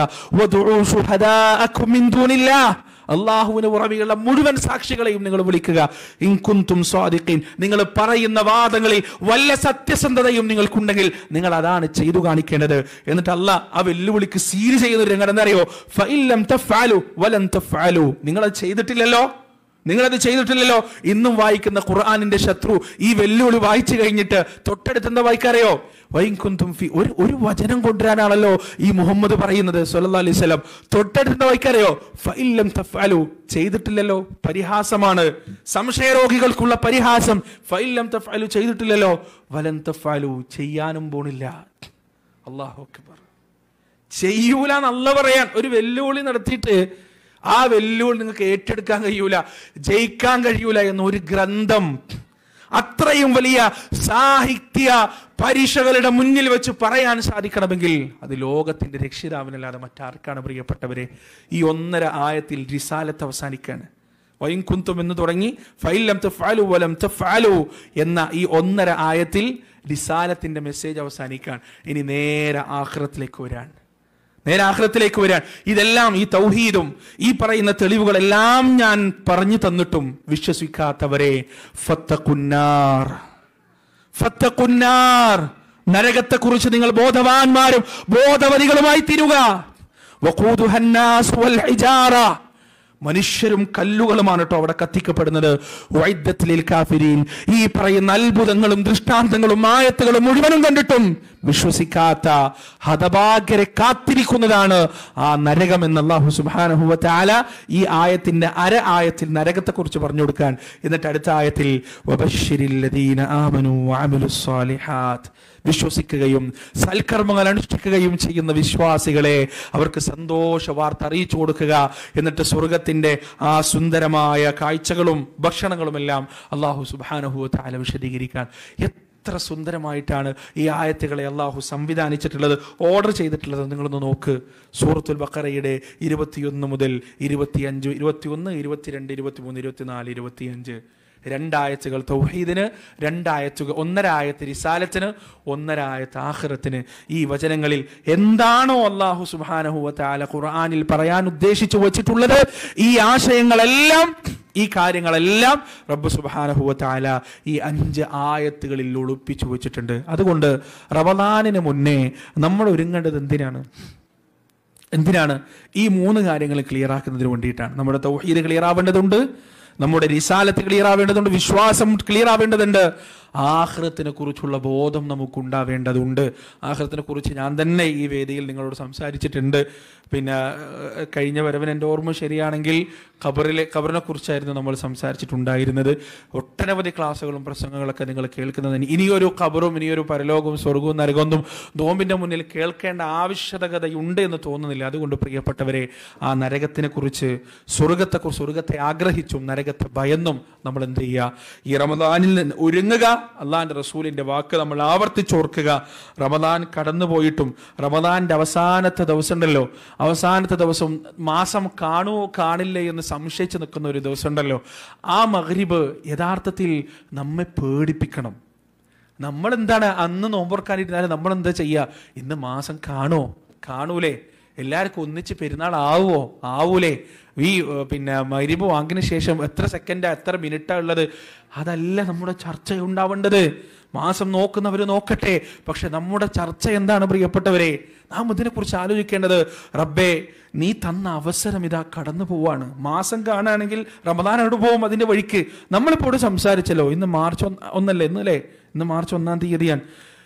അള്ളാഹുവിന് പുറമെയുള്ള മുഴുവൻ സാക്ഷികളെയും നിങ്ങൾ വിളിക്കുക. ഇൻ കുൻതും സ്വാദിഖീൻ, നിങ്ങൾ പറയുന്ന വാദങ്ങളിൽ വല്ല സത്യസന്ധതയും നിങ്ങൾക്കുണ്ടെങ്കിൽ നിങ്ങൾ അതാണ് ചെയ്തു കാണിക്കേണ്ടത്. എന്നിട്ട് അള്ളാഹ് ആ വെല്ലുവിളിക്ക് സീൽ ചെയ്യുന്ന ഒരു രംഗം എന്നറിയോ? ഫഇല്ലം തഫ്അലു വലൻ തഫ്അലു, നിങ്ങളത് ചെയ്തിട്ടില്ലല്ലോ. ഇന്നും വായിക്കുന്ന ഖുർആനിന്റെ ശത്രു ഈ വെല്ലുവിളി വായിച്ചു കഴിഞ്ഞിട്ട് തൊട്ടടുത്തെന്താ വായിക്കാറിയോ? ഒരു വചനം കൊണ്ടുവരാനാണല്ലോ ഈ മുഹമ്മദ് പറയുന്നത് സ്വല്ലല്ലാഹു അലൈഹി വസല്ലം. തൊട്ടടുത്ത വായിക്കാറിയോ? ഫഇല്ലം തഫ്അലു, ചെയ്തിട്ടില്ലല്ലോ. പരിഹാസമാണ്, സംശയരോഗികൾക്കുള്ള പരിഹാസം. ഫഇല്ലം തഫ്അലു, ചെയ്തിട്ടില്ലല്ലോ. വലൻ തഫ്അലു, ചെയ്യാനും പോണില്ല. അല്ലാഹു അക്ബർ. ചെയ്യൂല എന്നല്ല പറയാൻ. ഒരു വെല്ലുവിളി നടത്തിയിട്ട് ആ വെല്ലുവിളി നിങ്ങൾക്ക് ഏറ്റെടുക്കാൻ കഴിയൂല, ജയിക്കാൻ കഴിയൂല എന്നൊരു ഗ്രന്ഥം അത്രയും വലിയ സാഹിത്യ പരീക്ഷകളുടെ മുന്നിൽ വെച്ച് പറയാൻ സാധിക്കണമെങ്കിൽ അത് ലോകത്തിന്റെ രക്ഷിതാവിനല്ലാതെ മറ്റാർക്കാണ്? പ്രിയപ്പെട്ടവരെ, ഈ 1.5 ആയത്തിൽ റിസാലത്ത് അവസാനിക്കാണ്. വഇൻ കുൻതും എന്ന് തുടങ്ങി ഫഇല്ലം തഫ്അലു വലം തഫ്അലു എന്ന ഈ 1.5 ആയത്തിൽ റിസാലത്തിന്റെ മെസ്സേജ് അവസാനിക്കാൻ. ഇനി നേരെ ആഖിറത്തിലേക്ക് വരാൻ. ഇതെല്ലാം, ഈ തൗഹീദും ഈ പറയുന്ന തെളിവുകളെല്ലാം ഞാൻ പറഞ്ഞു തന്നിട്ടും വിശ്വസിക്കാത്തവരെ ഫത്തഖുന്നാർ, നരകത്തെ കുറിച്ച് നിങ്ങൾ ബോധവാന്മാരും ബോധവതികളുമായി തീരുക. വഖൂദുഹന്നാസ് വൽ ഹിജാറ, മനുഷ്യരും കല്ലുകളുമാണ് കേട്ടോ അവിടെ കത്തിക്കപ്പെടുന്നത്. ഉഇദ്ദത് ലിൽ കാഫിരീൻ, ഈ പറയുന്ന അത്ഭുതങ്ങളും ദൃഷ്ടാന്തങ്ങളും ആയത്തുകളും മുഴുവനും കണ്ടിട്ടും വിശ്വസിക്കാത്ത ഹതഭാഗ്യരെ കാത്തിരിക്കുന്നതാണ് ആ നരകം എന്ന് അല്ലാഹു സുബ്ഹാനഹു വ തആല ഈ ആയത്തിന്റെ ആയത്തിൽ നരകത്തെ കുറിച്ച് പറഞ്ഞു കൊടുക്കാൻ. എന്നിട്ട് അടുത്ത ആയത്തിൽ വബശ്ശിരിൽ ലദീന ആമനു വഅമിലുസ് സാലിഹാത്ത്, വിശ്വസിക്കുകയും സൽക്കർമ്മങ്ങൾ അനുഷ്ഠിക്കുകയും ചെയ്യുന്ന വിശ്വാസികളെ അവർക്ക് സന്തോഷ വാർത്ത അറിയിച്ചു കൊടുക്കുക. എന്നിട്ട് സ്വർഗത്തിൽ നരകത്തിന്റെ ആ സുന്ദരമായ കാഴ്ചകളും ഭക്ഷണങ്ങളുമെല്ലാം അല്ലാഹു സുബ്ഹാനഹു വ തആല വിശദീകരിക്കാൻ എത്ര സുന്ദരമായിട്ടാണ് ഈ ആയത്തുകളെ അല്ലാഹു സംവിധാനിച്ചിട്ടുള്ളത്, ഓർഡർ ചെയ്തിട്ടുള്ളത്. നിങ്ങളൊന്ന് നോക്ക്. സൂറത്തുൽ ബഖറയുടെ 21 മുതൽ 25, 21, 22, 23, 24, 25 രണ്ടായത്തുകൾ തൗഹീദിന്, രണ്ടായത്തുകൾ, 1.5 ആയത്ത് റിസാലത്തിന്, 1.5 ആയത്ത് ആഖിറത്തിന്. ഈ വചനങ്ങളിൽ എന്താണോ അല്ലാഹു സുബ്ഹാനഹു വ തആല ഖുർആനിൽ പറയാൻ ഉദ്ദേശിച്ചു വച്ചിട്ടുള്ളത്, ഈ ആശയങ്ങളെല്ലാം, ഈ കാര്യങ്ങളെല്ലാം റബ്ബ് സുബ്ഹാനഹു വ തആല ഈ 5 ആയത്തുകളിൽ ഒളിപ്പിച്ചു വെച്ചിട്ടുണ്ട്. അതുകൊണ്ട് റമദാനിന് മുന്നേ നമ്മൾ ഒരുങ്ങേണ്ടത് എന്തിനാണ്? ഈ 3 കാര്യങ്ങൾ ക്ലിയർ ആക്കുന്നതിന് വേണ്ടിയിട്ടാണ്. നമ്മുടെ തൗഹീദ് ക്ലിയർ ആവേണ്ടതുണ്ട്, നമ്മുടെ റിസാലത്ത് ക്ലിയർ ആവേണ്ടതുണ്ട്, വിശ്വാസം ക്ലിയർ ആവേണ്ടതുണ്ട്, ആഖിറത്തിനെ കുറിച്ചുള്ള ബോധം നമുക്കുണ്ടാവേണ്ടതുണ്ട്. ആഖിറത്തിനെ കുറിച്ച് ഞാൻ തന്നെ ഈ വേദിയിൽ നിങ്ങളോട് സംസാരിച്ചിട്ടുണ്ട്. പിന്നെ കഴിഞ്ഞ വരവിന് എൻ്റെ ഓർമ്മ ശരിയാണെങ്കിൽ ഖബറിനെ കുറിച്ചായിരുന്നു നമ്മൾ സംസാരിച്ചിട്ടുണ്ടായിരുന്നത്. ഒട്ടനവധി ക്ലാസ്സുകളും പ്രസംഗങ്ങളൊക്കെ നിങ്ങൾ കേൾക്കുന്നതിന് ഇനിയൊരു ഖബറും ഇനിയൊരു പരലോകവും സ്വർഗവും നരകവും നോമ്പിൻ്റെ മുന്നിൽ കേൾക്കേണ്ട ആവശ്യകതയുണ്ട് എന്ന് തോന്നുന്നില്ല. അതുകൊണ്ട് പ്രിയപ്പെട്ടവരെ, ആ നരകത്തിനെ കുറിച്ച്, സ്വർഗത്തെ ആഗ്രഹിച്ചും നരകത്തെ ഭയന്നും നമ്മൾ എന്ത് ചെയ്യുക? ഈ റമദാനിൽ നിന്ന് ഒരുങ്ങുക. അള്ളാഹിന്റെ റസൂലിന്റെ വാക്ക് നമ്മൾ ആവർത്തിച്ചോർക്കുക. റമദാൻ കടന്നുപോയിട്ടും റമദാന്റെ അവസാനത്തെ ദിവസം ഉണ്ടല്ലോ, അവസാനത്തെ ദിവസം മാസം കാണുമോ കാണില്ലേ എന്ന് സംശയിച്ച് നിൽക്കുന്ന ഒരു ദിവസം ഉണ്ടല്ലോ, ആ മഗ്രിബ് യഥാർത്ഥത്തിൽ നമ്മെ പേടിപ്പിക്കണം. നമ്മളെന്താണ് അന്ന് നോമ്പുറക്കാനിരുന്നാലും നമ്മളെന്താ ചെയ്യുക? ഇന്ന് മാസം കാണൂലേ? എല്ലാവർക്കും ഒന്നിച്ച് പെരുന്നാൾ ആവൂലേ? ഈ പിന്നെ മഗ്രിബ് വാങ്ങിന് ശേഷം എത്ര സെക്കൻഡാ എത്ര മിനിറ്റാ ഉള്ളത്? അതല്ല നമ്മുടെ ചർച്ച ഉണ്ടാവേണ്ടത്. മാസം നോക്കുന്നവർ നോക്കട്ടെ, പക്ഷെ നമ്മുടെ ചർച്ച എന്താണ് പ്രിയപ്പെട്ടവരെ? നാം ഇതിനെക്കുറിച്ച് ആലോചിക്കേണ്ടത്, റബ്ബേ നീ തന്ന അവസരം ഇതാ കടന്നു പോവാണ്. മാസം കാണുകയാണെങ്കിൽ റമദാനോട് പോവും അതിന്റെ വഴിക്ക്. നമ്മളിപ്പോൾ സംസാരിച്ചല്ലോ, ഇന്ന് മാർച്ച് 1 ഇന്നല്ലേ? ഇന്ന് മാർച്ച് 1-ാം തീയതിയാണ്.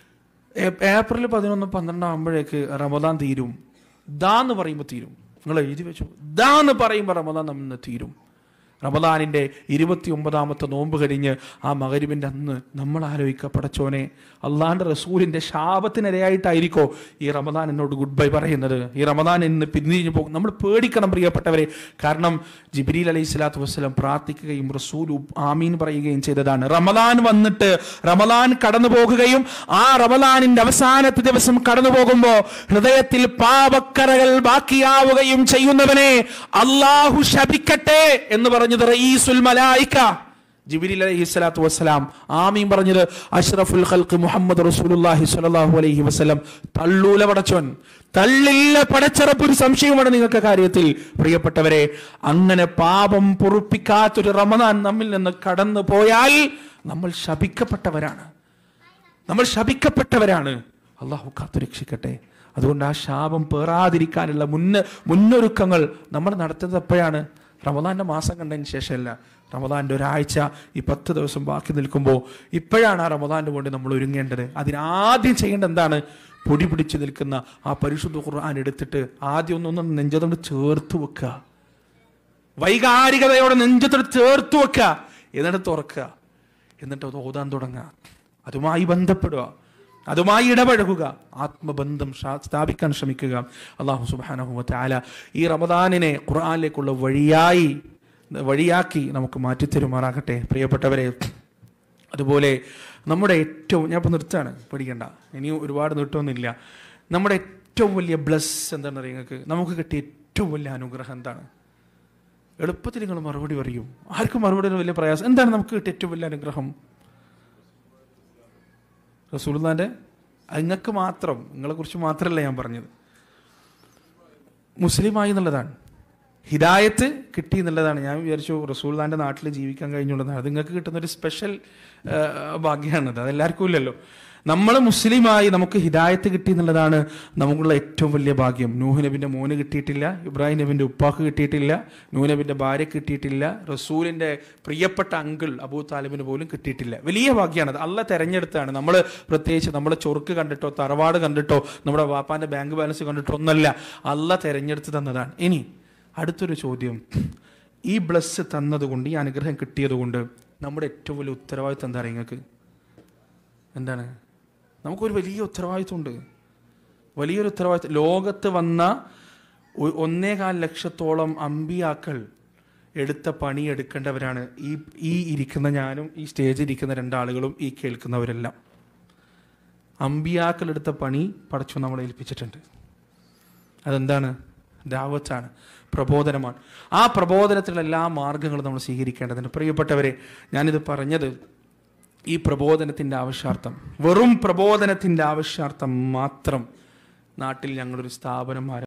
ഏപ്രിൽ 11, 12 ആകുമ്പോഴേക്ക് റമദാൻ തീരും. ദാന്ന് പറയുമ്പോൾ തീരും. നിങ്ങൾ എഴുതി വെച്ചു, ദാന്ന് പറയുമ്പോൾ റമദാൻ നമ്മൾ തീരും. റമദാനിൻ്റെ 29ാമത്തെ നോമ്പ് കഴിഞ്ഞ് ആ മഗ്രിബിൻ്റെ അന്ന് നമ്മൾ ആലോചിക്കുക, പടച്ചോനെ, അള്ളാഹിൻ്റെ റസൂലിൻ്റെ ശാപത്തിനിരയായിട്ടായിരിക്കോ ഈ റമദാൻ എന്നോട് ഗുഡ് ബൈ പറയുന്നത്? ഈ റമദാൻ എന്ന് പിന്തിരിഞ്ഞു പോകും. നമ്മൾ പേടിക്കണം പ്രിയപ്പെട്ടവരെ. കാരണം ജിബ്രീൽ അലൈഹി സ്വലാത്തു വസ്സലാം പ്രാർത്ഥിക്കുകയും റസൂൽ ആമീൻ പറയുകയും ചെയ്തതാണ്. റമദാൻ വന്നിട്ട് റമദാൻ കടന്നു പോകുകയും ആ റമദാനിന്റെ അവസാനത്തെ ദിവസം കടന്നു പോകുമ്പോൾ ഹൃദയത്തിൽ പാപക്കറകൾ ബാക്കിയാവുകയും ചെയ്യുന്നവനെ അള്ളാഹു ശപിക്കട്ടെ എന്ന് പറഞ്ഞത് റഈസുൽ മലായിക ജിബ്രീൽ അലൈഹിസ്സലാത്തു വസ്സലാം. ആമീൻ പറഞ്ഞത് അഷ്റഫുൽ ഖൽഖ് മുഹമ്മദ് റസൂലുള്ളാഹി സ്വല്ലല്ലാഹു അലൈഹി വസല്ലം. തള്ളൂല പടച്ചോൻ, തള്ളില്ല പടച്ചറപ്പ്. ഒരു സംശയമാണ് നിങ്ങൾക്ക് കാര്യത്തിൽ പ്രിയപ്പെട്ടവരെ. അങ്ങനെ പാപം പൊറുപ്പിക്കാത്തൊരു റമദാൻ നമ്മിൽ നിന്ന് കടന്നു പോയാൽ നമ്മൾ ശപിക്കപ്പെട്ടവരാണ്. അള്ളാഹു കാത്തുരക്ഷിക്കട്ടെ. അതുകൊണ്ട് ആ ശാപം പേറാതിരിക്കാനുള്ള മുന്നൊരുക്കങ്ങൾ നമ്മൾ നടത്തുന്നത് എപ്പോഴാണ്? റമദാന്റെ മാസം കണ്ടതിന് ശേഷമല്ല, റമദാന്റെ ഒരാഴ്ച, ഈ 10 ദിവസം ബാക്കി നിൽക്കുമ്പോൾ ഇപ്പോഴാണ് ആ റമദാന്റെ വേണ്ടി നമ്മൾ ഒരുങ്ങേണ്ടത്. അതിനാദ്യം ചെയ്യേണ്ടത് എന്താണ്? പൊടി പിടിച്ച് നിൽക്കുന്ന ആ പരിശുദ്ധ ഖുർആൻ എടുത്തിട്ട് ആദ്യം ഒന്നൊന്ന് നെഞ്ചത്തോട് ചേർത്ത് വെക്കുക, വൈകാരികതയോടെ നെഞ്ചത്തോട് ചേർത്ത് വെക്കുക, എന്നിട്ട് തുറക്കുക, എന്നിട്ട് അത് ഓതാൻ തുടങ്ങുക, അതുമായി ബന്ധപ്പെടുക, അതുമായി ഇടപഴകുക, ആത്മബന്ധം സ്ഥാപിക്കാൻ ശ്രമിക്കുക. അല്ലാഹു സുബ്ഹാനഹു വ തആല ഈ റമദാനിനെ ഖുർആനിലേക്കുള്ള വഴിയാക്കി നമുക്ക് മാറ്റിത്തരുമാറാകട്ടെ പ്രിയപ്പെട്ടവരെ. അതുപോലെ നമ്മുടെ ഏറ്റവും, ഞാൻ ഇപ്പോൾ നിർത്താണ്, പേടിക്കണ്ട, ഇനിയും ഒരുപാട് നീട്ടമൊന്നുമില്ല. നമ്മുടെ ഏറ്റവും വലിയ ബ്ലസ് എന്താണെന്ന് അറിയാം നിങ്ങൾക്ക്? നമുക്ക് കിട്ടിയ ഏറ്റവും വലിയ അനുഗ്രഹം എന്താണ്? എളുപ്പത്തിൽ നിങ്ങൾ മറുപടി പറയും. ആർക്കും മറുപടി വലിയ പ്രയാസം. എന്താണ് നമുക്ക് കിട്ടിയ ഏറ്റവും വലിയ അനുഗ്രഹം? റസൂലുള്ളാഹിന്റെ, നിങ്ങൾക്ക് മാത്രം, നിങ്ങളെക്കുറിച്ച് മാത്രമല്ല ഞാൻ പറഞ്ഞത്, മുസ്ലിമായി എന്നുള്ളതാണ്, ഹിദായത്ത് കിട്ടി എന്നുള്ളതാണ്. ഞാൻ വിചാരിച്ചു റസൂലുള്ളാഹിന്റെ നാട്ടിൽ ജീവിക്കാൻ കഴിഞ്ഞുള്ളതാണ്. അത് നിങ്ങൾക്ക് കിട്ടുന്നൊരു സ്പെഷ്യൽ ഭാഗ്യമാണത്, അതെല്ലാവർക്കും ഇല്ലല്ലോ. നമ്മൾ മുസ്ലിമായി നമുക്ക് ഹിദായത്ത് കിട്ടി എന്നുള്ളതാണ് നമുക്കുള്ള ഏറ്റവും വലിയ ഭാഗ്യം. നൂഹ് നബിന്റെ മോന് കിട്ടിയിട്ടില്ല, ഇബ്രാഹിം നബിന്റെ ഉപ്പാക്ക് കിട്ടിയിട്ടില്ല, നൂഹ് നബിന്റെ ഭാര്യ കിട്ടിയിട്ടില്ല, റസൂലിന്റെ പ്രിയപ്പെട്ട അങ്കിൾ അബൂ താലിബിന് പോലും കിട്ടിയിട്ടില്ല. വലിയ ഭാഗ്യമാണത്. അള്ളാഹ് തെരഞ്ഞെടുത്താണ്. നമ്മൾ പ്രത്യേകിച്ച് നമ്മളെ ചൊറുക്ക് കണ്ടിട്ടോ തറവാട് കണ്ടിട്ടോ നമ്മുടെ വാപ്പാന്റെ ബാങ്ക് ബാലൻസ് കണ്ടിട്ടോ ഒന്നല്ല, അള്ളാഹ് തെരഞ്ഞെടുത്ത് തന്നതാണ്. ഇനി അടുത്തൊരു ചോദ്യം, ഈ ബ്ലസ് തന്നതുകൊണ്ട്, ഈ അനുഗ്രഹം കിട്ടിയതുകൊണ്ട് നമ്മുടെ ഏറ്റവും വലിയ ഉത്തരവാദിത്വം എന്താ പറയുക നിങ്ങൾക്ക്? എന്താണ്? നമുക്കൊരു വലിയ ഉത്തരവാദിത്വമുണ്ട്, വലിയൊരു ഉത്തരവാദിത്വം. ലോകത്ത് വന്ന 1.25 ലക്ഷത്തോളം അമ്പിയാക്കൾ എടുത്ത പണി എടുക്കേണ്ടവരാണ് ഈ ഇരിക്കുന്ന ഞാനും ഈ സ്റ്റേജിൽ ഇരിക്കുന്ന രണ്ടാളുകളും ഈ കേൾക്കുന്നവരെല്ലാം. അമ്പിയാക്കൾ എടുത്ത പണി പടച്ചു നമ്മളെ ഏൽപ്പിച്ചിട്ടുണ്ട്. അതെന്താണ്? ദഅവത്താണ്, പ്രബോധനമാണ്. ആ പ്രബോധനത്തിലുള്ള എല്ലാ മാർഗങ്ങളും നമ്മൾ സ്വീകരിക്കേണ്ടതുണ്ട്. പ്രിയപ്പെട്ടവരെ, ഞാനിത് പറഞ്ഞത് ഈ പ്രബോധനത്തിൻ്റെ ആവശ്യാർത്ഥം, വെറും പ്രബോധനത്തിൻ്റെ ആവശ്യാർത്ഥം മാത്രം നാട്ടിൽ ഞങ്ങളൊരു സ്ഥാപനം